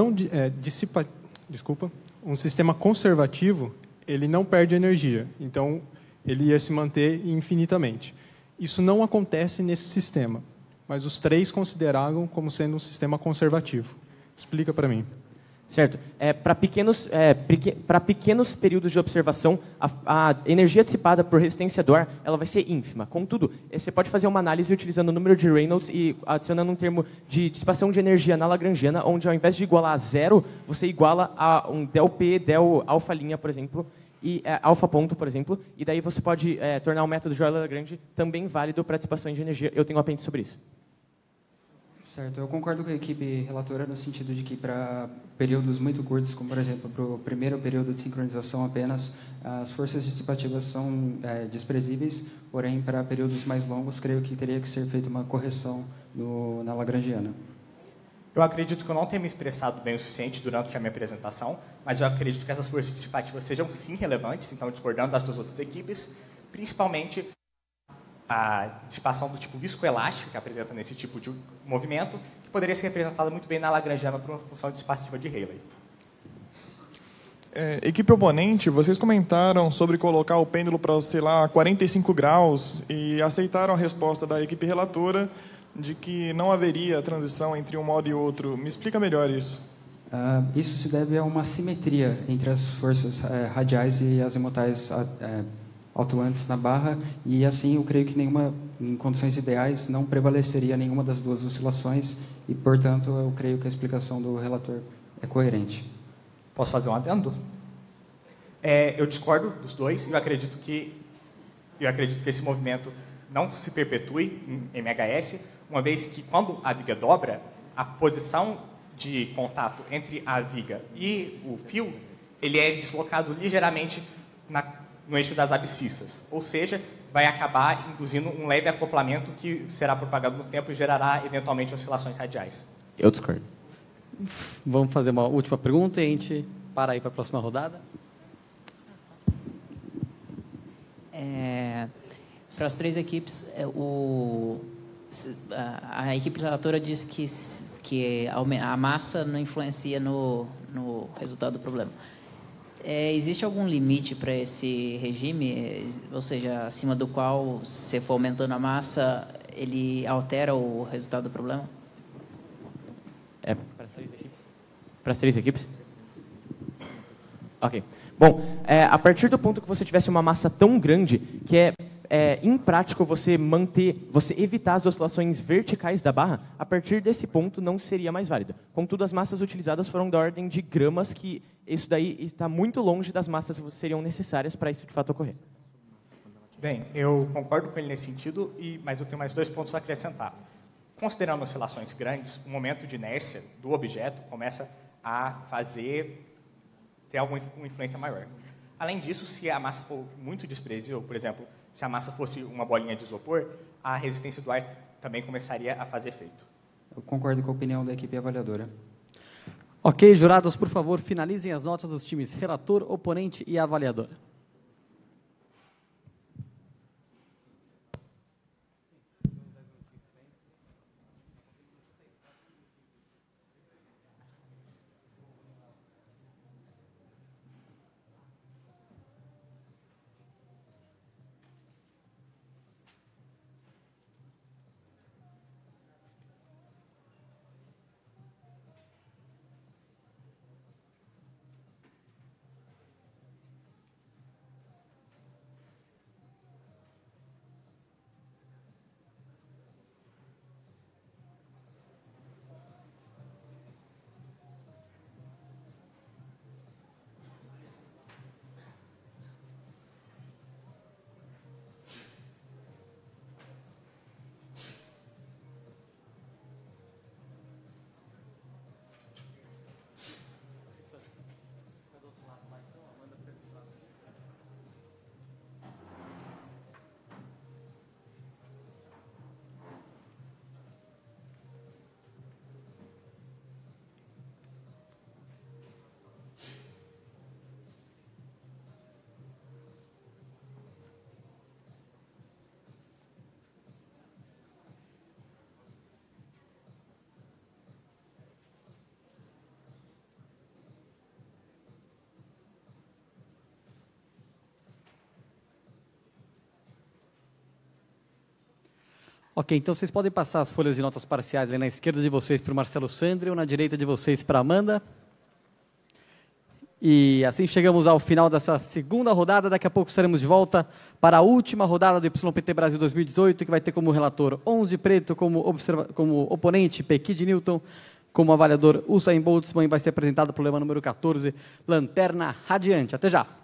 um sistema conservativo, ele não perde energia, então ele ia se manter infinitamente. Isso não acontece nesse sistema, mas os 3 consideraram como sendo um sistema conservativo. Explica para mim. Certo. Para pequenos períodos de observação, a energia dissipada por resistência do ar ela vai ser ínfima. Contudo, você pode fazer uma análise utilizando o número de Reynolds e adicionando um termo de dissipação de energia na Lagrangiana, onde ao invés de igualar a 0, você iguala a um del P, del alfa linha, por exemplo, e alfa ponto, por exemplo, e daí você pode tornar o método de Euler-Lagrange também válido para dissipações de energia. Eu tenho um apêndice sobre isso. Certo, eu concordo com a equipe relatora no sentido de que para períodos muito curtos, como por exemplo para o primeiro período de sincronização apenas, as forças dissipativas são desprezíveis, porém para períodos mais longos creio que teria que ser feita uma correção na Lagrangiana. Eu acredito que eu não tenha me expressado bem o suficiente durante a minha apresentação, mas eu acredito que essas forças dissipativas sejam sim relevantes, então discordando das 2 outras equipes, principalmente a dissipação do tipo viscoelástico, que apresenta nesse tipo de movimento, que poderia ser representada muito bem na Lagrangiana por uma função dissipativa de Rayleigh. Equipe oponente, vocês comentaram sobre colocar o pêndulo para oscilar a 45 graus e aceitaram a resposta da equipe relatora de que não haveria transição entre um modo e outro. Me explica melhor isso. Isso se deve a uma simetria entre as forças radiais e azimutais atuantes na barra, e assim eu creio que em condições ideais não prevaleceria nenhuma das 2 oscilações e, portanto, eu creio que a explicação do relator é coerente. Posso fazer um adendo? Eu discordo dos 2 e eu acredito que esse movimento não se perpetue em MHS, uma vez que quando a viga dobra, a posição de contato entre a viga e o fio ele é deslocado ligeiramente no eixo das abscissas. Ou seja, vai acabar induzindo um leve acoplamento que será propagado no tempo e gerará, eventualmente, oscilações radiais. Eu discordo. Vamos fazer uma última pergunta e a gente para aí para a próxima rodada. Para as três equipes, a equipe relatora diz que a massa não influencia no resultado do problema. Existe algum limite para esse regime? Ou seja, acima do qual, se for aumentando a massa, ele altera o resultado do problema? Para as três equipes? Para as três equipes? Ok. Bom, a partir do ponto que você tivesse uma massa tão grande que é imprático você evitar as oscilações verticais da barra, a partir desse ponto não seria mais válido. Contudo, as massas utilizadas foram da ordem de gramas, que isso daí está muito longe das massas que seriam necessárias para isso de fato ocorrer. Bem, eu concordo com ele nesse sentido, mas eu tenho mais 2 pontos a acrescentar. Considerando oscilações grandes, o momento de inércia do objeto começa a ter alguma influência maior. Além disso, se a massa for muito desprezível, por exemplo, se a massa fosse uma bolinha de isopor, a resistência do ar também começaria a fazer efeito. Eu concordo com a opinião da equipe avaliadora. Ok, jurados, por favor, finalizem as notas dos times relator, oponente e avaliador. Ok, então vocês podem passar as folhas de notas parciais ali na esquerda de vocês para o Marcelo Sandri ou na direita de vocês para a Amanda. E assim chegamos ao final dessa segunda rodada. Daqui a pouco estaremos de volta para a última rodada do YPT Brasil 2018, que vai ter como relator 11 Preto, como oponente Pequi de Newton, como avaliador Usain Boltzmann, e vai ser apresentado o problema número 14, Lanterna Radiante. Até já!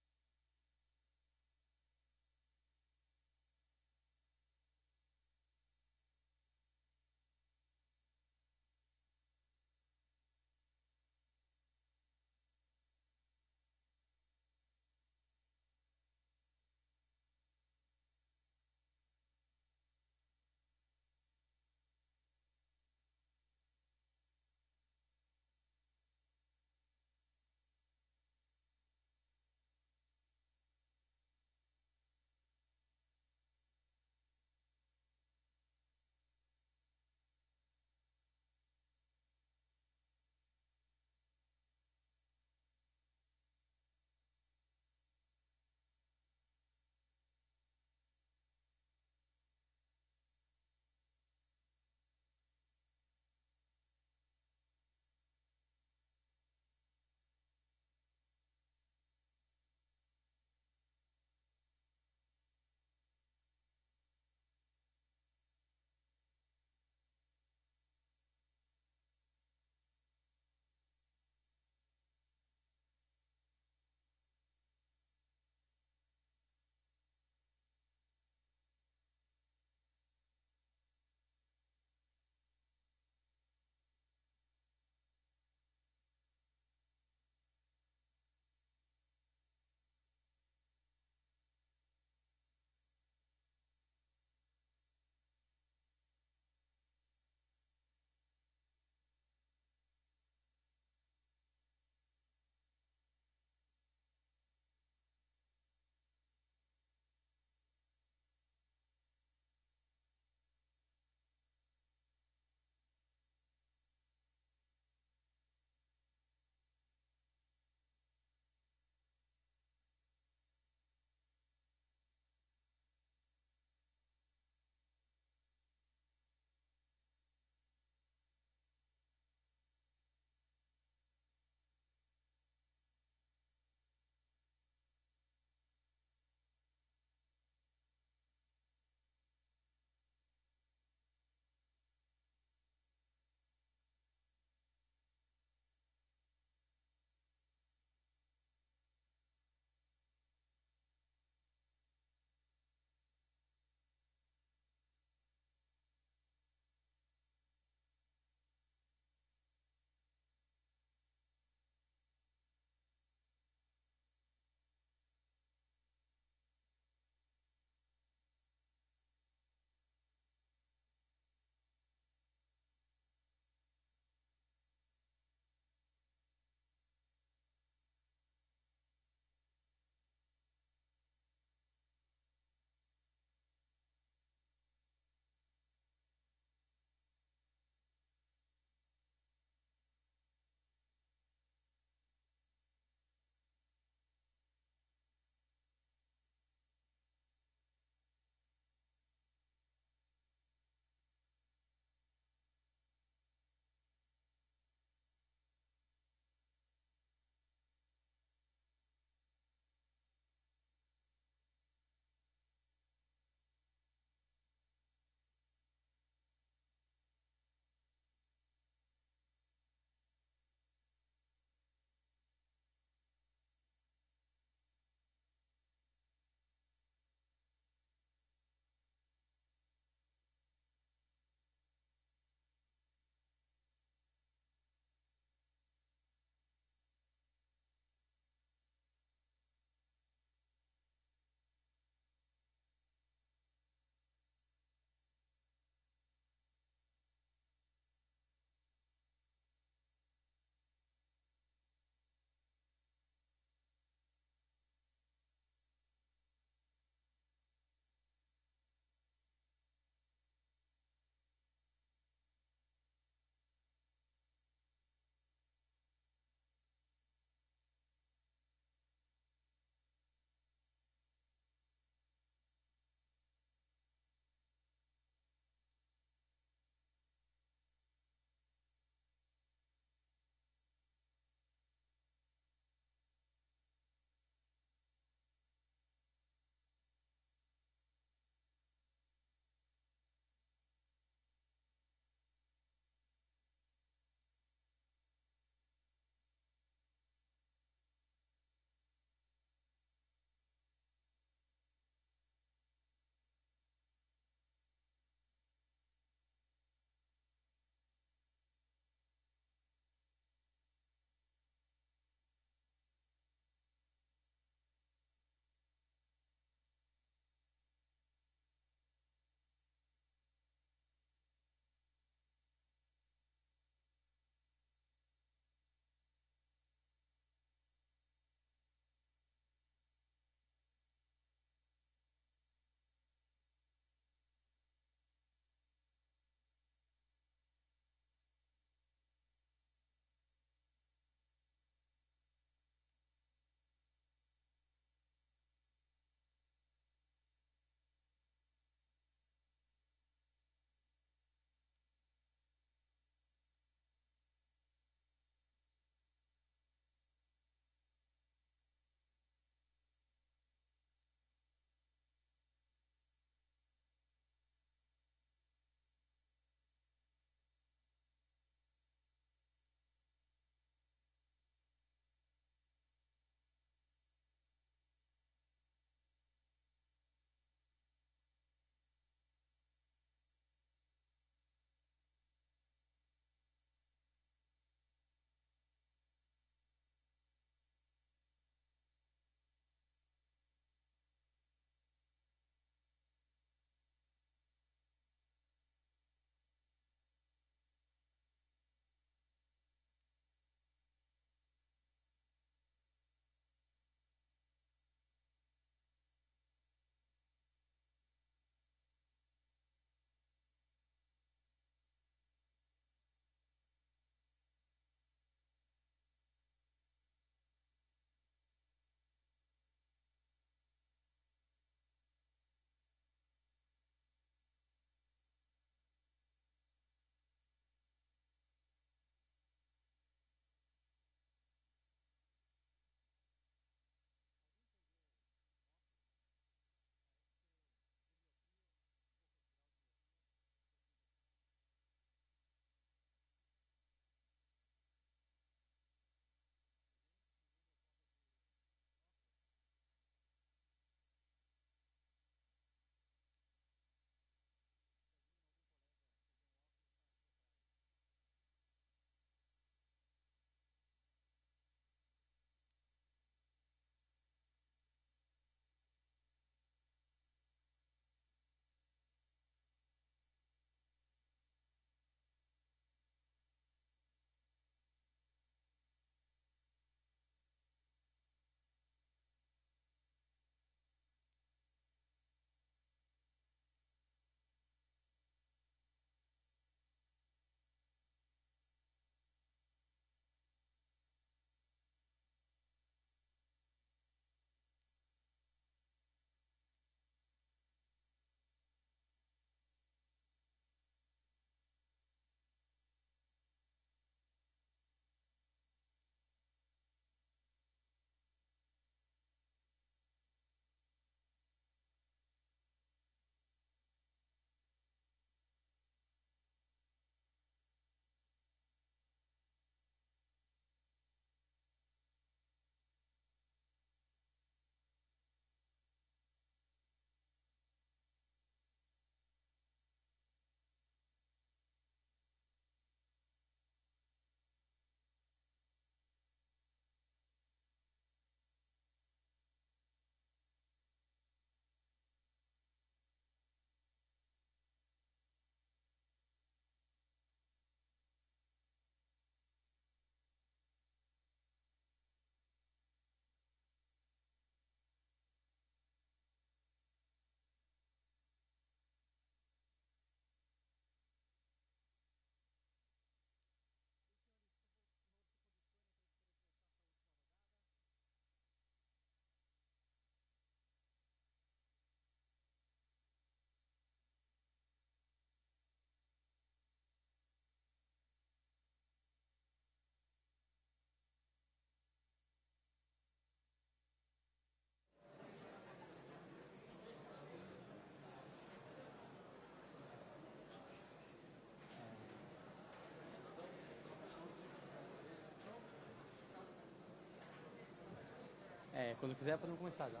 Quando quiser, podemos começar já.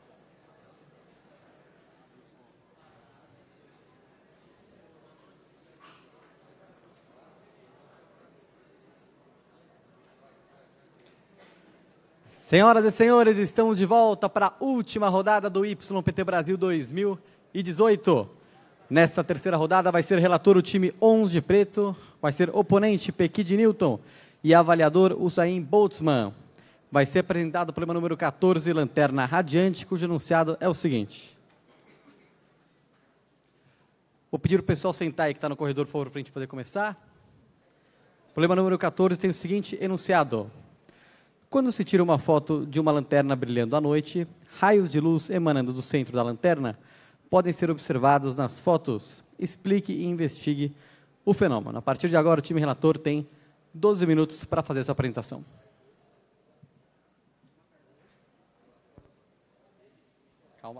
Senhoras e senhores, estamos de volta para a última rodada do YPT Brasil 2018. Nessa terceira rodada vai ser relator o time 11 de preto, vai ser oponente Pequi de Newton e avaliador Usain Boltzmann. Vai ser apresentado o problema número 14, Lanterna Radiante, cujo enunciado é o seguinte. Vou pedir para o pessoal sentar aí que está no corredor, por favor, para a gente poder começar. Problema número 14 tem o seguinte enunciado. Quando se tira uma foto de uma lanterna brilhando à noite, raios de luz emanando do centro da lanterna podem ser observados nas fotos. Explique e investigue o fenômeno. A partir de agora, o time relator tem 12 minutos para fazer sua apresentação. Calma.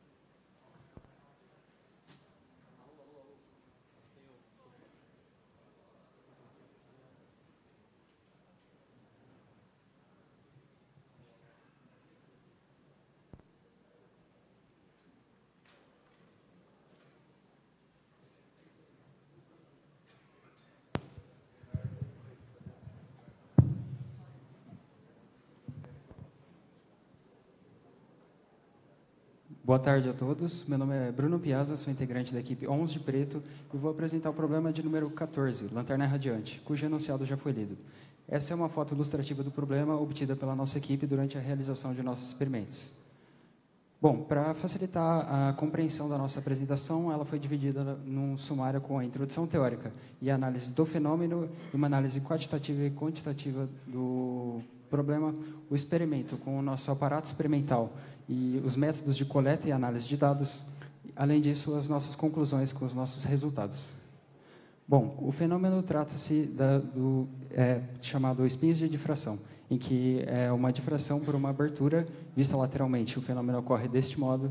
Boa tarde a todos. Meu nome é Bruno Piazza, sou integrante da equipe 11 de preto e vou apresentar o problema de número 14, Lanterna Radiante, cujo enunciado já foi lido. Essa é uma foto ilustrativa do problema obtida pela nossa equipe durante a realização de nossos experimentos. Bom, para facilitar a compreensão da nossa apresentação, ela foi dividida num sumário com a introdução teórica e a análise do fenômeno, e uma análise quantitativa e quantitativa do problema, o experimento com o nosso aparato experimental e os métodos de coleta e análise de dados, além disso, as nossas conclusões com os nossos resultados. Bom, o fenômeno trata-se do chamado espinhos de difração, em que é uma difração por uma abertura vista lateralmente. O fenômeno ocorre deste modo.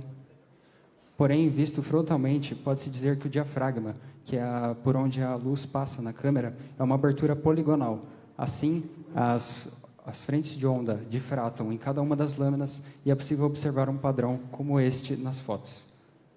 Porém, visto frontalmente, pode-se dizer que o diafragma, que é por onde a luz passa na câmera, é uma abertura poligonal. Assim, as frentes de onda difratam em cada uma das lâminas e é possível observar um padrão como este nas fotos.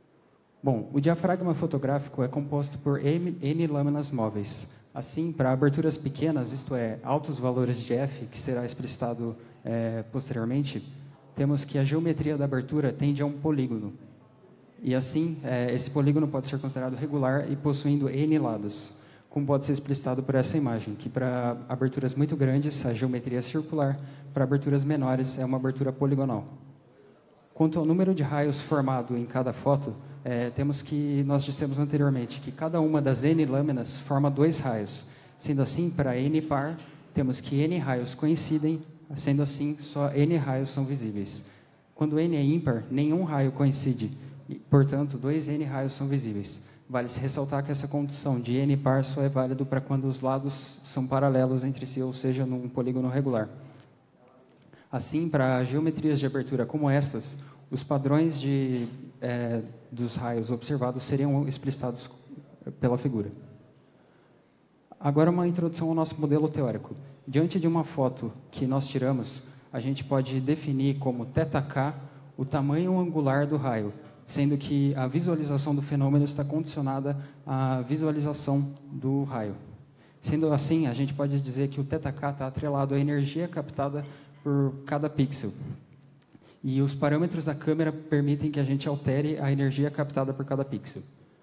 Bom, o diafragma fotográfico é composto por N lâminas móveis. Assim, para aberturas pequenas, isto é, altos valores de F, que será explicitado posteriormente, temos que a geometria da abertura tende a um polígono. E assim, esse polígono pode ser considerado regular e possuindo N lados, como pode ser explicitado por essa imagem, que para aberturas muito grandes, a geometria é circular, para aberturas menores, é uma abertura poligonal. Quanto ao número de raios formado em cada foto, temos que, nós dissemos anteriormente, que cada uma das N lâminas forma 2 raios. Sendo assim, para N par, temos que N raios coincidem, sendo assim, só N raios são visíveis. Quando N é ímpar, nenhum raio coincide, e, portanto, 2 N raios são visíveis. Vale-se ressaltar que essa condição de N par só é válido para quando os lados são paralelos entre si, ou seja, num polígono regular. Assim, para geometrias de abertura como estas, os padrões dos raios observados seriam explicitados pela figura. Agora, uma introdução ao nosso modelo teórico. Diante de uma foto que nós tiramos, a gente pode definir como θk o tamanho angular do raio, sendo que a visualização do fenômeno está condicionada à visualização do raio. Sendo assim, a gente pode dizer que o θk está atrelado à energia captada por cada pixel. E os parâmetros da câmera permitem que a gente altere a energia captada por cada pixel.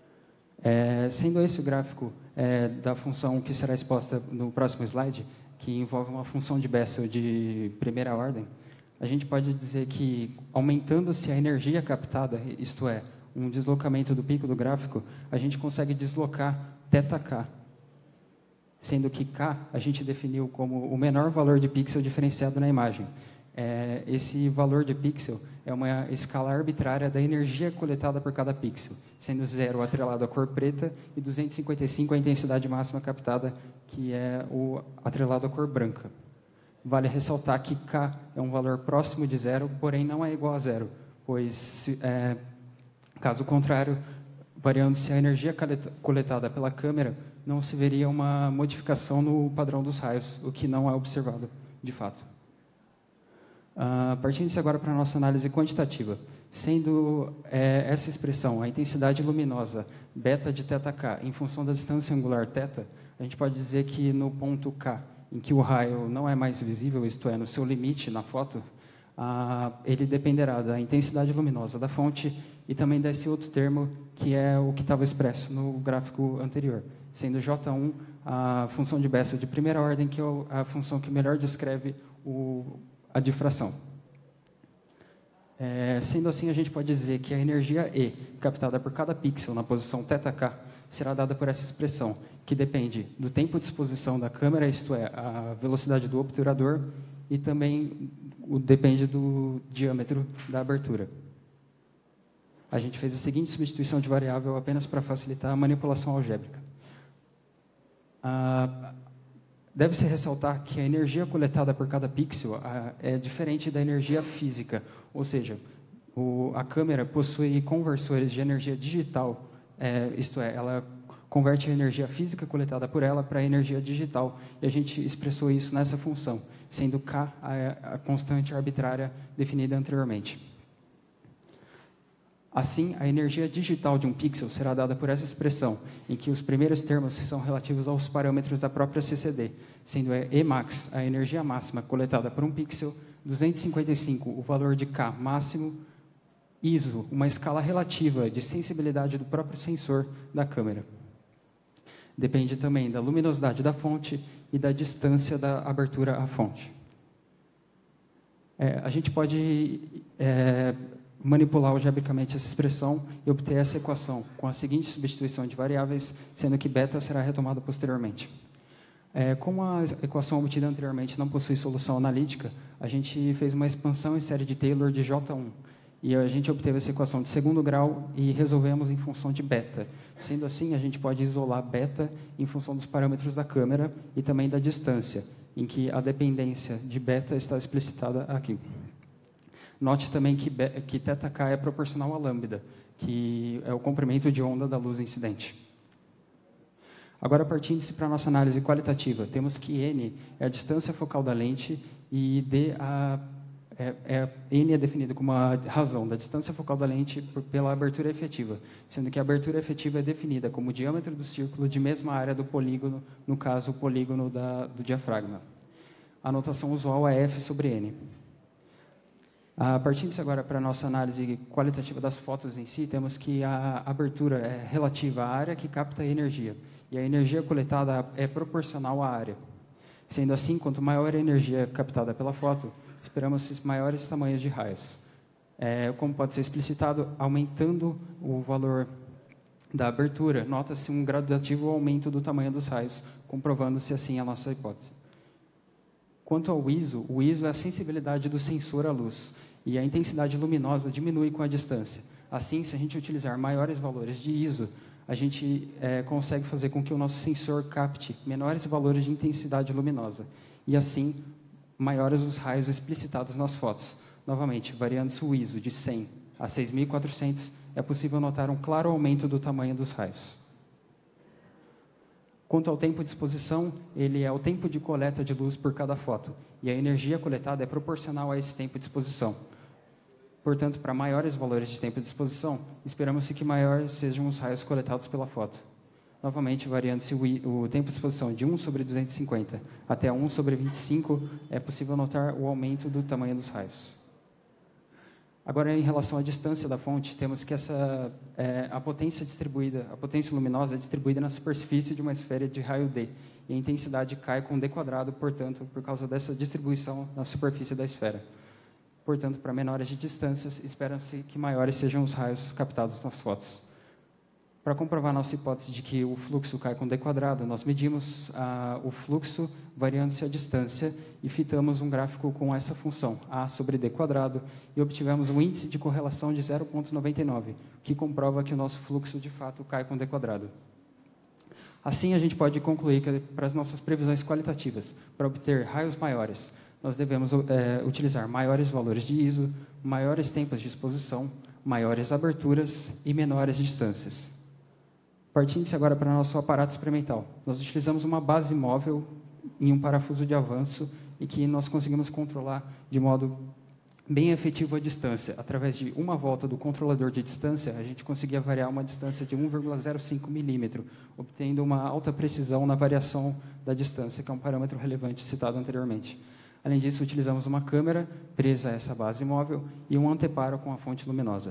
Sendo esse o gráfico da função que será exposta no próximo slide, que envolve uma função de Bessel de primeira ordem, a gente pode dizer que, aumentando-se a energia captada, isto é, um deslocamento do pico do gráfico, a gente consegue deslocar θk, sendo que k a gente definiu como o menor valor de pixel diferenciado na imagem. Esse valor de pixel é uma escala arbitrária da energia coletada por cada pixel, sendo 0 atrelado à cor preta e 255 a intensidade máxima captada, que é o atrelado à cor branca. Vale ressaltar que k é um valor próximo de 0, porém não é igual a 0, pois, caso contrário, variando-se a energia coletada pela câmera, não se veria uma modificação no padrão dos raios, o que não é observado de fato. Partindo-se agora para a nossa análise quantitativa, sendo essa expressão, a intensidade luminosa beta de θk em função da distância angular θ, a gente pode dizer que no ponto K, em que o raio não é mais visível, isto é, no seu limite na foto, ele dependerá da intensidade luminosa da fonte e também desse outro termo, que é o que estava expresso no gráfico anterior, sendo J1 a função de Bessel de primeira ordem, que é a função que melhor descreve a difração. Sendo assim, a gente pode dizer que a energia E, captada por cada pixel na posição θk, será dada por essa expressão, que depende do tempo de exposição da câmera, isto é, a velocidade do obturador, e também depende do diâmetro da abertura. A gente fez a seguinte substituição de variável apenas para facilitar a manipulação algébrica. Deve-se ressaltar que a energia coletada por cada pixel é diferente da energia física, ou seja, a câmera possui conversores de energia digital, isto é, ela converte a energia física coletada por ela para a energia digital, e a gente expressou isso nessa função, sendo K a constante arbitrária definida anteriormente. Assim, a energia digital de um pixel será dada por essa expressão, em que os primeiros termos são relativos aos parâmetros da própria CCD, sendo Emax a energia máxima coletada por um pixel, 255 o valor de K máximo, ISO, uma escala relativa de sensibilidade do próprio sensor da câmera. Depende também da luminosidade da fonte e da distância da abertura à fonte. A gente pode manipular algebricamente essa expressão e obter essa equação com a seguinte substituição de variáveis, sendo que beta será retomada posteriormente. Como a equação obtida anteriormente não possui solução analítica, a gente fez uma expansão em série de Taylor de J1, e a gente obteve essa equação de segundo grau e resolvemos em função de beta. Sendo assim, a gente pode isolar beta em função dos parâmetros da câmera e também da distância, em que a dependência de beta está explicitada aqui. Note também que θk é proporcional a lambda, que é o comprimento de onda da luz incidente. Agora, partindo-se para a nossa análise qualitativa, temos que n é a distância focal da lente e d n é definido como a razão da distância focal da lente pela abertura efetiva, sendo que a abertura efetiva é definida como o diâmetro do círculo de mesma área do polígono, no caso, o polígono do diafragma. A notação usual é f sobre n. Partindo-se agora para a nossa análise qualitativa das fotos em si, temos que a abertura é relativa à área que capta a energia, e a energia coletada é proporcional à área. Sendo assim, quanto maior a energia captada pela foto, esperamos maiores tamanhos de raios. Como pode ser explicitado, aumentando o valor da abertura, nota-se um gradativo aumento do tamanho dos raios, comprovando-se assim a nossa hipótese. Quanto ao ISO, o ISO é a sensibilidade do sensor à luz, e a intensidade luminosa diminui com a distância. Assim, se a gente utilizar maiores valores de ISO, a gente consegue fazer com que o nosso sensor capte menores valores de intensidade luminosa, e assim, maiores os raios explicitados nas fotos. Novamente, variando-se o ISO de 100 a 6.400, é possível notar um claro aumento do tamanho dos raios. Quanto ao tempo de exposição, ele é o tempo de coleta de luz por cada foto, e a energia coletada é proporcional a esse tempo de exposição. Portanto, para maiores valores de tempo de exposição, esperamos que maiores sejam os raios coletados pela foto. Novamente, variando-se o tempo de exposição de 1 sobre 250 até 1 sobre 25, é possível notar o aumento do tamanho dos raios. Agora, em relação à distância da fonte, temos que a potência distribuída, a potência luminosa é distribuída na superfície de uma esfera de raio D, e a intensidade cai com D quadrado, portanto, por causa dessa distribuição na superfície da esfera. Portanto, para menores de distâncias, espera-se que maiores sejam os raios captados nas fotos. Para comprovar nossa hipótese de que o fluxo cai com D quadrado, nós medimos o fluxo variando-se a distância e fitamos um gráfico com essa função, A sobre D quadrado, e obtivemos um índice de correlação de 0,99, que comprova que o nosso fluxo, de fato, cai com D quadrado. Assim, a gente pode concluir que, para as nossas previsões qualitativas, para obter raios maiores, nós devemos utilizar maiores valores de ISO, maiores tempos de exposição, maiores aberturas e menores distâncias. Partindo-se agora para o nosso aparato experimental, nós utilizamos uma base móvel em um parafuso de avanço e que nós conseguimos controlar de modo bem efetivo à distância. Através de uma volta do controlador de distância, a gente conseguia variar uma distância de 1,05 milímetro, obtendo uma alta precisão na variação da distância, que é um parâmetro relevante citado anteriormente. Além disso, utilizamos uma câmera presa a essa base móvel e um anteparo com a fonte luminosa.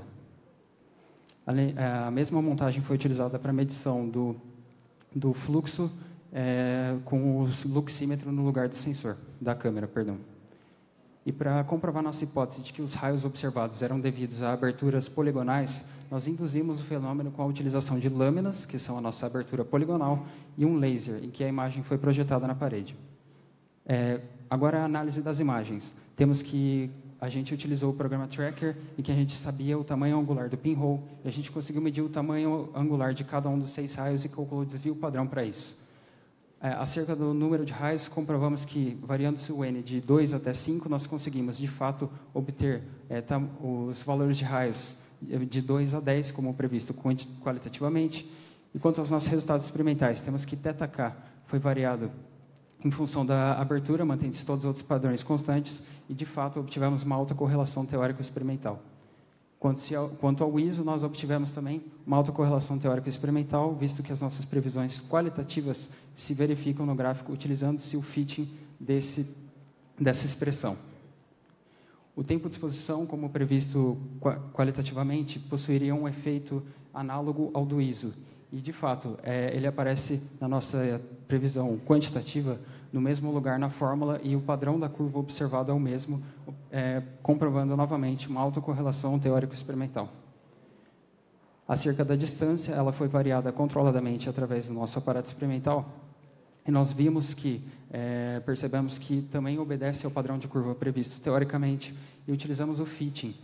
A mesma montagem foi utilizada para medição do fluxo com o luxímetro no lugar do sensor, da câmera, perdão. E para comprovar nossa hipótese de que os raios observados eram devidos a aberturas poligonais, nós induzimos o fenômeno com a utilização de lâminas, que são a nossa abertura poligonal, e um laser, em que a imagem foi projetada na parede. Agora, a análise das imagens. Temos que a gente utilizou o programa Tracker, em que a gente sabia o tamanho angular do pinhole, e a gente conseguiu medir o tamanho angular de cada um dos 6 raios e calculou o desvio padrão para isso. Acerca do número de raios, comprovamos que, variando-se o N de 2 até 5, nós conseguimos, de fato, obter os valores de raios de 2 a 10, como previsto qualitativamente. E quanto aos nossos resultados experimentais, temos que θk foi variado em função da abertura, mantendo-se todos os outros padrões constantes, e, de fato, obtivemos uma alta correlação teórico-experimental. Quanto ao ISO, nós obtivemos também uma alta correlação teórico-experimental, visto que as nossas previsões qualitativas se verificam no gráfico utilizando-se o fitting dessa expressão. O tempo de exposição, como previsto qualitativamente, possuiria um efeito análogo ao do ISO. E, de fato, ele aparece na nossa previsão quantitativa no mesmo lugar na fórmula e o padrão da curva observado é o mesmo, comprovando novamente uma alta correlação teórico-experimental. Acerca da distância, ela foi variada controladamente através do nosso aparato experimental e nós vimos que, percebemos que também obedece ao padrão de curva previsto teoricamente e utilizamos o fitting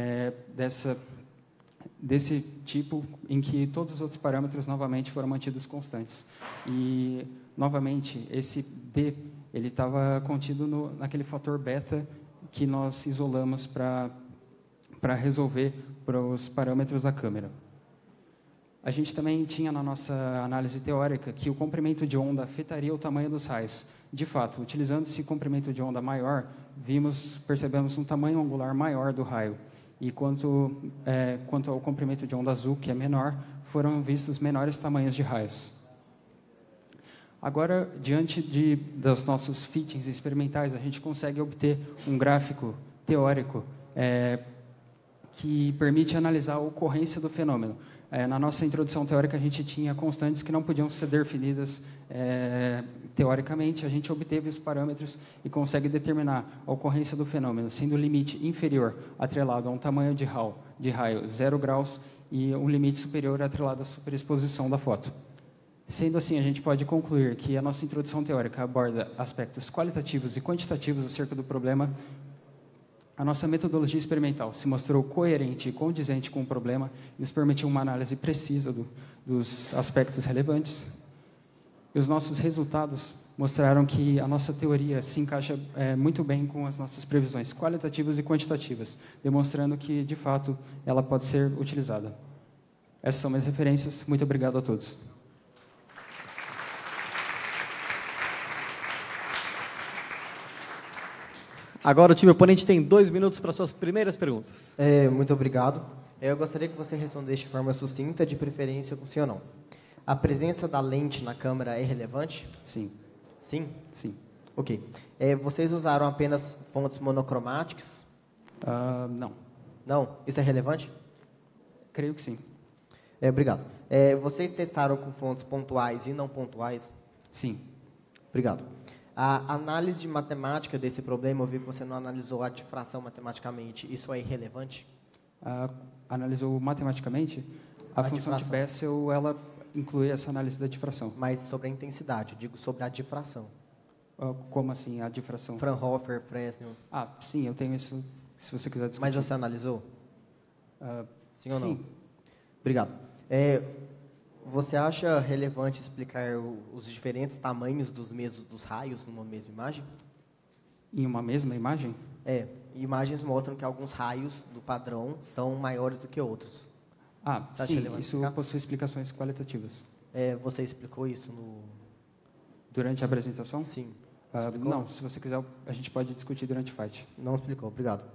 desse tipo, em que todos os outros parâmetros novamente foram mantidos constantes. E, novamente, esse D ele estava contido naquele fator beta que nós isolamos para resolver para os parâmetros da câmera. A gente também tinha na nossa análise teórica que o comprimento de onda afetaria o tamanho dos raios. De fato, utilizando esse comprimento de onda maior, percebemos um tamanho angular maior do raio. E quanto ao comprimento de onda azul, que é menor, foram vistos menores tamanhos de raios. Agora, diante dos nossos fittings experimentais, a gente consegue obter um gráfico teórico que permite analisar a ocorrência do fenômeno. Na nossa introdução teórica, a gente tinha constantes que não podiam ser definidas teoricamente. A gente obteve os parâmetros e consegue determinar a ocorrência do fenômeno, sendo o limite inferior atrelado a um tamanho de raio 0 graus e um limite superior atrelado à superexposição da foto. Sendo assim, a gente pode concluir que a nossa introdução teórica aborda aspectos qualitativos e quantitativos acerca do problema. A nossa metodologia experimental se mostrou coerente e condizente com o problema e nos permitiu uma análise precisa dos aspectos relevantes. E os nossos resultados mostraram que a nossa teoria se encaixa muito bem com as nossas previsões qualitativas e quantitativas, demonstrando que, de fato, ela pode ser utilizada. Essas são minhas referências. Muito obrigado a todos. Agora o time oponente tem 2 minutos para suas primeiras perguntas. Muito obrigado. Eu gostaria que você respondesse de forma sucinta, de preferência com sim ou não. A presença da lente na câmera é relevante? Sim. Sim? Sim. Ok. Vocês usaram apenas fontes monocromáticas? Não. Não? Isso é relevante? Creio que sim. Obrigado. Vocês testaram com fontes pontuais e não pontuais? Sim. Obrigado. A análise matemática desse problema, eu vi que você não analisou a difração matematicamente. Isso é irrelevante? Analisou matematicamente? A função de Bessel, ela inclui essa análise da difração. Mas sobre a intensidade, eu digo sobre a difração. Como assim, a difração? Fraunhofer, Fresnel. Sim, eu tenho isso, se você quiser discutir. Mas você analisou? Sim ou não? Sim. Obrigado. Você acha relevante explicar os diferentes tamanhos dos raios numa mesma imagem? Em uma mesma imagem? Imagens mostram que alguns raios do padrão são maiores do que outros. Sim, isso possui explicações qualitativas. Você explicou isso durante a apresentação? Sim. Não, se você quiser, a gente pode discutir durante o fight. Não explicou, obrigado.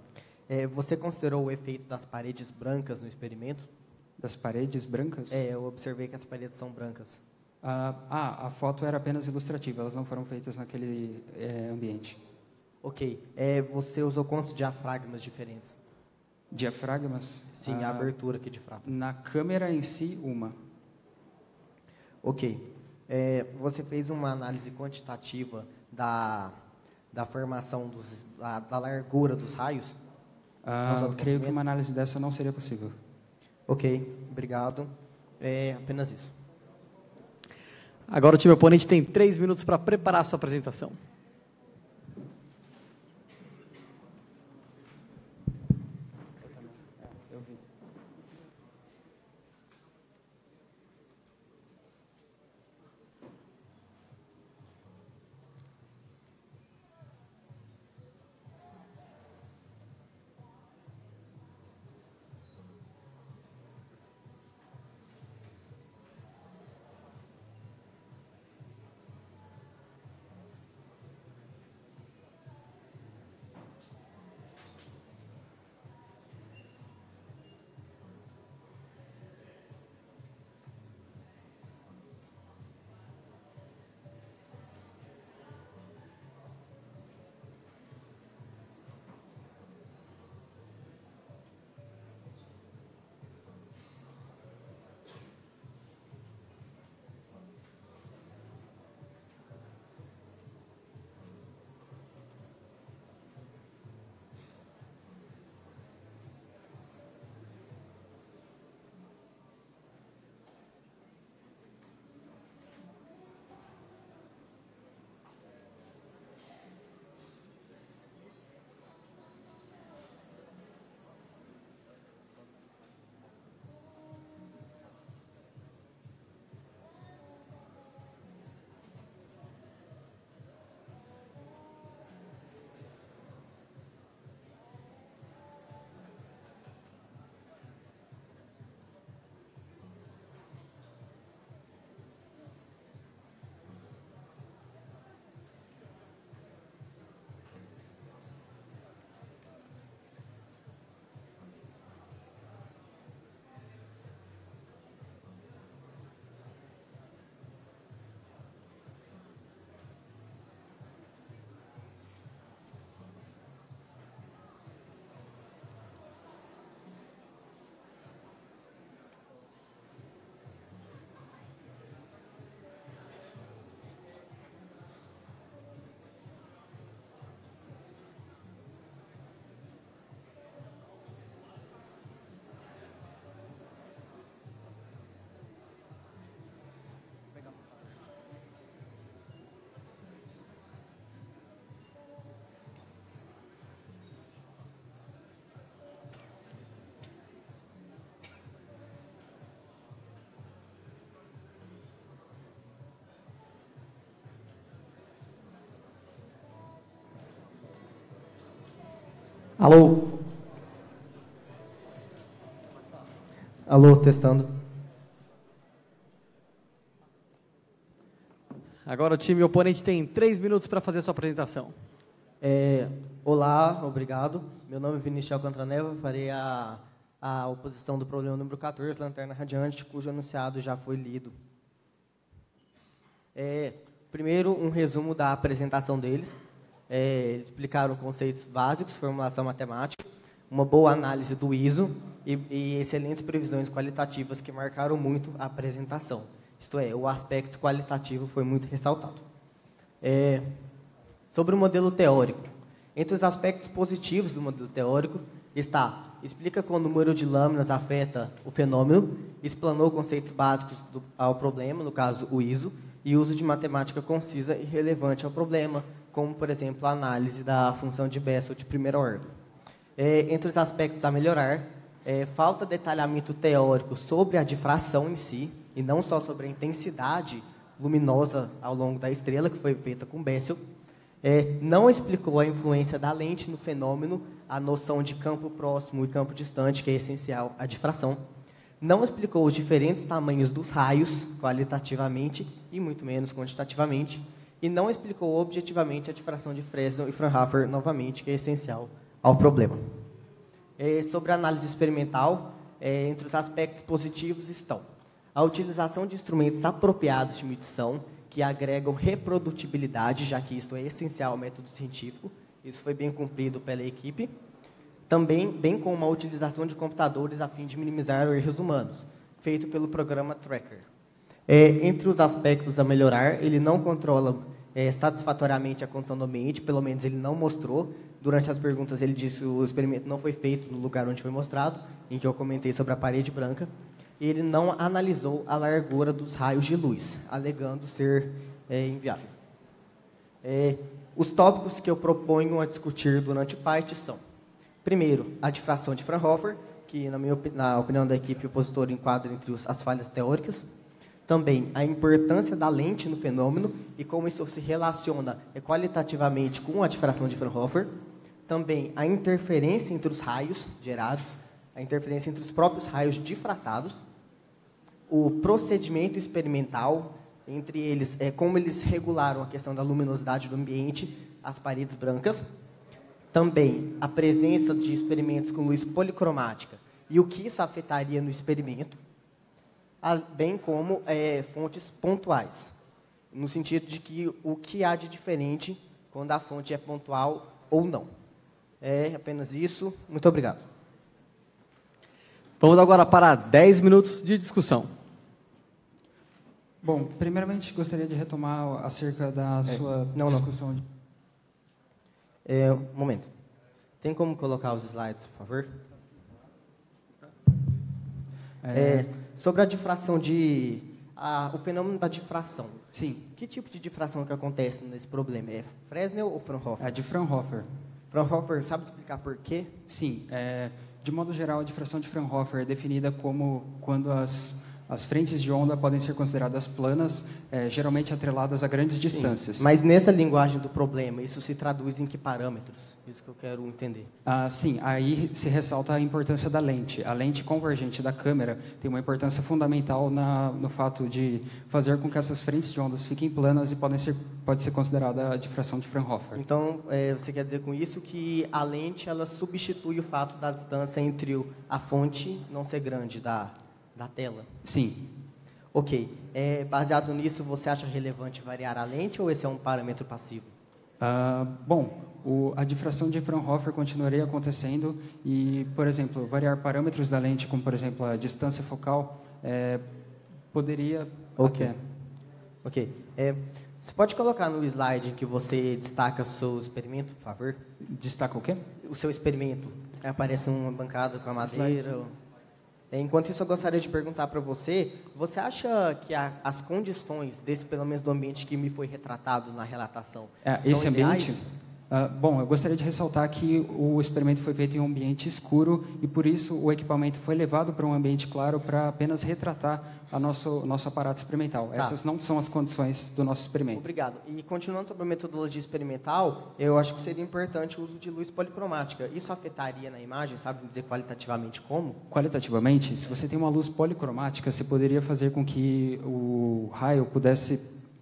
Você considerou o efeito das paredes brancas no experimento? Das paredes brancas? Eu observei que as paredes são brancas. A foto era apenas ilustrativa, elas não foram feitas naquele ambiente. Ok. Você usou quantos diafragmas diferentes? Diafragmas? Sim, a abertura aqui de frato. Na câmera em si, uma. Ok. Você fez uma análise quantitativa da formação da largura dos raios? Creio que uma análise dessa não seria possível. Ok, obrigado. Apenas isso. Agora o time oponente tem 3 minutos para preparar a sua apresentação. Alô? Alô, testando. Agora o time oponente tem 3 minutos para fazer a sua apresentação. Olá, obrigado. Meu nome é Vinícius Alcantraneva, farei a oposição do problema número 14, lanterna radiante, cujo enunciado já foi lido. Primeiro, um resumo da apresentação deles. Eles explicaram conceitos básicos, formulação matemática, uma boa análise do ISO e excelentes previsões qualitativas que marcaram muito a apresentação. Isto é, o aspecto qualitativo foi muito ressaltado. Sobre o modelo teórico. Entre os aspectos positivos do modelo teórico explica como o número de lâminas afeta o fenômeno, explanou conceitos básicos ao problema, no caso o ISO, e uso de matemática concisa e relevante ao problema, como, por exemplo, a análise da função de Bessel de primeira ordem. Entre os aspectos a melhorar, falta detalhamento teórico sobre a difração em si, e não só sobre a intensidade luminosa ao longo da estrela, que foi feita com Bessel. Não explicou a influência da lente no fenômeno, a noção de campo próximo e campo distante, que é essencial à difração. Não explicou os diferentes tamanhos dos raios, qualitativamente e muito menos quantitativamente. E não explicou objetivamente a difração de Fresnel e Fraunhofer novamente, que é essencial ao problema. Sobre a análise experimental, entre os aspectos positivos estão a utilização de instrumentos apropriados de medição, que agregam reprodutibilidade, já que isto é essencial ao método científico. Isso foi bem cumprido pela equipe. Também, bem como a utilização de computadores a fim de minimizar erros humanos, feito pelo programa Tracker. Entre os aspectos a melhorar, ele não controla satisfatoriamente a condição do ambiente, pelo menos ele não mostrou. Durante as perguntas ele disse que o experimento não foi feito no lugar onde foi mostrado, em que eu comentei sobre a parede branca. Ele não analisou a largura dos raios de luz, alegando ser inviável. Os tópicos que eu proponho a discutir durante o fight são: primeiro, a difração de Fraunhofer, que, na opinião da equipe opositora, enquadra entre as falhas teóricas. Também a importância da lente no fenômeno e como isso se relaciona qualitativamente com a difração de Fraunhofer. Também a interferência entre os raios gerados, a interferência entre os próprios raios difratados. O procedimento experimental, entre eles, como eles regularam a questão da luminosidade do ambiente, as paredes brancas. Também a presença de experimentos com luz policromática e o que isso afetaria no experimento, bem como fontes pontuais, no sentido de que o que há de diferente quando a fonte é pontual ou não. É apenas isso. Muito obrigado. Vamos agora para 10 minutos de discussão. Bom, primeiramente gostaria de retomar acerca da sua discussão. Um momento. Tem como colocar os slides, por favor? Sobre a difração o fenômeno da difração. Sim. Que tipo de difração que acontece nesse problema? É Fresnel ou Fraunhofer? É de Fraunhofer. Fraunhofer, sabe explicar por quê? Sim. De modo geral, a difração de Fraunhofer é definida como quando as frentes de onda podem ser consideradas planas, geralmente atreladas a grandes distâncias. Sim, mas nessa linguagem do problema, isso se traduz em que parâmetros? Isso que eu quero entender. Sim, aí se ressalta a importância da lente. A lente convergente da câmera tem uma importância fundamental no fato de fazer com que essas frentes de ondas fiquem planas e pode ser considerada a difração de Fraunhofer. Então, você quer dizer com isso que a lente ela substitui o fato da distância entre a fonte não ser grande da tela? Sim. Ok. Baseado nisso, você acha relevante variar a lente ou esse é um parâmetro passivo? Bom, a difração de Fraunhofer continuaria acontecendo e, por exemplo, variar parâmetros da lente, como, por exemplo, a distância focal, poderia... Ok. Você pode colocar no slide em que você destaca o seu experimento, por favor? Destaca o quê? O seu experimento. Aparece uma bancada com a madeira... Enquanto isso, eu gostaria de perguntar para você, você acha que as condições pelo menos do ambiente que me foi retratado na relatação, esse são ambiente? ideais? Bom, eu gostaria de ressaltar que o experimento foi feito em um ambiente escuro e, por isso, o equipamento foi levado para um ambiente claro para apenas retratar nosso aparato experimental. Tá. Essas não são as condições do nosso experimento. Obrigado. E, continuando sobre a metodologia experimental, eu acho que seria importante o uso de luz policromática. Isso afetaria na imagem, sabe dizer qualitativamente como? Qualitativamente, se você tem uma luz policromática, você poderia fazer com que o raio pudesse...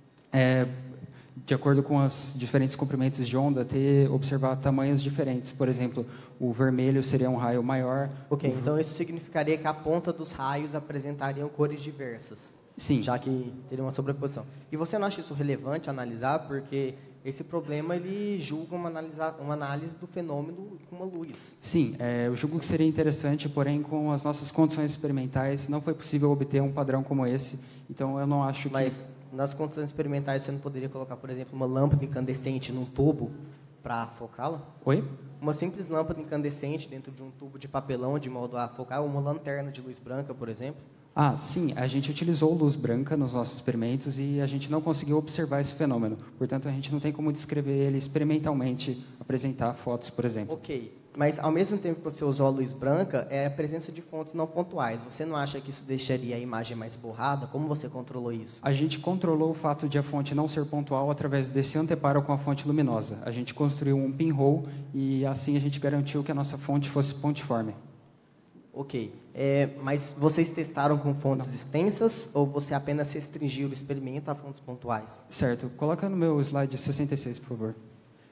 de acordo com os diferentes comprimentos de onda, observar tamanhos diferentes. Por exemplo, o vermelho seria um raio maior. Ok, então isso significaria que a ponta dos raios apresentariam cores diversas. Sim. Já que teria uma sobreposição. E você não acha isso relevante analisar? Porque esse problema ele julga uma análise do fenômeno com uma luz. Sim, eu julgo que seria interessante, porém, com as nossas condições experimentais, não foi possível obter um padrão como esse. Então, eu não acho que... Nas condições experimentais, você não poderia colocar, por exemplo, uma lâmpada incandescente num tubo para focá-la? Oi? Uma simples lâmpada incandescente dentro de um tubo de papelão, de modo a focar, uma lanterna de luz branca, por exemplo? Sim, a gente utilizou luz branca nos nossos experimentos e a gente não conseguiu observar esse fenômeno. Portanto, a gente não tem como descrever ele experimentalmente, apresentar fotos, por exemplo. Ok, mas ao mesmo tempo que você usou a luz branca, é a presença de fontes não pontuais. Você não acha que isso deixaria a imagem mais borrada? Como você controlou isso? A gente controlou o fato de a fonte não ser pontual através desse anteparo com a fonte luminosa. A gente construiu um pinhole e assim a gente garantiu que a nossa fonte fosse pontiforme. Ok, mas vocês testaram com fontes extensas ou você apenas restringiu o experimento a fontes pontuais? Certo, coloca no meu slide 66, por favor.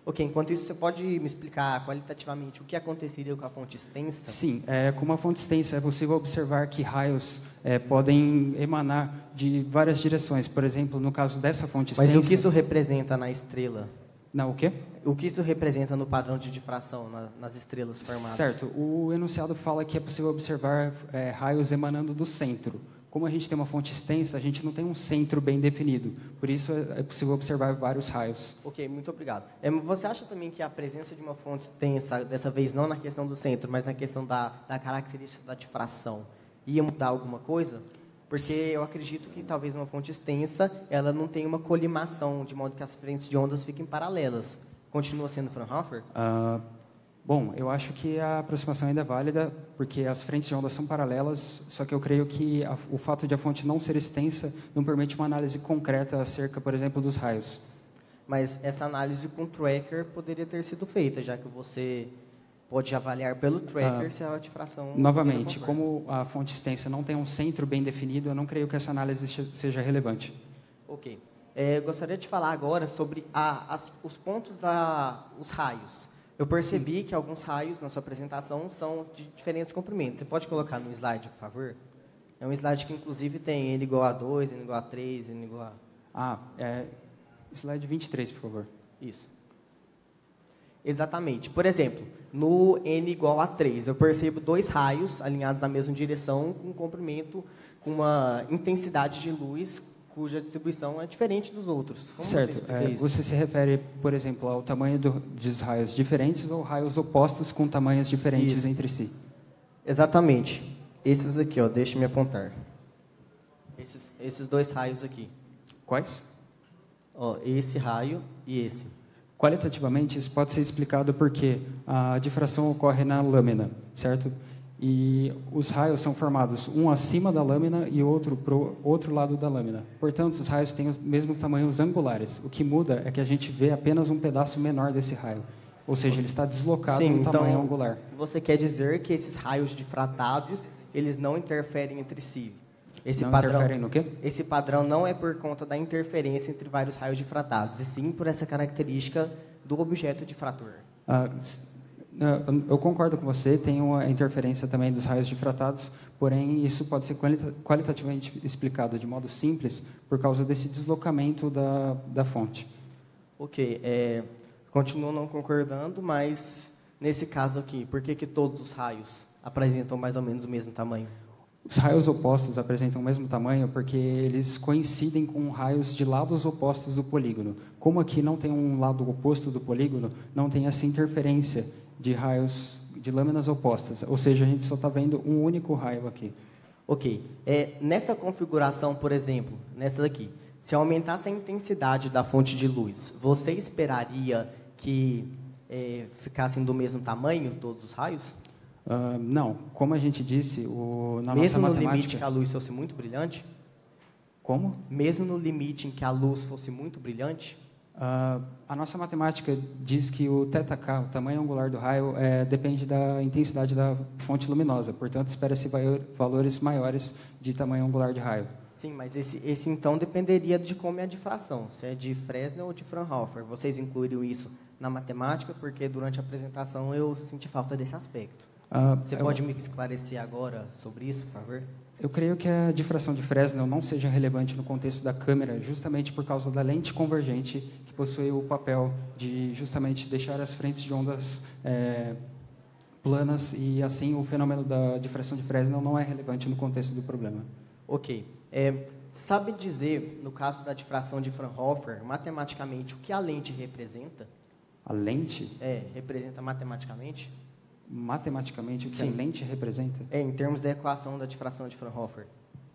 Ok, enquanto isso, você pode me explicar qualitativamente o que aconteceria com a fonte extensa? Sim, com uma fonte extensa é possível observar que raios podem emanar de várias direções. Por exemplo, no caso dessa fonte extensa... Mas o que isso representa na estrela? Não, o quê? O que isso representa no padrão de difração, nas estrelas formadas? Certo. O enunciado fala que é possível observar raios emanando do centro. Como a gente tem uma fonte extensa, a gente não tem um centro bem definido. Por isso, é possível observar vários raios. Ok, muito obrigado. Você acha também que a presença de uma fonte extensa, dessa vez não na questão do centro, mas na questão da característica da difração, ia mudar alguma coisa? Porque eu acredito que talvez uma fonte extensa, ela não tenha uma colimação, de modo que as frentes de ondas fiquem paralelas. Continua sendo Fraunhofer? Bom, eu acho que a aproximação ainda é válida, porque as frentes de ondas são paralelas, só que eu creio que o fato de a fonte não ser extensa não permite uma análise concreta acerca, por exemplo, dos raios. Mas essa análise com tracker poderia ter sido feita, já que você pode avaliar pelo tracker se a difração... Novamente, como a fonte extensa não tem um centro bem definido, eu não creio que essa análise seja relevante. Ok. Gostaria de falar agora sobre os pontos os raios. Eu percebi que alguns raios na sua apresentação são de diferentes comprimentos. Você pode colocar no slide, por favor? É um slide que, inclusive, tem N igual a 2, N igual a 3, N igual a... Slide 23, por favor. Isso. Exatamente. Por exemplo, no N igual a 3, eu percebo 2 raios alinhados na mesma direção, com um comprimento, com uma intensidade de luz cuja distribuição é diferente dos outros. Como certo. Você se refere, por exemplo, ao tamanho dos raios diferentes ou raios opostos com tamanhos diferentes entre si? Exatamente. Esses aqui, deixa eu me apontar. Esses 2 raios aqui. Quais? Esse raio e esse. Qualitativamente, isso pode ser explicado porque a difração ocorre na lâmina, certo? E os raios são formados um acima da lâmina e outro para o outro lado da lâmina. Portanto, os raios têm os mesmos tamanhos angulares. O que muda é que a gente vê apenas um pedaço menor desse raio. Ou seja, ele está deslocado no tamanho angular. Você quer dizer que esses raios difratados, eles não interferem entre si? Interferem no quê? Esse padrão não é por conta da interferência entre vários raios difratados, e sim por essa característica do objeto difrator. Eu concordo com você, tem uma interferência também dos raios difratados, porém isso pode ser qualitativamente explicado de modo simples por causa desse deslocamento da fonte. Ok, continuo não concordando, mas nesse caso aqui, por que todos os raios apresentam mais ou menos o mesmo tamanho? Os raios opostos apresentam o mesmo tamanho porque eles coincidem com raios de lados opostos do polígono. Como aqui não tem um lado oposto do polígono, não tem essa interferência de raios de lâminas opostas, ou seja, a gente só está vendo um único raio aqui. Ok. Nessa configuração, por exemplo, nessa daqui, se eu aumentasse a intensidade da fonte de luz, você esperaria que ficassem do mesmo tamanho todos os raios? Não. Como a gente disse, na nossa matemática... Mesmo no limite que a luz fosse muito brilhante? Como? Mesmo no limite em que a luz fosse muito brilhante? A nossa matemática diz que o θk, o tamanho angular do raio, depende da intensidade da fonte luminosa. Portanto, espera-se valores maiores de tamanho angular de raio. Sim, mas esse então dependeria de como é a difração, se é de Fresnel ou de Fraunhofer. Vocês incluíram isso na matemática, porque durante a apresentação eu senti falta desse aspecto. Você pode me esclarecer agora sobre isso, por favor? Eu creio que a difração de Fresnel não seja relevante no contexto da câmera, justamente por causa da lente convergente, que possui o papel de justamente deixar as frentes de ondas planas, e assim o fenômeno da difração de Fresnel não é relevante no contexto do problema. Ok. Sabe dizer, no caso da difração de Fraunhofer, matematicamente, o que a lente representa? A lente? Representa matematicamente? Matematicamente, o que Sim. a lente representa? Em termos da equação da difração de Fraunhofer.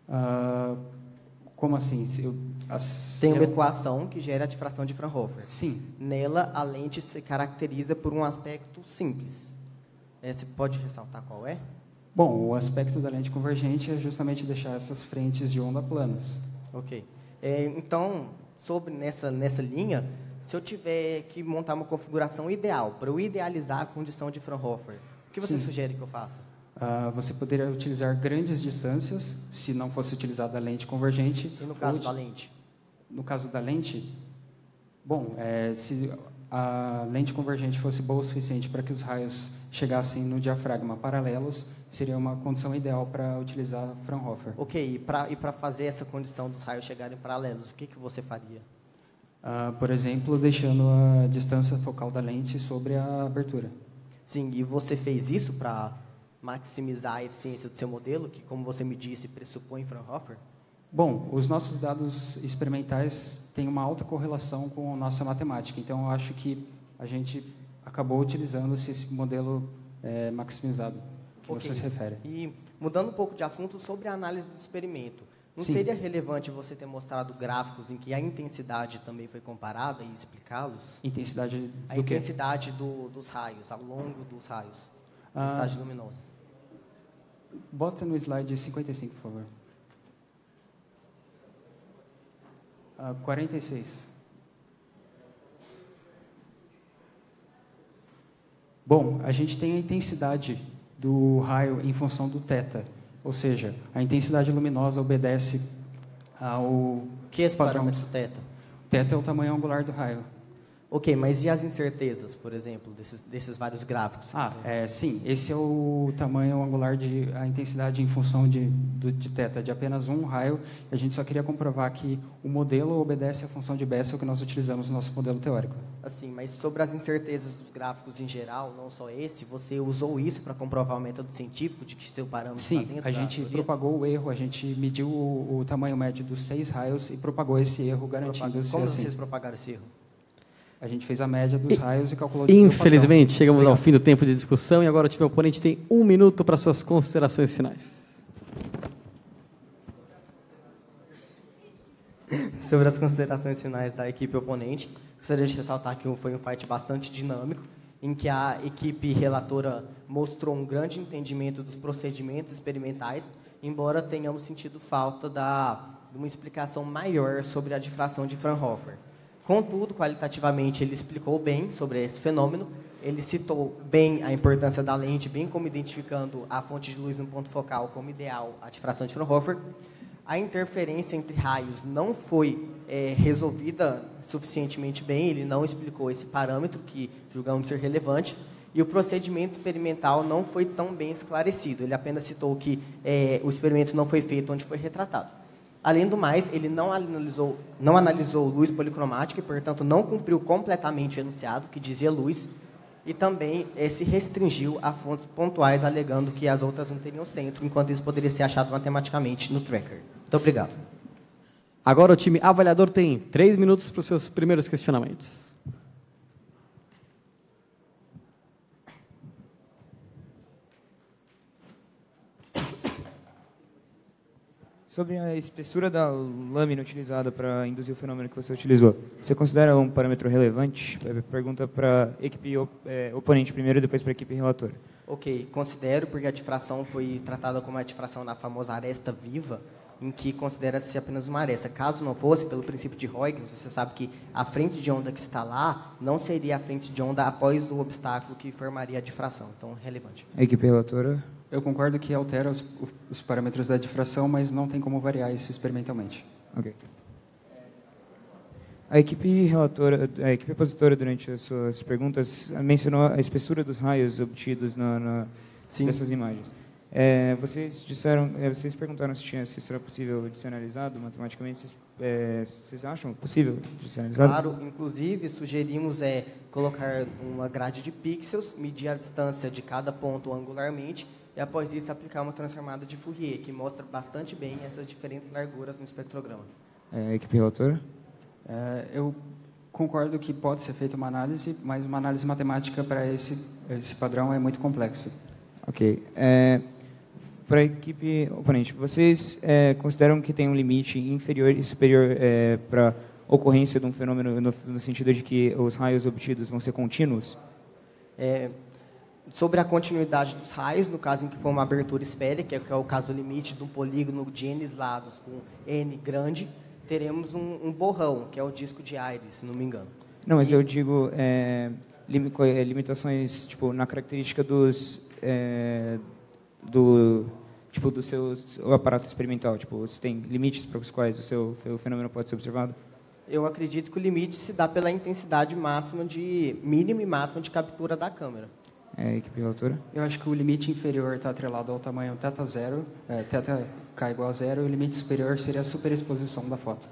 Como assim? Tem uma equação que gera a difração de Fraunhofer. Sim. Nela, a lente se caracteriza por um aspecto simples. Você pode ressaltar qual é? Bom, o aspecto da lente convergente é justamente deixar essas frentes de onda planas. Ok. Então, nessa linha, se eu tiver que montar uma configuração ideal, para eu idealizar a condição de Fraunhofer, o que você sugere que eu faça? Você poderia utilizar grandes distâncias, se não fosse utilizada a lente convergente. E no caso da lente? No caso da lente, bom, se a lente convergente fosse boa o suficiente para que os raios chegassem no diafragma paralelos, seria uma condição ideal para utilizar Fraunhofer. Ok, e para fazer essa condição dos raios chegarem paralelos, o que você faria? Por exemplo, deixando a distância focal da lente sobre a abertura. Sim, e você fez isso para maximizar a eficiência do seu modelo, que, como você me disse, pressupõe Fraunhofer? Bom, os nossos dados experimentais têm uma alta correlação com a nossa matemática, então eu acho que a gente acabou utilizando esse modelo maximizado que você se refere. E mudando um pouco de assunto sobre a análise do experimento, não Sim. seria relevante você ter mostrado gráficos em que a intensidade também foi comparada e explicá-los? Intensidade do A quê? intensidade dos raios, ao longo dos raios, intensidade luminosa. Bota no slide 55, por favor. 46. Bom, a gente tem a intensidade do raio em função do θ, ou seja, a intensidade luminosa obedece ao que é esse parâmetro θ? θ é o tamanho angular do raio. Ok, mas e as incertezas, por exemplo, desses vários gráficos? Sim, esse é o tamanho angular a intensidade em função de θ, de apenas um raio. A gente só queria comprovar que o modelo obedece à função de Bessel que nós utilizamos no nosso modelo teórico. Assim, mas sobre as incertezas dos gráficos em geral, não só esse, você usou isso para comprovar o método científico de que seu parâmetro está Sim, dentro a gente propagou o erro, a gente mediu o tamanho médio dos 6 raios e propagou esse erro, garantindo Como assim. vocês propagaram esse erro? A gente fez a média dos raios e calculou... Infelizmente, chegamos ao fim do tempo de discussão e agora o time oponente tem 1 minuto para suas considerações finais. Sobre as considerações finais da equipe oponente, gostaria de ressaltar que foi um fight bastante dinâmico, em que a equipe relatora mostrou um grande entendimento dos procedimentos experimentais, embora tenhamos sentido falta de uma explicação maior sobre a difração de Fraunhofer. Contudo, qualitativamente, ele explicou bem sobre esse fenômeno, ele citou bem a importância da lente, bem como identificando a fonte de luz no ponto focal como ideal a difração de Fraunhofer. A interferência entre raios não foi resolvida suficientemente bem, ele não explicou esse parâmetro que julgamos ser relevante, e o procedimento experimental não foi tão bem esclarecido, ele apenas citou que o experimento não foi feito onde foi retratado. Além do mais, ele não analisou luz policromática e, portanto, não cumpriu completamente o enunciado que dizia luz e também se restringiu a fontes pontuais, alegando que as outras não teriam centro, enquanto isso poderia ser achado matematicamente no tracker. Muito obrigado. Agora o time avaliador tem 3 minutos para os seus primeiros questionamentos. Sobre a espessura da lâmina utilizada para induzir o fenômeno que você utilizou, você considera um parâmetro relevante? Pergunta para a equipe oponente primeiro e depois para a equipe relatora. Ok, considero, porque a difração foi tratada como a difração na famosa aresta viva, em que considera-se apenas uma aresta. Caso não fosse, pelo princípio de Huygens, você sabe que a frente de onda que está lá não seria a frente de onda após o obstáculo que formaria a difração. Então, relevante. A equipe relatora? Eu concordo que altera os parâmetros da difração, mas não tem como variar isso experimentalmente. Ok. A equipe relatora, a equipe opositora, durante as suas perguntas, mencionou a espessura dos raios obtidos dessas imagens. Vocês perguntaram se será possível de ser analisado matematicamente. Vocês acham possível de ser analisado? Claro, inclusive sugerimos colocar uma grade de pixels, medir a distância de cada ponto angularmente e após isso aplicar uma transformada de Fourier, que mostra bastante bem essas diferentes larguras no espectrograma. A equipe relatora? Eu concordo que pode ser feita uma análise, mas uma análise matemática para esse padrão é muito complexa. Ok. Para a equipe oponente, vocês consideram que tem um limite inferior e superior para a ocorrência de um fenômeno no sentido de que os raios obtidos vão ser contínuos? Sobre a continuidade dos raios, no caso em que for uma abertura esférica, que é o caso limite de um polígono de n lados com n grande, teremos um borrão, que é o disco de Ayres, se não me engano. Não, mas eu digo limitações tipo, na característica do seu aparato experimental. Tipo, você tem limites para os quais o seu fenômeno pode ser observado? Eu acredito que o limite se dá pela intensidade máxima mínima e máxima de captura da câmera. Equipe relatora? Eu acho que o limite inferior está atrelado ao tamanho θ zero, θk igual a zero, e o limite superior seria a superexposição da foto.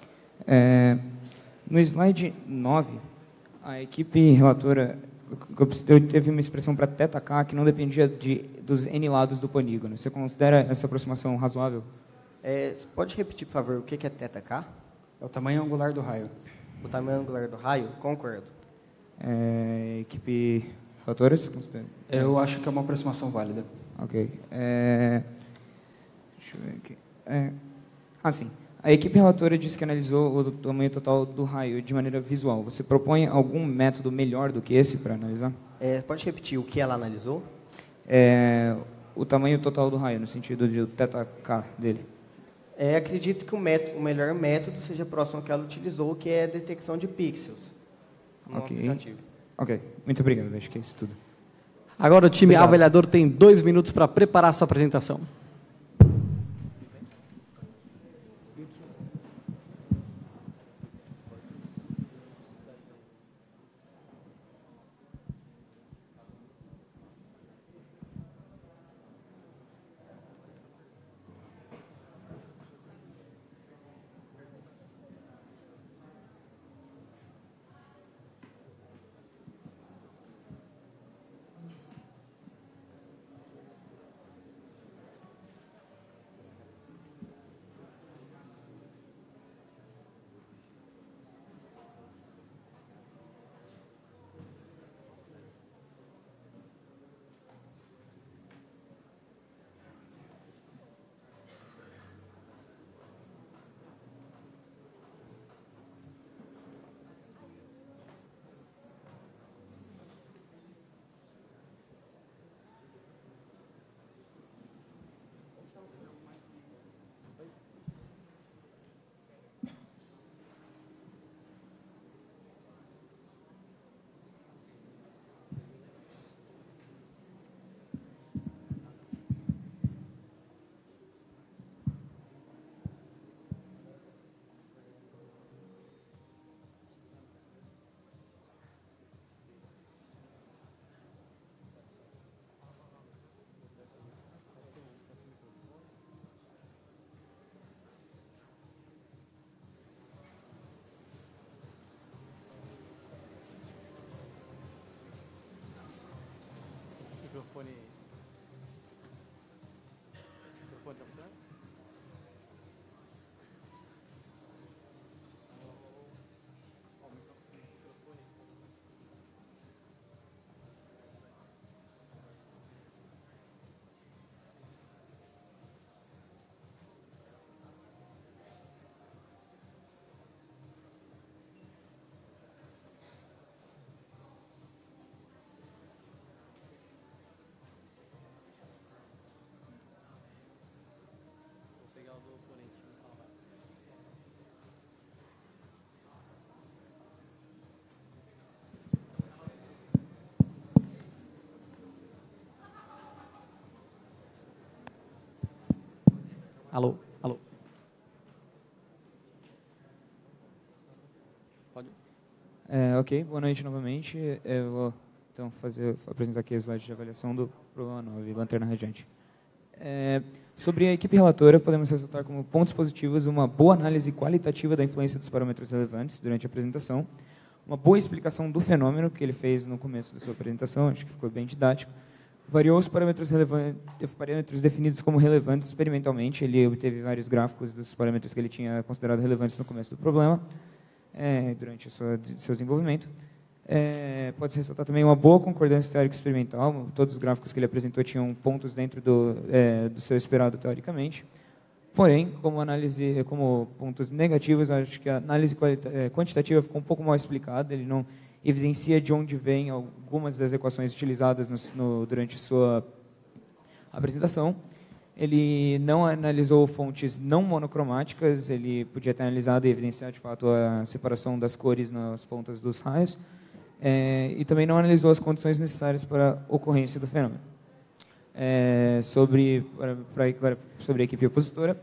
No slide 9, a equipe relatora teve uma expressão para θk que não dependia dos N lados do polígono. Você considera essa aproximação razoável? Você pode repetir, por favor, o que é θk? É o tamanho angular do raio. O tamanho angular do raio? Concordo. Equipe relatora, você considera? Eu acho que é uma aproximação válida. Ok. Deixa eu ver aqui. Sim. A equipe relatora disse que analisou o tamanho total do raio de maneira visual. Você propõe algum método melhor do que esse para analisar? Pode repetir o que ela analisou? O tamanho total do raio, no sentido de θk dele. Acredito que o melhor método seja próximo ao que ela utilizou, que é a detecção de pixels. Ok, muito obrigado. Acho que é isso tudo. Agora o time Obrigado. avaliador tem 2 minutos para preparar sua apresentação. Microfone tá funcionando? Alô, alô. Pode? Ok, boa noite novamente. Eu vou então apresentar aqui o slide de avaliação do problema 9, lanterna radiante. Sobre a equipe relatora, podemos ressaltar como pontos positivos uma boa análise qualitativa da influência dos parâmetros relevantes durante a apresentação, uma boa explicação do fenômeno que ele fez no começo da sua apresentação, acho que ficou bem didático. Variou os parâmetros definidos como relevantes experimentalmente. Ele obteve vários gráficos dos parâmetros que ele tinha considerado relevantes no começo do problema, durante o seu desenvolvimento. Pode-se ressaltar também uma boa concordância teórica experimental. Todos os gráficos que ele apresentou tinham pontos dentro do seu esperado teoricamente. Porém, como pontos negativos, acho que a análise quantitativa ficou um pouco mal explicada. Ele não evidencia de onde vêm algumas das equações utilizadas durante sua apresentação. Ele não analisou fontes não monocromáticas, ele podia ter analisado e evidenciar, de fato, a separação das cores nas pontas dos raios, e também não analisou as condições necessárias para a ocorrência do fenômeno. Sobre a equipe opositora,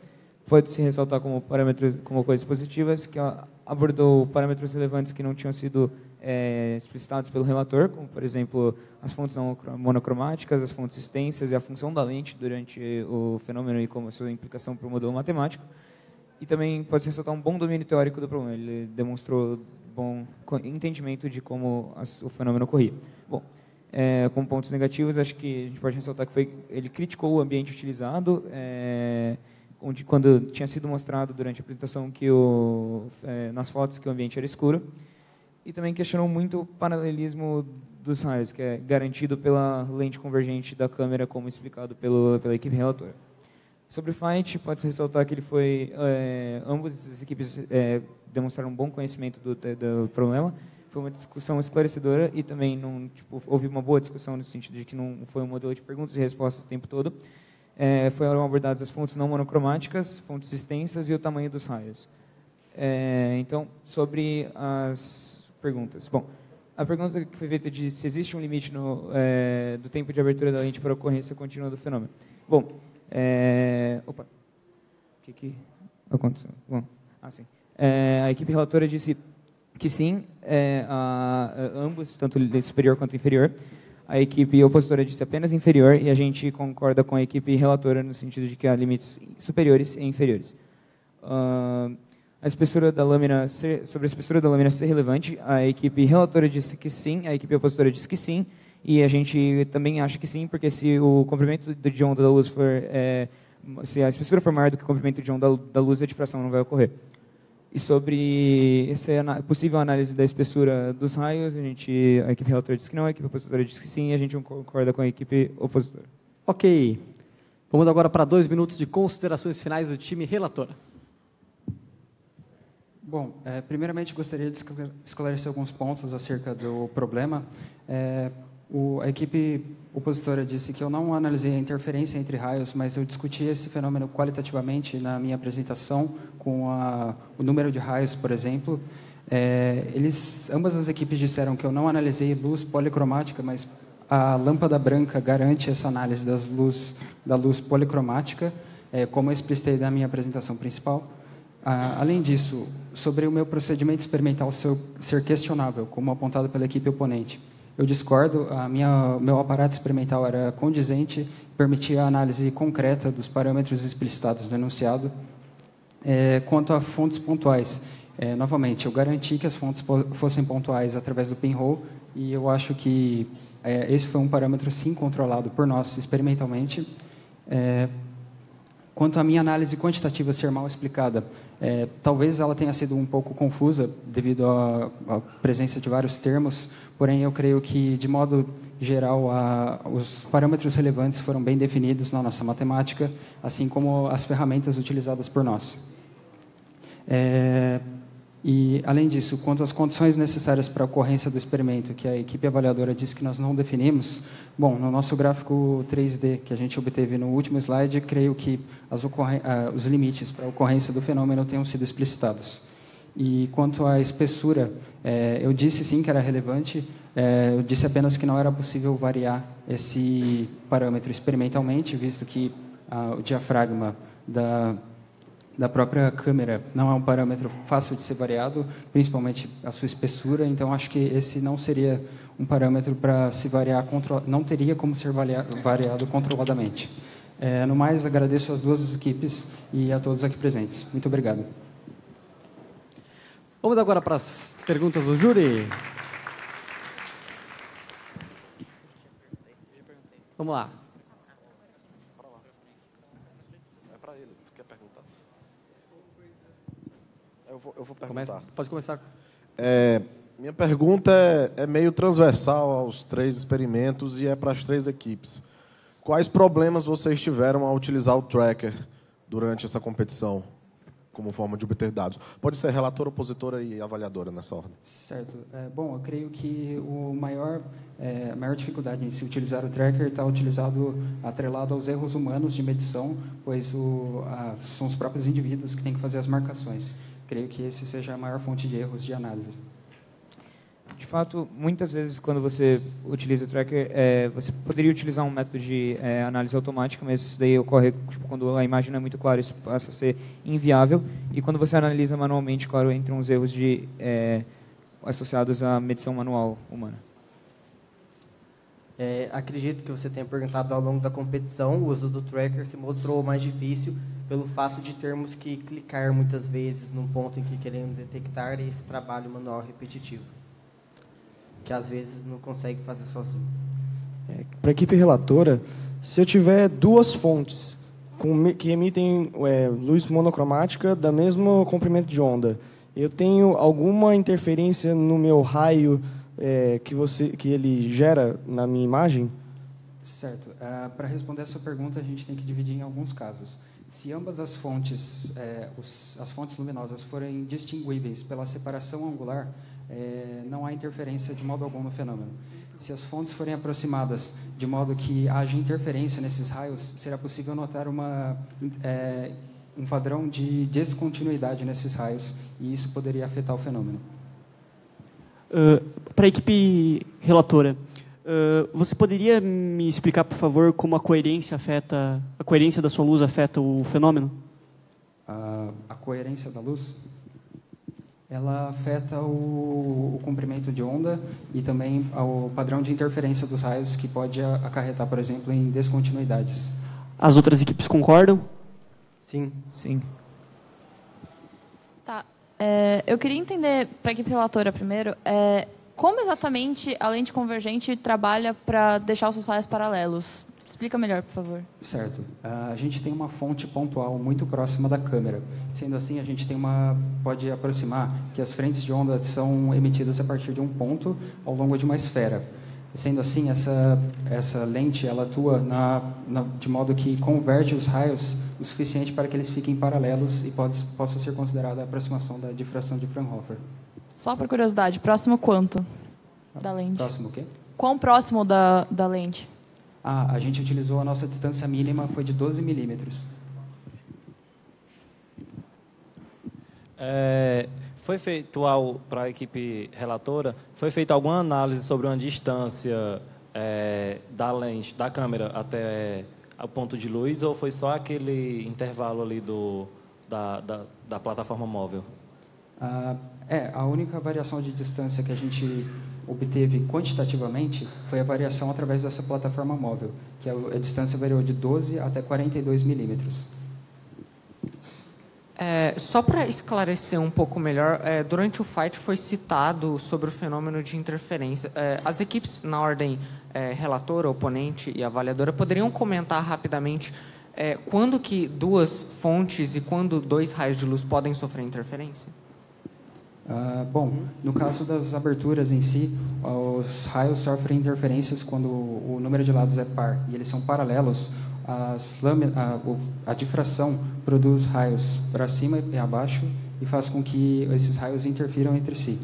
pode-se ressaltar como parâmetros, como coisas positivas, que ela abordou parâmetros relevantes que não tinham sido explicitados pelo relator, como, por exemplo, as fontes não monocromáticas, as fontes extensas e a função da lente durante o fenômeno e como a sua implicação para o modelo matemático. E também pode-se ressaltar um bom domínio teórico do problema. Ele demonstrou bom entendimento de como o fenômeno ocorria. Bom, como pontos negativos, acho que a gente pode ressaltar que ele criticou o ambiente utilizado, onde, quando tinha sido mostrado durante a apresentação que nas fotos que o ambiente era escuro, e também questionou muito o paralelismo dos raios, que é garantido pela lente convergente da câmera, como explicado pela equipe relatora. Sobre o fight, pode-se ressaltar que ele foi, ambas as equipes demonstraram um bom conhecimento do problema. Foi uma discussão esclarecedora e também houve uma boa discussão no sentido de que não foi um modelo de perguntas e respostas o tempo todo. Foram abordadas as fontes não monocromáticas, fontes extensas e o tamanho dos raios. Então, sobre as perguntas. Bom, a pergunta que foi feita de se existe um limite do tempo de abertura da lente para a ocorrência contínua do fenômeno. Bom, opa, o que aconteceu? Bom, a equipe relatora disse que sim, ambos, tanto superior quanto inferior. A equipe opositora disse apenas inferior e a gente concorda com a equipe relatora no sentido de que há limites superiores e inferiores. A espessura da lâmina sobre a espessura da lâmina ser relevante, a equipe relatora disse que sim, a equipe opositora disse que sim, e a gente também acha que sim, porque se o comprimento de onda da luz for, se a espessura for maior do que o comprimento de onda da luz, a difração não vai ocorrer. E sobre essa possível análise da espessura dos raios, a equipe relatora disse que não, a equipe opositora disse que sim, e a gente concorda com a equipe opositora. Ok. Vamos agora para 2 minutos de considerações finais do time relator. Bom, primeiramente gostaria de esclarecer alguns pontos acerca do problema. A equipe opositora disse que eu não analisei a interferência entre raios, mas eu discuti esse fenômeno qualitativamente na minha apresentação, com o número de raios, por exemplo. Ambas as equipes disseram que eu não analisei luz policromática, mas a lâmpada branca garante essa análise da luz policromática, como eu explicitei na minha apresentação principal. Além disso, sobre o meu procedimento experimental ser questionável, como apontado pela equipe oponente, eu discordo. Meu aparato experimental era condizente, permitia a análise concreta dos parâmetros explicitados no enunciado. Quanto a fontes pontuais, novamente, eu garanti que as fontes fossem pontuais através do pinhole, e eu acho que esse foi um parâmetro, sim, controlado por nós experimentalmente. Quanto à minha análise quantitativa ser mal explicada, talvez ela tenha sido um pouco confusa devido à presença de vários termos, porém eu creio que, de modo geral, os parâmetros relevantes foram bem definidos na nossa matemática, assim como as ferramentas utilizadas por nós. E, além disso, quanto às condições necessárias para a ocorrência do experimento, que a equipe avaliadora disse que nós não definimos, bom, no nosso gráfico 3D que a gente obteve no último slide, creio que os limites para a ocorrência do fenômeno tenham sido explicitados. E quanto à espessura, eu disse sim que era relevante, eu disse apenas que não era possível variar esse parâmetro experimentalmente, visto que o diafragma da própria câmera não é um parâmetro fácil de ser variado, principalmente a sua espessura, então acho que esse não seria um parâmetro para se variar, não teria como ser variado controladamente. No mais, agradeço às duas equipes e a todos aqui presentes. Muito obrigado. Vamos agora para as perguntas do júri. Vamos lá. É para ele. Tu quer perguntar? Eu vou perguntar. Pode começar. Minha pergunta é meio transversal aos 3 experimentos e é para as 3 equipes. Quais problemas vocês tiveram ao utilizar o tracker durante essa competição, como forma de obter dados? Pode ser relatora, opositora e avaliadora nessa ordem. Certo. Bom, eu creio que a maior dificuldade em se utilizar o tracker está atrelado aos erros humanos de medição, pois são os próprios indivíduos que têm que fazer as marcações. Creio que esse seja a maior fonte de erros de análise. de fato, muitas vezes quando você utiliza o tracker, você poderia utilizar um método de análise automática, mas isso daí ocorre tipo, quando a imagem não é muito clara, isso passa a ser inviável. E quando você analisa manualmente, claro, entram uns erros associados à medição manual humana. Acredito que você tenha perguntado ao longo da competição, o uso do tracker se mostrou mais difícil pelo fato de termos que clicar muitas vezes num ponto em que queremos detectar esse trabalho manual repetitivo, que às vezes não consegue fazer sozinho. Para a equipe relatora, se eu tiver duas fontes que emitem luz monocromática da mesmo comprimento de onda, eu tenho alguma interferência no meu raio que ele gera na minha imagem? Certo. Para responder a sua pergunta, a gente tem que dividir em alguns casos. Se ambas as fontes, as fontes luminosas forem distinguíveis pela separação angular, não há interferência de modo algum no fenômeno. Se as fontes forem aproximadas de modo que haja interferência nesses raios, será possível notar um padrão de descontinuidade nesses raios, e isso poderia afetar o fenômeno. Para a equipe relatora, você poderia me explicar, por favor, como a coerência da sua luz afeta o fenômeno? A coerência da luz, ela afeta o comprimento de onda e também o padrão de interferência dos raios, que pode acarretar, por exemplo, em descontinuidades. As outras equipes concordam? Sim. Sim. Tá. Eu queria entender, para a equipe relatora primeiro, como exatamente a lente convergente trabalha para deixar os seus raios paralelos? Explica melhor, por favor. Certo. A gente tem uma fonte pontual muito próxima da câmera. Sendo assim, a gente pode aproximar que as frentes de onda são emitidas a partir de um ponto ao longo de uma esfera. Sendo assim, essa lente ela atua de modo que converge os raios o suficiente para que eles fiquem paralelos e possa ser considerada a aproximação da difração de Fraunhofer. Só por curiosidade, próximo quanto da lente? Próximo o quê? Quão próximo da lente? A gente utilizou a nossa distância mínima, foi de 12 milímetros. Foi feito, para a equipe relatora, foi feita alguma análise sobre uma distância da lente, da câmera até o ponto de luz, ou foi só aquele intervalo ali da plataforma móvel? A única variação de distância que a gente obteve quantitativamente foi a variação através dessa plataforma móvel, que a distância variou de 12 até 42 milímetros. Só para esclarecer um pouco melhor, durante o fight foi citado sobre o fenômeno de interferência. As equipes, na ordem relatora, oponente e avaliadora, poderiam comentar rapidamente quando que duas fontes e quando dois raios de luz podem sofrer interferência? Bom, no caso das aberturas em si, os raios sofrem interferências quando o número de lados é par e eles são paralelos. A difração produz raios para cima e abaixo e faz com que esses raios interfiram entre si.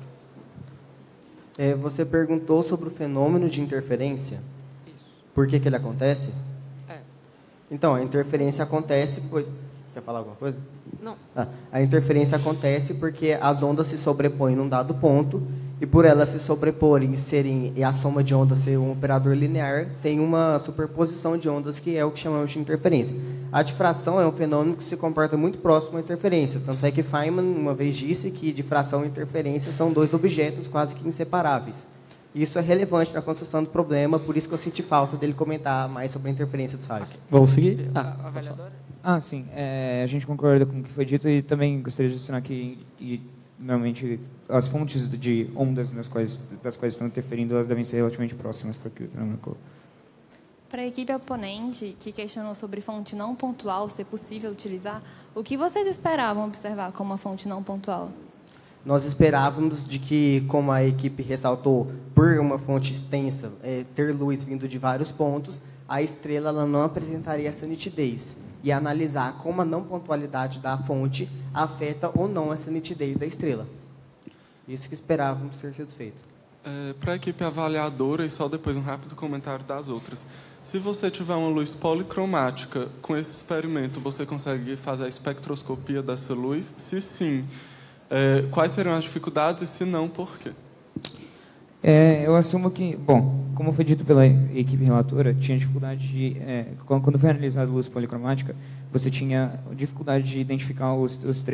Você perguntou sobre o fenômeno de interferência. Por que ele acontece? Então, a interferência acontece... Quer falar alguma coisa? Não. A interferência acontece porque as ondas se sobrepõem num dado ponto e por elas se sobreporem e a soma de ondas ser um operador linear, tem uma superposição de ondas que é o que chamamos de interferência. A difração é um fenômeno que se comporta muito próximo à interferência, tanto é que Feynman uma vez disse que difração e interferência são dois objetos quase que inseparáveis. Isso é relevante na construção do problema, por isso que eu senti falta dele comentar mais sobre a interferência dos raios. Vamos seguir? Sim. A gente concorda com o que foi dito e também gostaria de adicionar que normalmente as fontes de ondas das quais estão interferindo, elas devem ser relativamente próximas para que o fenômeno ocorra. Para a equipe oponente, que questionou sobre fonte não pontual ser possível utilizar, o que vocês esperavam observar como uma fonte não pontual? Nós esperávamos de que, como a equipe ressaltou, por uma fonte extensa, ter luz vindo de vários pontos, a estrela ela não apresentaria essa nitidez. E analisar como a não pontualidade da fonte afeta ou não essa nitidez da estrela. Isso que esperávamos ter sido feito. Para a equipe avaliadora, e só depois um rápido comentário das outras. Se você tiver uma luz policromática, com esse experimento, você consegue fazer a espectroscopia dessa luz? Se sim, quais seriam as dificuldades e se não, por quê? Eu assumo que, bom, como foi dito pela equipe relatora, tinha dificuldade de, quando foi analisada a luz policromática, você tinha dificuldade de identificar os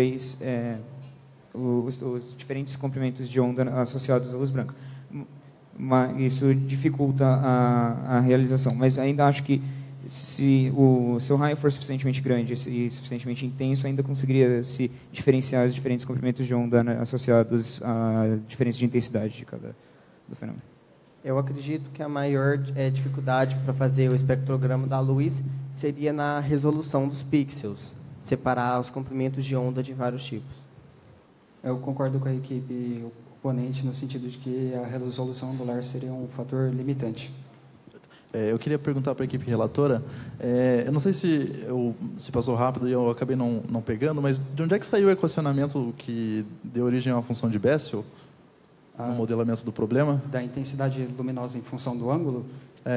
diferentes comprimentos de onda associados à luz branca. Mas isso dificulta a realização. Mas ainda acho que se o seu raio for suficientemente grande e suficientemente intenso, ainda conseguiria se diferenciar os diferentes comprimentos de onda, né, associados à diferença de intensidade de cada do fenômeno. Eu acredito que a maior dificuldade para fazer o espectrograma da luz seria na resolução dos pixels, separar os comprimentos de onda de vários tipos. Eu concordo com a equipe oponente no sentido de que a resolução angular seria um fator limitante. Eu queria perguntar para a equipe relatora, eu não sei se passou rápido e eu acabei não pegando, mas de onde é que saiu o equacionamento que deu origem à função de Bessel, no modelamento do problema? Da intensidade luminosa em função do ângulo?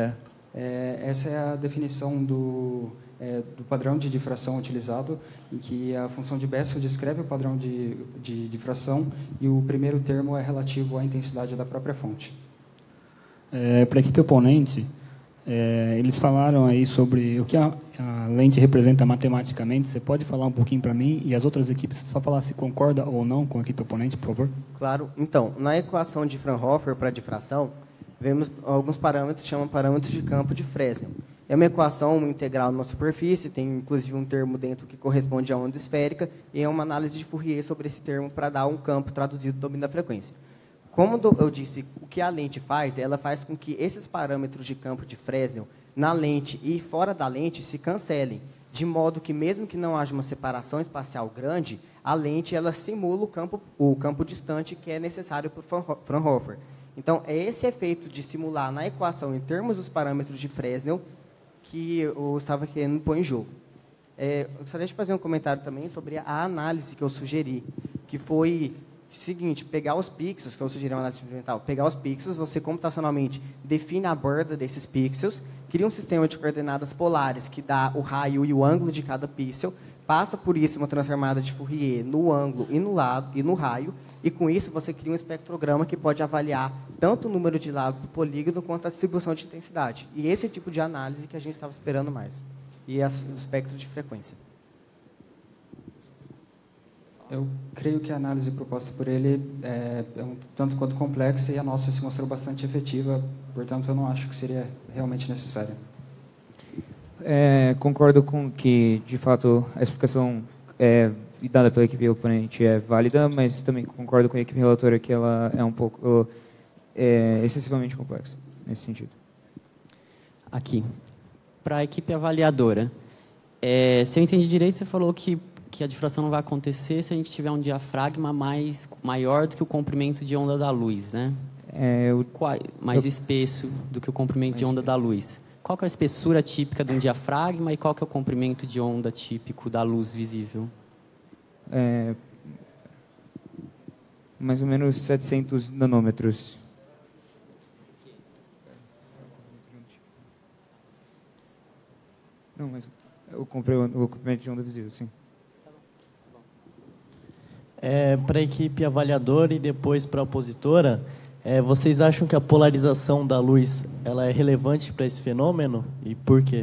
Essa é a definição do padrão de difração utilizado, em que a função de Bessel descreve o padrão de difração e o primeiro termo é relativo à intensidade da própria fonte. Para a equipe oponente, eles falaram aí sobre o que a lente representa matematicamente. Você pode falar um pouquinho para mim e as outras equipes só falar se concorda ou não com a equipe oponente, por favor? Claro. Então, na equação de Fraunhofer para difração, vemos alguns parâmetros que chamam parâmetros de campo de Fresnel. É uma equação integral numa superfície, tem inclusive um termo dentro que corresponde à onda esférica, e é uma análise de Fourier sobre esse termo para dar um campo traduzido do domínio da frequência. Como eu disse, o que a lente faz, ela faz com que esses parâmetros de campo de Fresnel, na lente e fora da lente, se cancelem, de modo que, mesmo que não haja uma separação espacial grande, a lente ela simula o campo distante que é necessário para o Fraunhofer. Então, é esse efeito de simular na equação, em termos dos parâmetros de Fresnel, que eu estava querendo pôr em jogo. Eu gostaria de fazer um comentário também sobre a análise que eu sugeri, que foi o seguinte: pegar os pixels, que eu sugeri uma análise experimental, pegar os pixels, você computacionalmente define a borda desses pixels, cria um sistema de coordenadas polares que dá o raio e o ângulo de cada pixel, passa por isso uma transformada de Fourier no ângulo e no lado e no raio, e com isso você cria um espectrograma que pode avaliar tanto o número de lados do polígono quanto a distribuição de intensidade. E esse tipo de análise que a gente estava esperando mais. E o espectro de frequência. Eu creio que a análise proposta por ele é um tanto quanto complexa e a nossa se mostrou bastante efetiva, portanto, eu não acho que seria realmente necessária. Concordo com que, de fato, a explicação dada pela equipe oponente é válida, mas também concordo com a equipe relatora que ela é um pouco excessivamente complexa, nesse sentido. Aqui. Para a equipe avaliadora, se eu entendi direito, você falou que a difração não vai acontecer se a gente tiver um diafragma maior do que o comprimento de onda da luz, né? Mais espesso do que o comprimento de onda da luz. Qual que é a espessura típica de um diafragma e qual que é o comprimento de onda típico da luz visível? Mais ou menos 700 nanômetros. Não, mas o comprimento de onda visível, sim. Para a equipe avaliadora e depois para a opositora, vocês acham que a polarização da luz ela é relevante para esse fenômeno e por quê?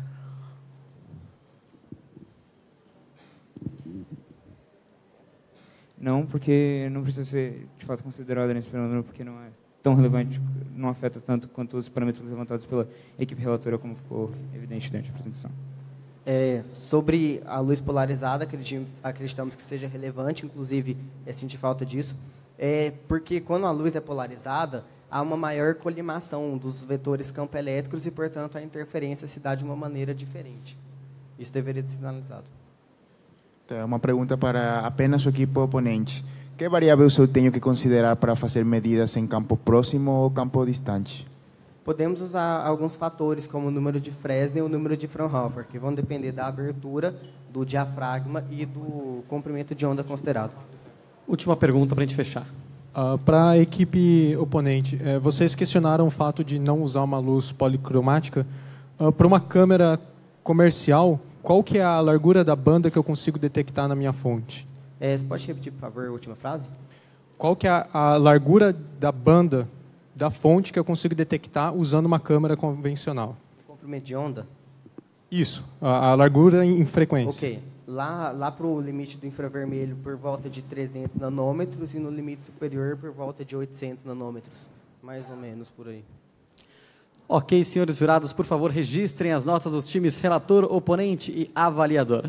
Não, porque não precisa ser, de fato, considerada nesse fenômeno, porque não é tão relevante, não afeta tanto quanto os parâmetros levantados pela equipe relatora, como ficou evidente durante a apresentação. Sobre a luz polarizada, acreditamos que seja relevante, inclusive senti falta disso, porque quando a luz é polarizada, há uma maior colimação dos vetores campo elétricos e, portanto, a interferência se dá de uma maneira diferente. Isso deveria ser analisado. Uma pergunta para apenas o equipe oponente. Que variáveis eu tenho que considerar para fazer medidas em campo próximo ou campo distante? Podemos usar alguns fatores, como o número de Fresnel e o número de Fraunhofer, que vão depender da abertura, do diafragma e do comprimento de onda considerado. Última pergunta para a gente fechar. Para a equipe oponente, vocês questionaram o fato de não usar uma luz policromática. Para uma câmera comercial, qual que é a largura da banda que eu consigo detectar na minha fonte? Você pode repetir, por favor, a última frase? Qual que é a largura da banda da fonte que eu consigo detectar usando uma câmera convencional. Comprimento de onda? Isso, a largura em frequência. Ok. Lá para o limite do infravermelho por volta de 300 nanômetros e no limite superior por volta de 800 nanômetros. Mais ou menos por aí. Ok, senhores jurados, por favor, registrem as notas dos times relator, oponente e avaliador.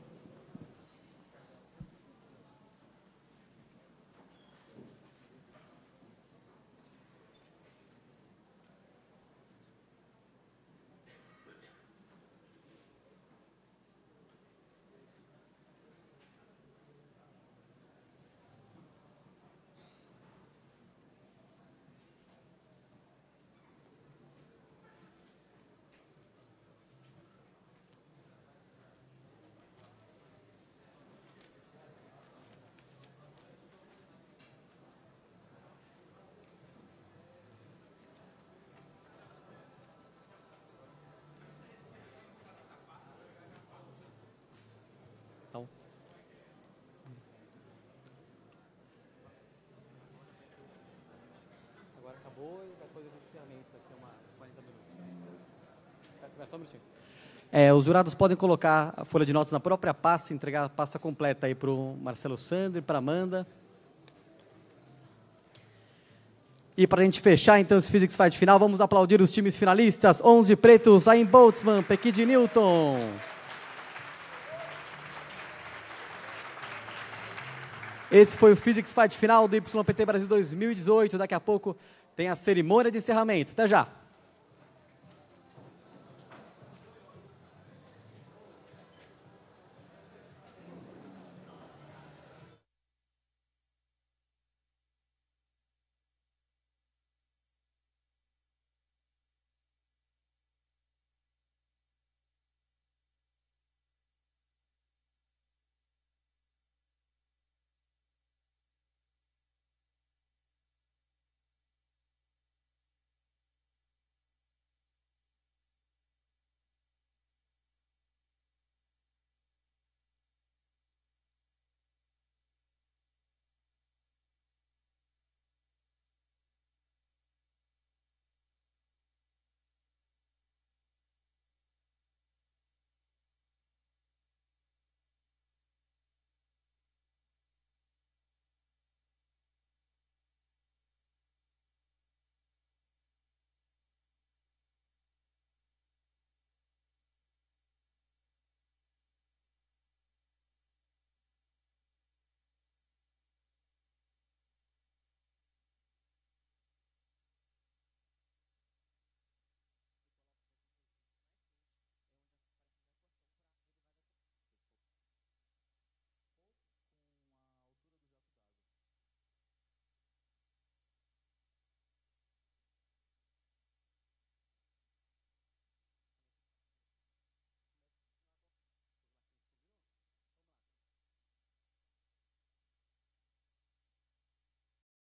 Agora acabou e depois do encerramento, daqui a 40 minutos. Vai só um minutinho. Os jurados podem colocar a folha de notas na própria pasta, entregar a pasta completa aí para o Marcelo Sandri, para a Amanda. E para a gente fechar, então, esse Physics Fight final, vamos aplaudir os times finalistas. 11 pretos, Zayn Boltzmann, Pekid Newton. Esse foi o Physics Fight final do YPT Brasil 2018. Daqui a pouco tem a cerimônia de encerramento. Até já!